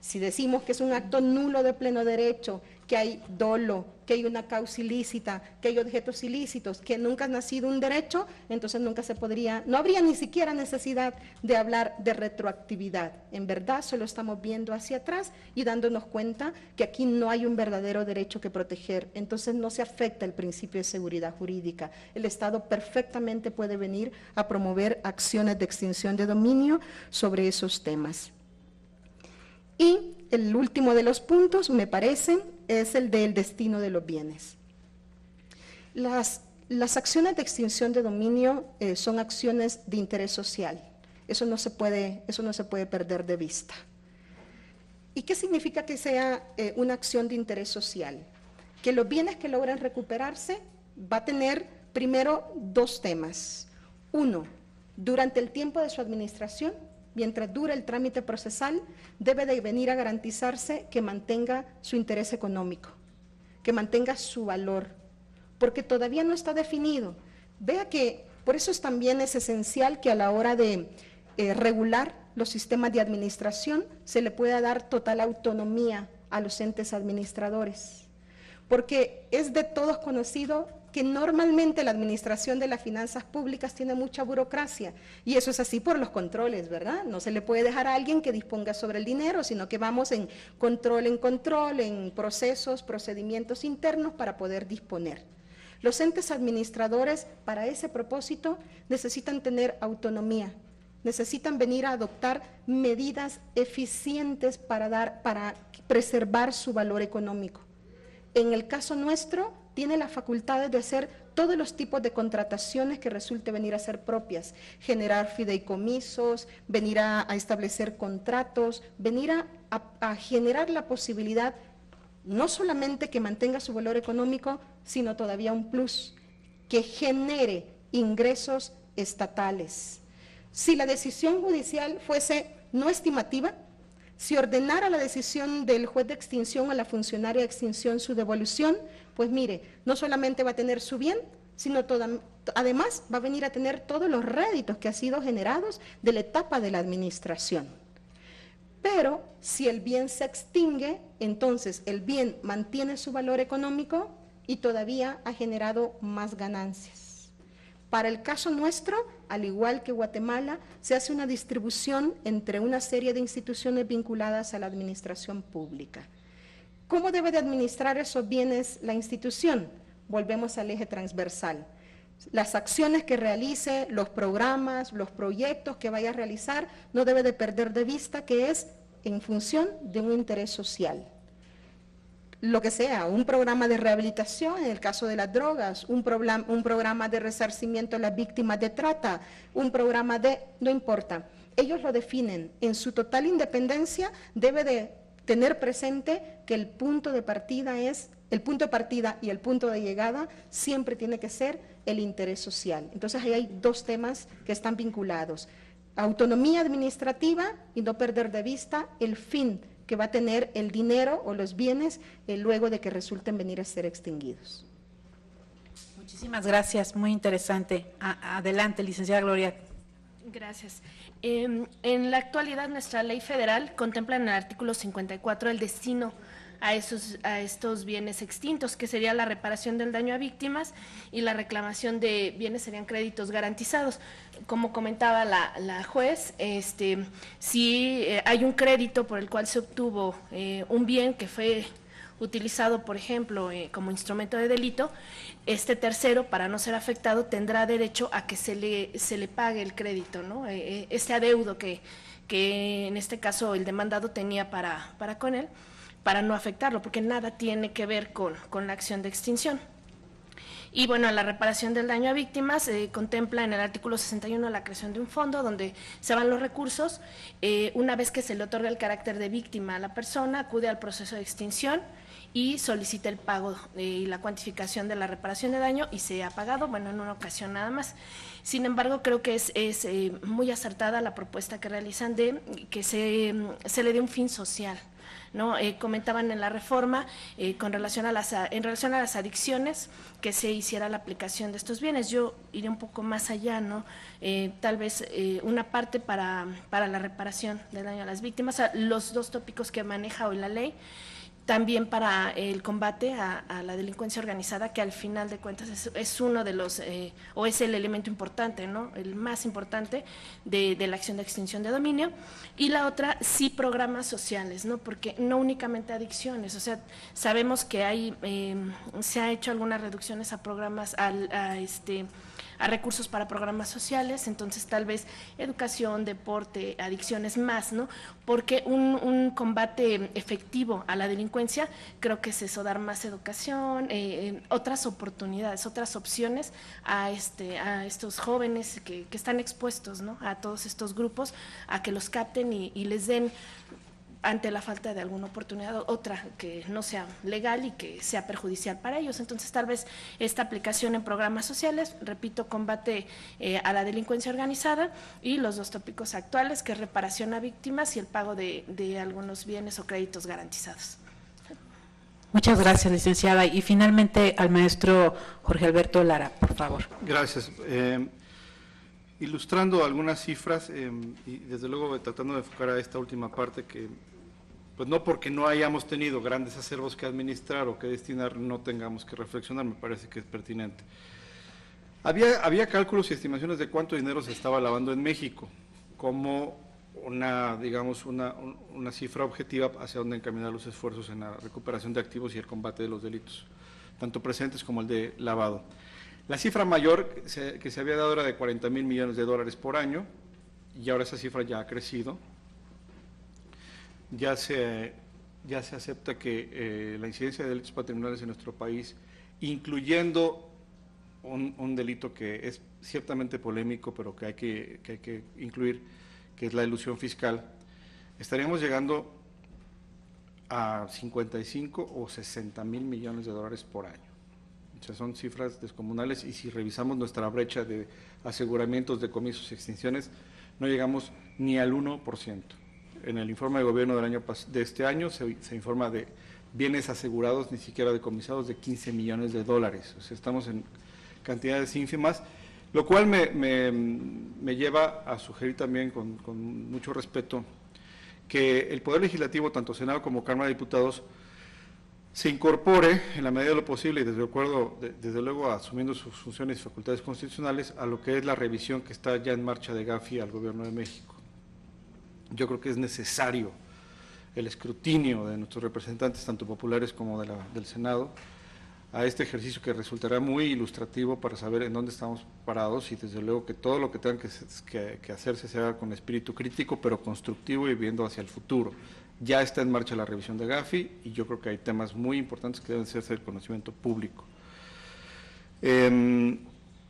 Si decimos que es un acto nulo de pleno derecho, que hay dolo, que hay una causa ilícita, que hay objetos ilícitos, que nunca ha nacido un derecho, entonces nunca se podría, no habría ni siquiera necesidad de hablar de retroactividad. En verdad, solo estamos viendo hacia atrás y dándonos cuenta que aquí no hay un verdadero derecho que proteger, entonces no se afecta el principio de seguridad jurídica. El Estado perfectamente puede venir a promover acciones de extinción de dominio sobre esos temas. Y el último de los puntos, me parece, es el del destino de los bienes. Las, las acciones de extinción de dominio eh, son acciones de interés social. Eso no se puede, eso no se puede perder de vista. ¿Y qué significa que sea eh, una acción de interés social? Que los bienes que logran recuperarse va a tener primero dos temas. Uno, durante el tiempo de su administración, mientras dure el trámite procesal, debe de venir a garantizarse que mantenga su interés económico, que mantenga su valor, porque todavía no está definido. Vea que por eso es también es esencial que a la hora de eh, regular los sistemas de administración se le pueda dar total autonomía a los entes administradores, porque es de todos conocido que normalmente la administración de las finanzas públicas tiene mucha burocracia, y eso es así por los controles, ¿verdad? No se le puede dejar a alguien que disponga sobre el dinero, sino que vamos en control en control, en procesos, procedimientos internos para poder disponer. Los entes administradores, para ese propósito, necesitan tener autonomía, necesitan venir a adoptar medidas eficientes para, dar, para preservar su valor económico. En el caso nuestro, tiene las facultades de hacer todos los tipos de contrataciones que resulte venir a ser propias, generar fideicomisos, venir a, a establecer contratos, venir a, a, a generar la posibilidad no solamente que mantenga su valor económico, sino todavía un plus, que genere ingresos estatales. Si la decisión judicial fuese no estimativa, si ordenara la decisión del juez de extinción a la funcionaria de extinción su devolución, pues mire, no solamente va a tener su bien, sino toda, además va a venir a tener todos los réditos que han sido generados de la etapa de la administración. Pero si el bien se extingue, entonces el bien mantiene su valor económico y todavía ha generado más ganancias. Para el caso nuestro, al igual que Guatemala, se hace una distribución entre una serie de instituciones vinculadas a la administración pública. ¿Cómo debe de administrar esos bienes la institución? Volvemos al eje transversal. Las acciones que realice, los programas, los proyectos que vaya a realizar, no debe de perder de vista que es en función de un interés social. Lo que sea, un programa de rehabilitación en el caso de las drogas, un, programa, un programa de resarcimiento a las víctimas de trata, un programa de, no importa, ellos lo definen. En su total independencia debe de tener presente que el punto de partida es, el punto de partida y el punto de llegada siempre tiene que ser el interés social. Entonces ahí hay dos temas que están vinculados, autonomía administrativa y no perder de vista el fin que va a tener el dinero o los bienes eh, luego de que resulten venir a ser extinguidos. Muchísimas gracias, muy interesante. A, adelante, licenciada Gloria. Gracias. Eh, en la actualidad, nuestra ley federal contempla en el artículo cincuenta y cuatro el destino a, esos, a estos bienes extintos, que sería la reparación del daño a víctimas y la reclamación de bienes serían créditos garantizados. Como comentaba la, la juez, este, si eh, hay un crédito por el cual se obtuvo eh, un bien que fue utilizado, por ejemplo, eh, como instrumento de delito, este tercero, para no ser afectado, tendrá derecho a que se le, se le pague el crédito, ¿no? Eh, este adeudo que, que en este caso el demandado tenía para, para con él, para no afectarlo, porque nada tiene que ver con, con la acción de extinción. Y bueno, la reparación del daño a víctimas eh, contempla en el artículo sesenta y uno la creación de un fondo donde se van los recursos. Eh, una vez que se le otorga el carácter de víctima a la persona, acude al proceso de extinción y solicita el pago eh, y la cuantificación de la reparación de daño y se ha pagado, bueno, en una ocasión nada más. Sin embargo, creo que es, es eh, muy acertada la propuesta que realizan de que se, se le dé un fin social ¿no? Eh, comentaban en la reforma eh, con relación a las, en relación a las adicciones que se hiciera la aplicación de estos bienes. Yo iré un poco más allá, ¿no? Eh, tal vez eh, una parte para, para la reparación del daño a las víctimas, a los dos tópicos que maneja hoy la ley, también para el combate a, a la delincuencia organizada, que al final de cuentas es, es uno de los, eh, o es el elemento importante, ¿no? El más importante de, de la acción de extinción de dominio. Y la otra, sí, programas sociales, ¿no? Porque no únicamente adicciones, o sea, sabemos que hay, eh, se ha hecho algunas reducciones a programas, a, a este... a recursos para programas sociales, entonces tal vez educación, deporte, adicciones más, ¿no? Porque un, un combate efectivo a la delincuencia, creo que es eso, dar más educación, eh, otras oportunidades, otras opciones a, este, a estos jóvenes que, que están expuestos, ¿no? A todos estos grupos, a que los capten y, y les den, ante la falta de alguna oportunidad, otra que no sea legal y que sea perjudicial para ellos. Entonces, tal vez esta aplicación en programas sociales, repito, combate eh, a la delincuencia organizada, y los dos tópicos actuales, que es reparación a víctimas y el pago de, de algunos bienes o créditos garantizados. Muchas gracias, licenciada. Y finalmente al maestro Jorge Alberto Lara, por favor. Gracias. Eh, ilustrando algunas cifras eh, y desde luego tratando de enfocar a esta última parte, que pues no porque no hayamos tenido grandes acervos que administrar o que destinar no tengamos que reflexionar, me parece que es pertinente. Había, había cálculos y estimaciones de cuánto dinero se estaba lavando en México, como una, digamos, una, una cifra objetiva hacia dónde encaminar los esfuerzos en la recuperación de activos y el combate de los delitos, tanto presentes como el de lavado. La cifra mayor que se, que se había dado era de cuarenta mil millones de dólares por año, y ahora esa cifra ya ha crecido. Ya se, ya se acepta que eh, la incidencia de delitos patrimoniales en nuestro país, incluyendo un, un delito que es ciertamente polémico, pero que hay que, que hay que incluir, que es la elusión fiscal, estaríamos llegando a cincuenta y cinco o sesenta mil millones de dólares por año. O sea, son cifras descomunales, y si revisamos nuestra brecha de aseguramientos, decomisos y extinciones, no llegamos ni al uno por ciento. En el informe de gobierno del año de este año se, se informa de bienes asegurados, ni siquiera decomisados, de quince millones de dólares. O sea, estamos en cantidades ínfimas, lo cual me, me, me lleva a sugerir también con, con mucho respeto que el Poder Legislativo, tanto Senado como Cámara de Diputados, se incorpore en la medida de lo posible y desde, acuerdo, de, desde luego asumiendo sus funciones y facultades constitucionales, a lo que es la revisión que está ya en marcha de Gafi al Gobierno de México. Yo creo que es necesario el escrutinio de nuestros representantes, tanto populares como de la, del Senado, a este ejercicio que resultará muy ilustrativo para saber en dónde estamos parados, y desde luego que todo lo que tenga que, que, que hacerse se haga con espíritu crítico, pero constructivo y viendo hacia el futuro. Ya está en marcha la revisión de Gafi, y yo creo que hay temas muy importantes que deben ser del conocimiento público. Eh,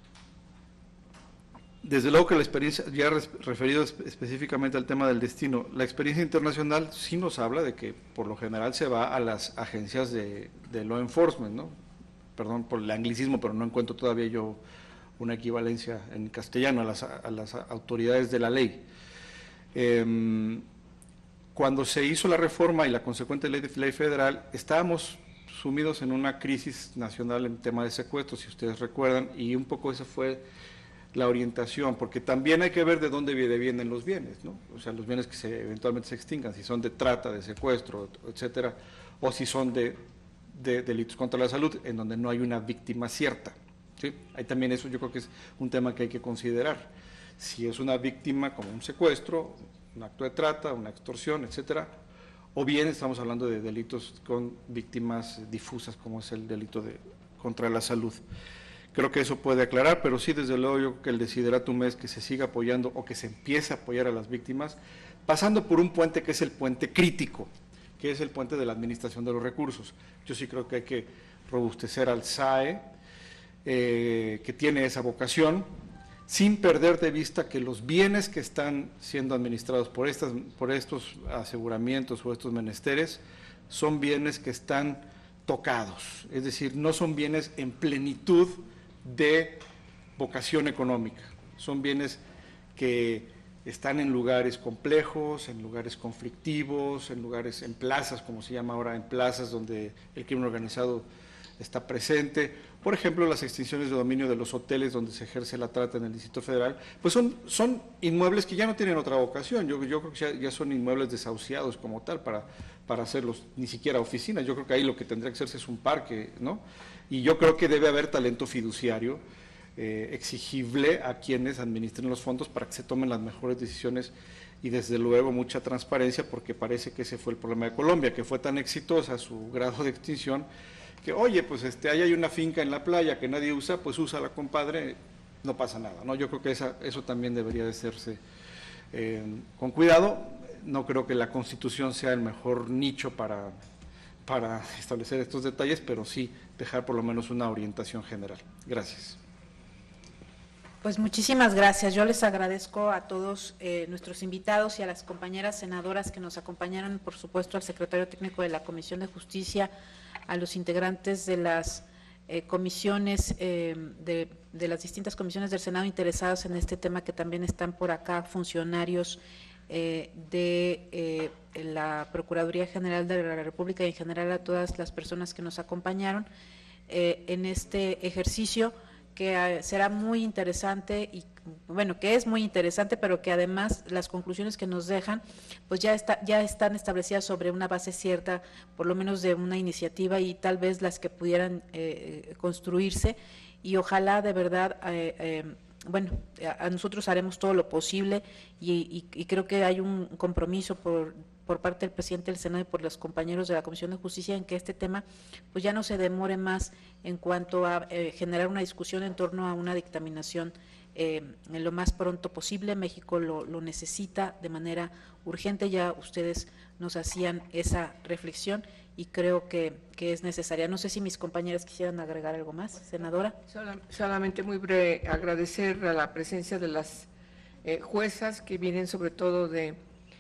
Desde luego que la experiencia, ya referido específicamente al tema del destino, la experiencia internacional sí nos habla de que por lo general se va a las agencias de, de law enforcement, ¿no? Perdón por el anglicismo, pero no encuentro todavía yo una equivalencia en castellano, a las, a las autoridades de la ley. Eh, cuando se hizo la reforma y la consecuente ley, de, ley federal, estábamos sumidos en una crisis nacional en tema de secuestros, si ustedes recuerdan, y un poco esa fue la orientación, porque también hay que ver de dónde vienen los bienes, ¿no? O sea, los bienes que se, eventualmente se extingan, si son de trata, de secuestro, etcétera, o si son de, de delitos contra la salud, en donde no hay una víctima cierta, ¿sí? Ahí también eso yo creo que es un tema que hay que considerar. Si es una víctima como un secuestro, un acto de trata, una extorsión, etcétera, o bien estamos hablando de delitos con víctimas difusas, como es el delito de contra la salud. Creo que eso puede aclarar, pero sí, desde luego, yo creo que el desideratum es que se siga apoyando o que se empiece a apoyar a las víctimas, pasando por un puente que es el puente crítico, que es el puente de la administración de los recursos. Yo sí creo que hay que robustecer al S A E, eh, que tiene esa vocación, sin perder de vista que los bienes que están siendo administrados por, estas, por estos aseguramientos o estos menesteres son bienes que están tocados, es decir, no son bienes en plenitud de vocación económica, son bienes que están en lugares complejos, en lugares conflictivos, en lugares, en plazas, como se llama ahora, en plazas donde el crimen organizado está presente. Por ejemplo, las extinciones de dominio de los hoteles donde se ejerce la trata en el Distrito Federal, pues son, son inmuebles que ya no tienen otra vocación. Yo, yo creo que ya, ya son inmuebles desahuciados como tal para, para hacerlos, ni siquiera oficinas. Yo creo que ahí lo que tendría que hacerse es un parque, ¿no? Y yo creo que debe haber talento fiduciario eh, exigible a quienes administren los fondos para que se tomen las mejores decisiones y desde luego mucha transparencia, porque parece que ese fue el problema de Colombia, que fue tan exitosa su grado de extinción, que oye, pues este, ahí hay una finca en la playa que nadie usa, pues úsala, compadre, no pasa nada, ¿no? Yo creo que esa, eso también debería de hacerse eh, con cuidado. No creo que la Constitución sea el mejor nicho para, para establecer estos detalles, pero sí dejar por lo menos una orientación general. Gracias. Pues muchísimas gracias. Yo les agradezco a todos eh, nuestros invitados y a las compañeras senadoras que nos acompañaron, por supuesto al secretario técnico de la Comisión de Justicia, a los integrantes de las eh, comisiones, eh, de, de las distintas comisiones del Senado interesados en este tema, que también están por acá, funcionarios eh, de eh, la Procuraduría General de la República y en general a todas las personas que nos acompañaron eh, en este ejercicio, que será muy interesante y bueno, que es muy interesante, pero que además las conclusiones que nos dejan, pues ya está, ya están establecidas sobre una base cierta, por lo menos de una iniciativa y tal vez las que pudieran eh, construirse, y ojalá de verdad, eh, eh, bueno, a nosotros haremos todo lo posible y, y, y creo que hay un compromiso por por parte del presidente del Senado y por los compañeros de la Comisión de Justicia en que este tema pues ya no se demore más en cuanto a eh, generar una discusión en torno a una dictaminación eh, en lo más pronto posible. México lo, lo necesita de manera urgente, ya ustedes nos hacían esa reflexión y creo que, que es necesaria. No sé si mis compañeras quisieran agregar algo más, senadora. Sola, solamente muy breve, agradecer a la presencia de las eh, juezas que vienen sobre todo de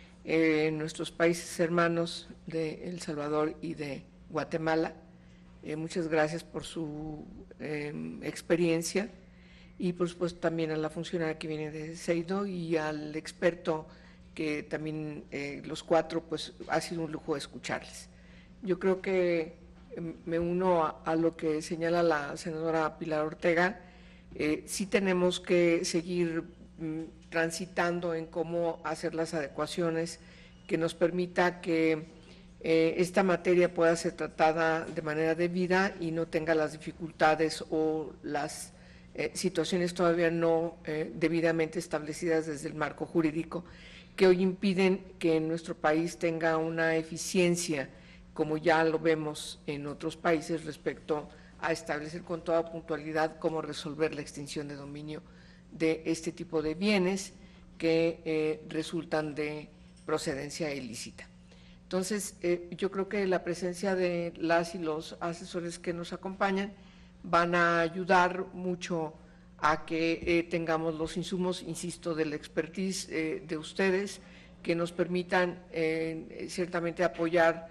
Eh, nuestros países hermanos de El Salvador y de Guatemala. Eh, muchas gracias por su eh, experiencia y por supuesto también a la funcionaria que viene de Seido y al experto que también eh, los cuatro, pues ha sido un lujo escucharles. Yo creo que eh, me uno a, a lo que señala la senadora Pilar Ortega. Eh, sí tenemos que seguir mm, transitando en cómo hacer las adecuaciones que nos permita que eh, esta materia pueda ser tratada de manera debida y no tenga las dificultades o las eh, situaciones todavía no eh, debidamente establecidas desde el marco jurídico que hoy impiden que nuestro país tenga una eficiencia, como ya lo vemos en otros países, respecto a establecer con toda puntualidad cómo resolver la extinción de dominio de este tipo de bienes que eh, resultan de procedencia ilícita. Entonces, eh, yo creo que la presencia de las y los asesores que nos acompañan van a ayudar mucho a que eh, tengamos los insumos, insisto, del expertise eh, de ustedes, que nos permitan eh, ciertamente apoyar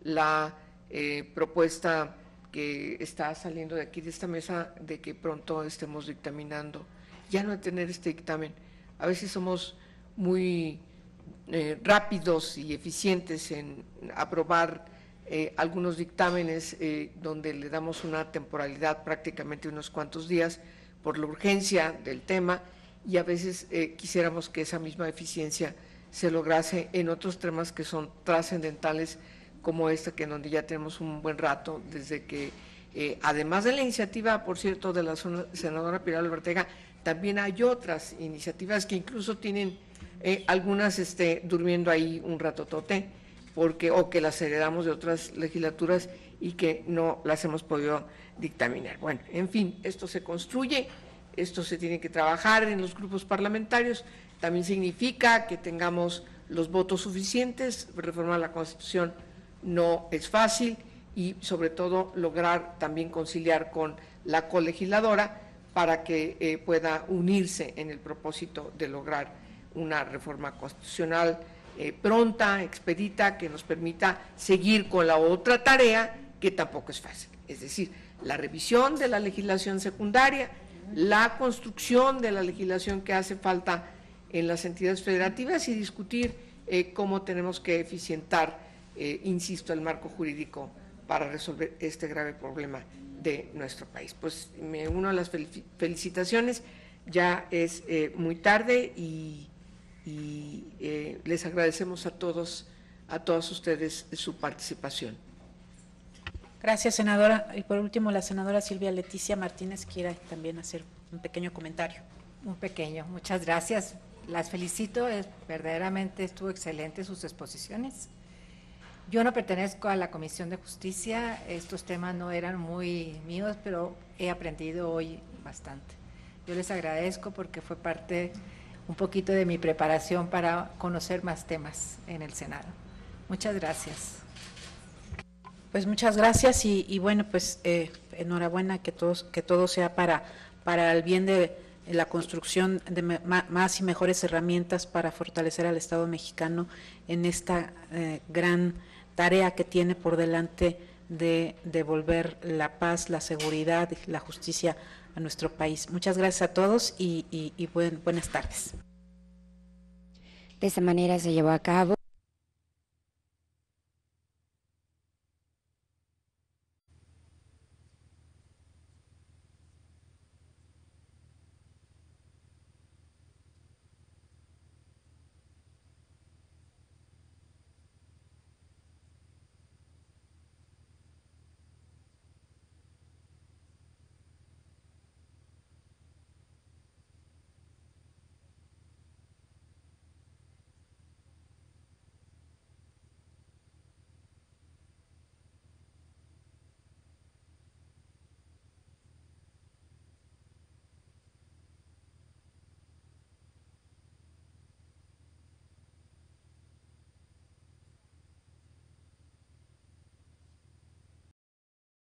la eh, propuesta que está saliendo de aquí, de esta mesa, de que pronto estemos dictaminando ya no tener este dictamen. A veces somos muy eh, rápidos y eficientes en aprobar eh, algunos dictámenes eh, donde le damos una temporalidad prácticamente unos cuantos días por la urgencia del tema y a veces eh, quisiéramos que esa misma eficiencia se lograse en otros temas que son trascendentales como este, que en donde ya tenemos un buen rato desde que, eh, además de la iniciativa, por cierto, de la senadora Pilar Ortega, también hay otras iniciativas que incluso tienen eh, algunas este, durmiendo ahí un ratotote, porque, o que las heredamos de otras legislaturas y que no las hemos podido dictaminar. Bueno, en fin, esto se construye, esto se tiene que trabajar en los grupos parlamentarios, también significa que tengamos los votos suficientes. Reformar la Constitución no es fácil y sobre todo lograr también conciliar con la colegisladora para que eh, pueda unirse en el propósito de lograr una reforma constitucional eh, pronta, expedita, que nos permita seguir con la otra tarea que tampoco es fácil, es decir, la revisión de la legislación secundaria, la construcción de la legislación que hace falta en las entidades federativas y discutir eh, cómo tenemos que eficientar, eh, insisto, el marco jurídico para resolver este grave problema de nuestro país. Pues me uno a las felicitaciones, ya es eh, muy tarde y, y eh, les agradecemos a todos, a todos ustedes su participación. Gracias, senadora. Y por último, la senadora Silvia Leticia Martínez quiere también hacer un pequeño comentario. Un pequeño, muchas gracias. Las felicito, es, verdaderamente estuvo excelente sus exposiciones. Yo no pertenezco a la Comisión de Justicia, estos temas no eran muy míos, pero he aprendido hoy bastante. Yo les agradezco porque fue parte un poquito de mi preparación para conocer más temas en el Senado. Muchas gracias. Pues muchas gracias y, y bueno, pues eh, enhorabuena que, todos, que todo sea para, para el bien de la construcción de me, más y mejores herramientas para fortalecer al Estado mexicano en esta eh, gran tarea que tiene por delante de devolver la paz, la seguridad y la justicia a nuestro país. Muchas gracias a todos y, y, y buen, buenas tardes. De esta manera se llevó a cabo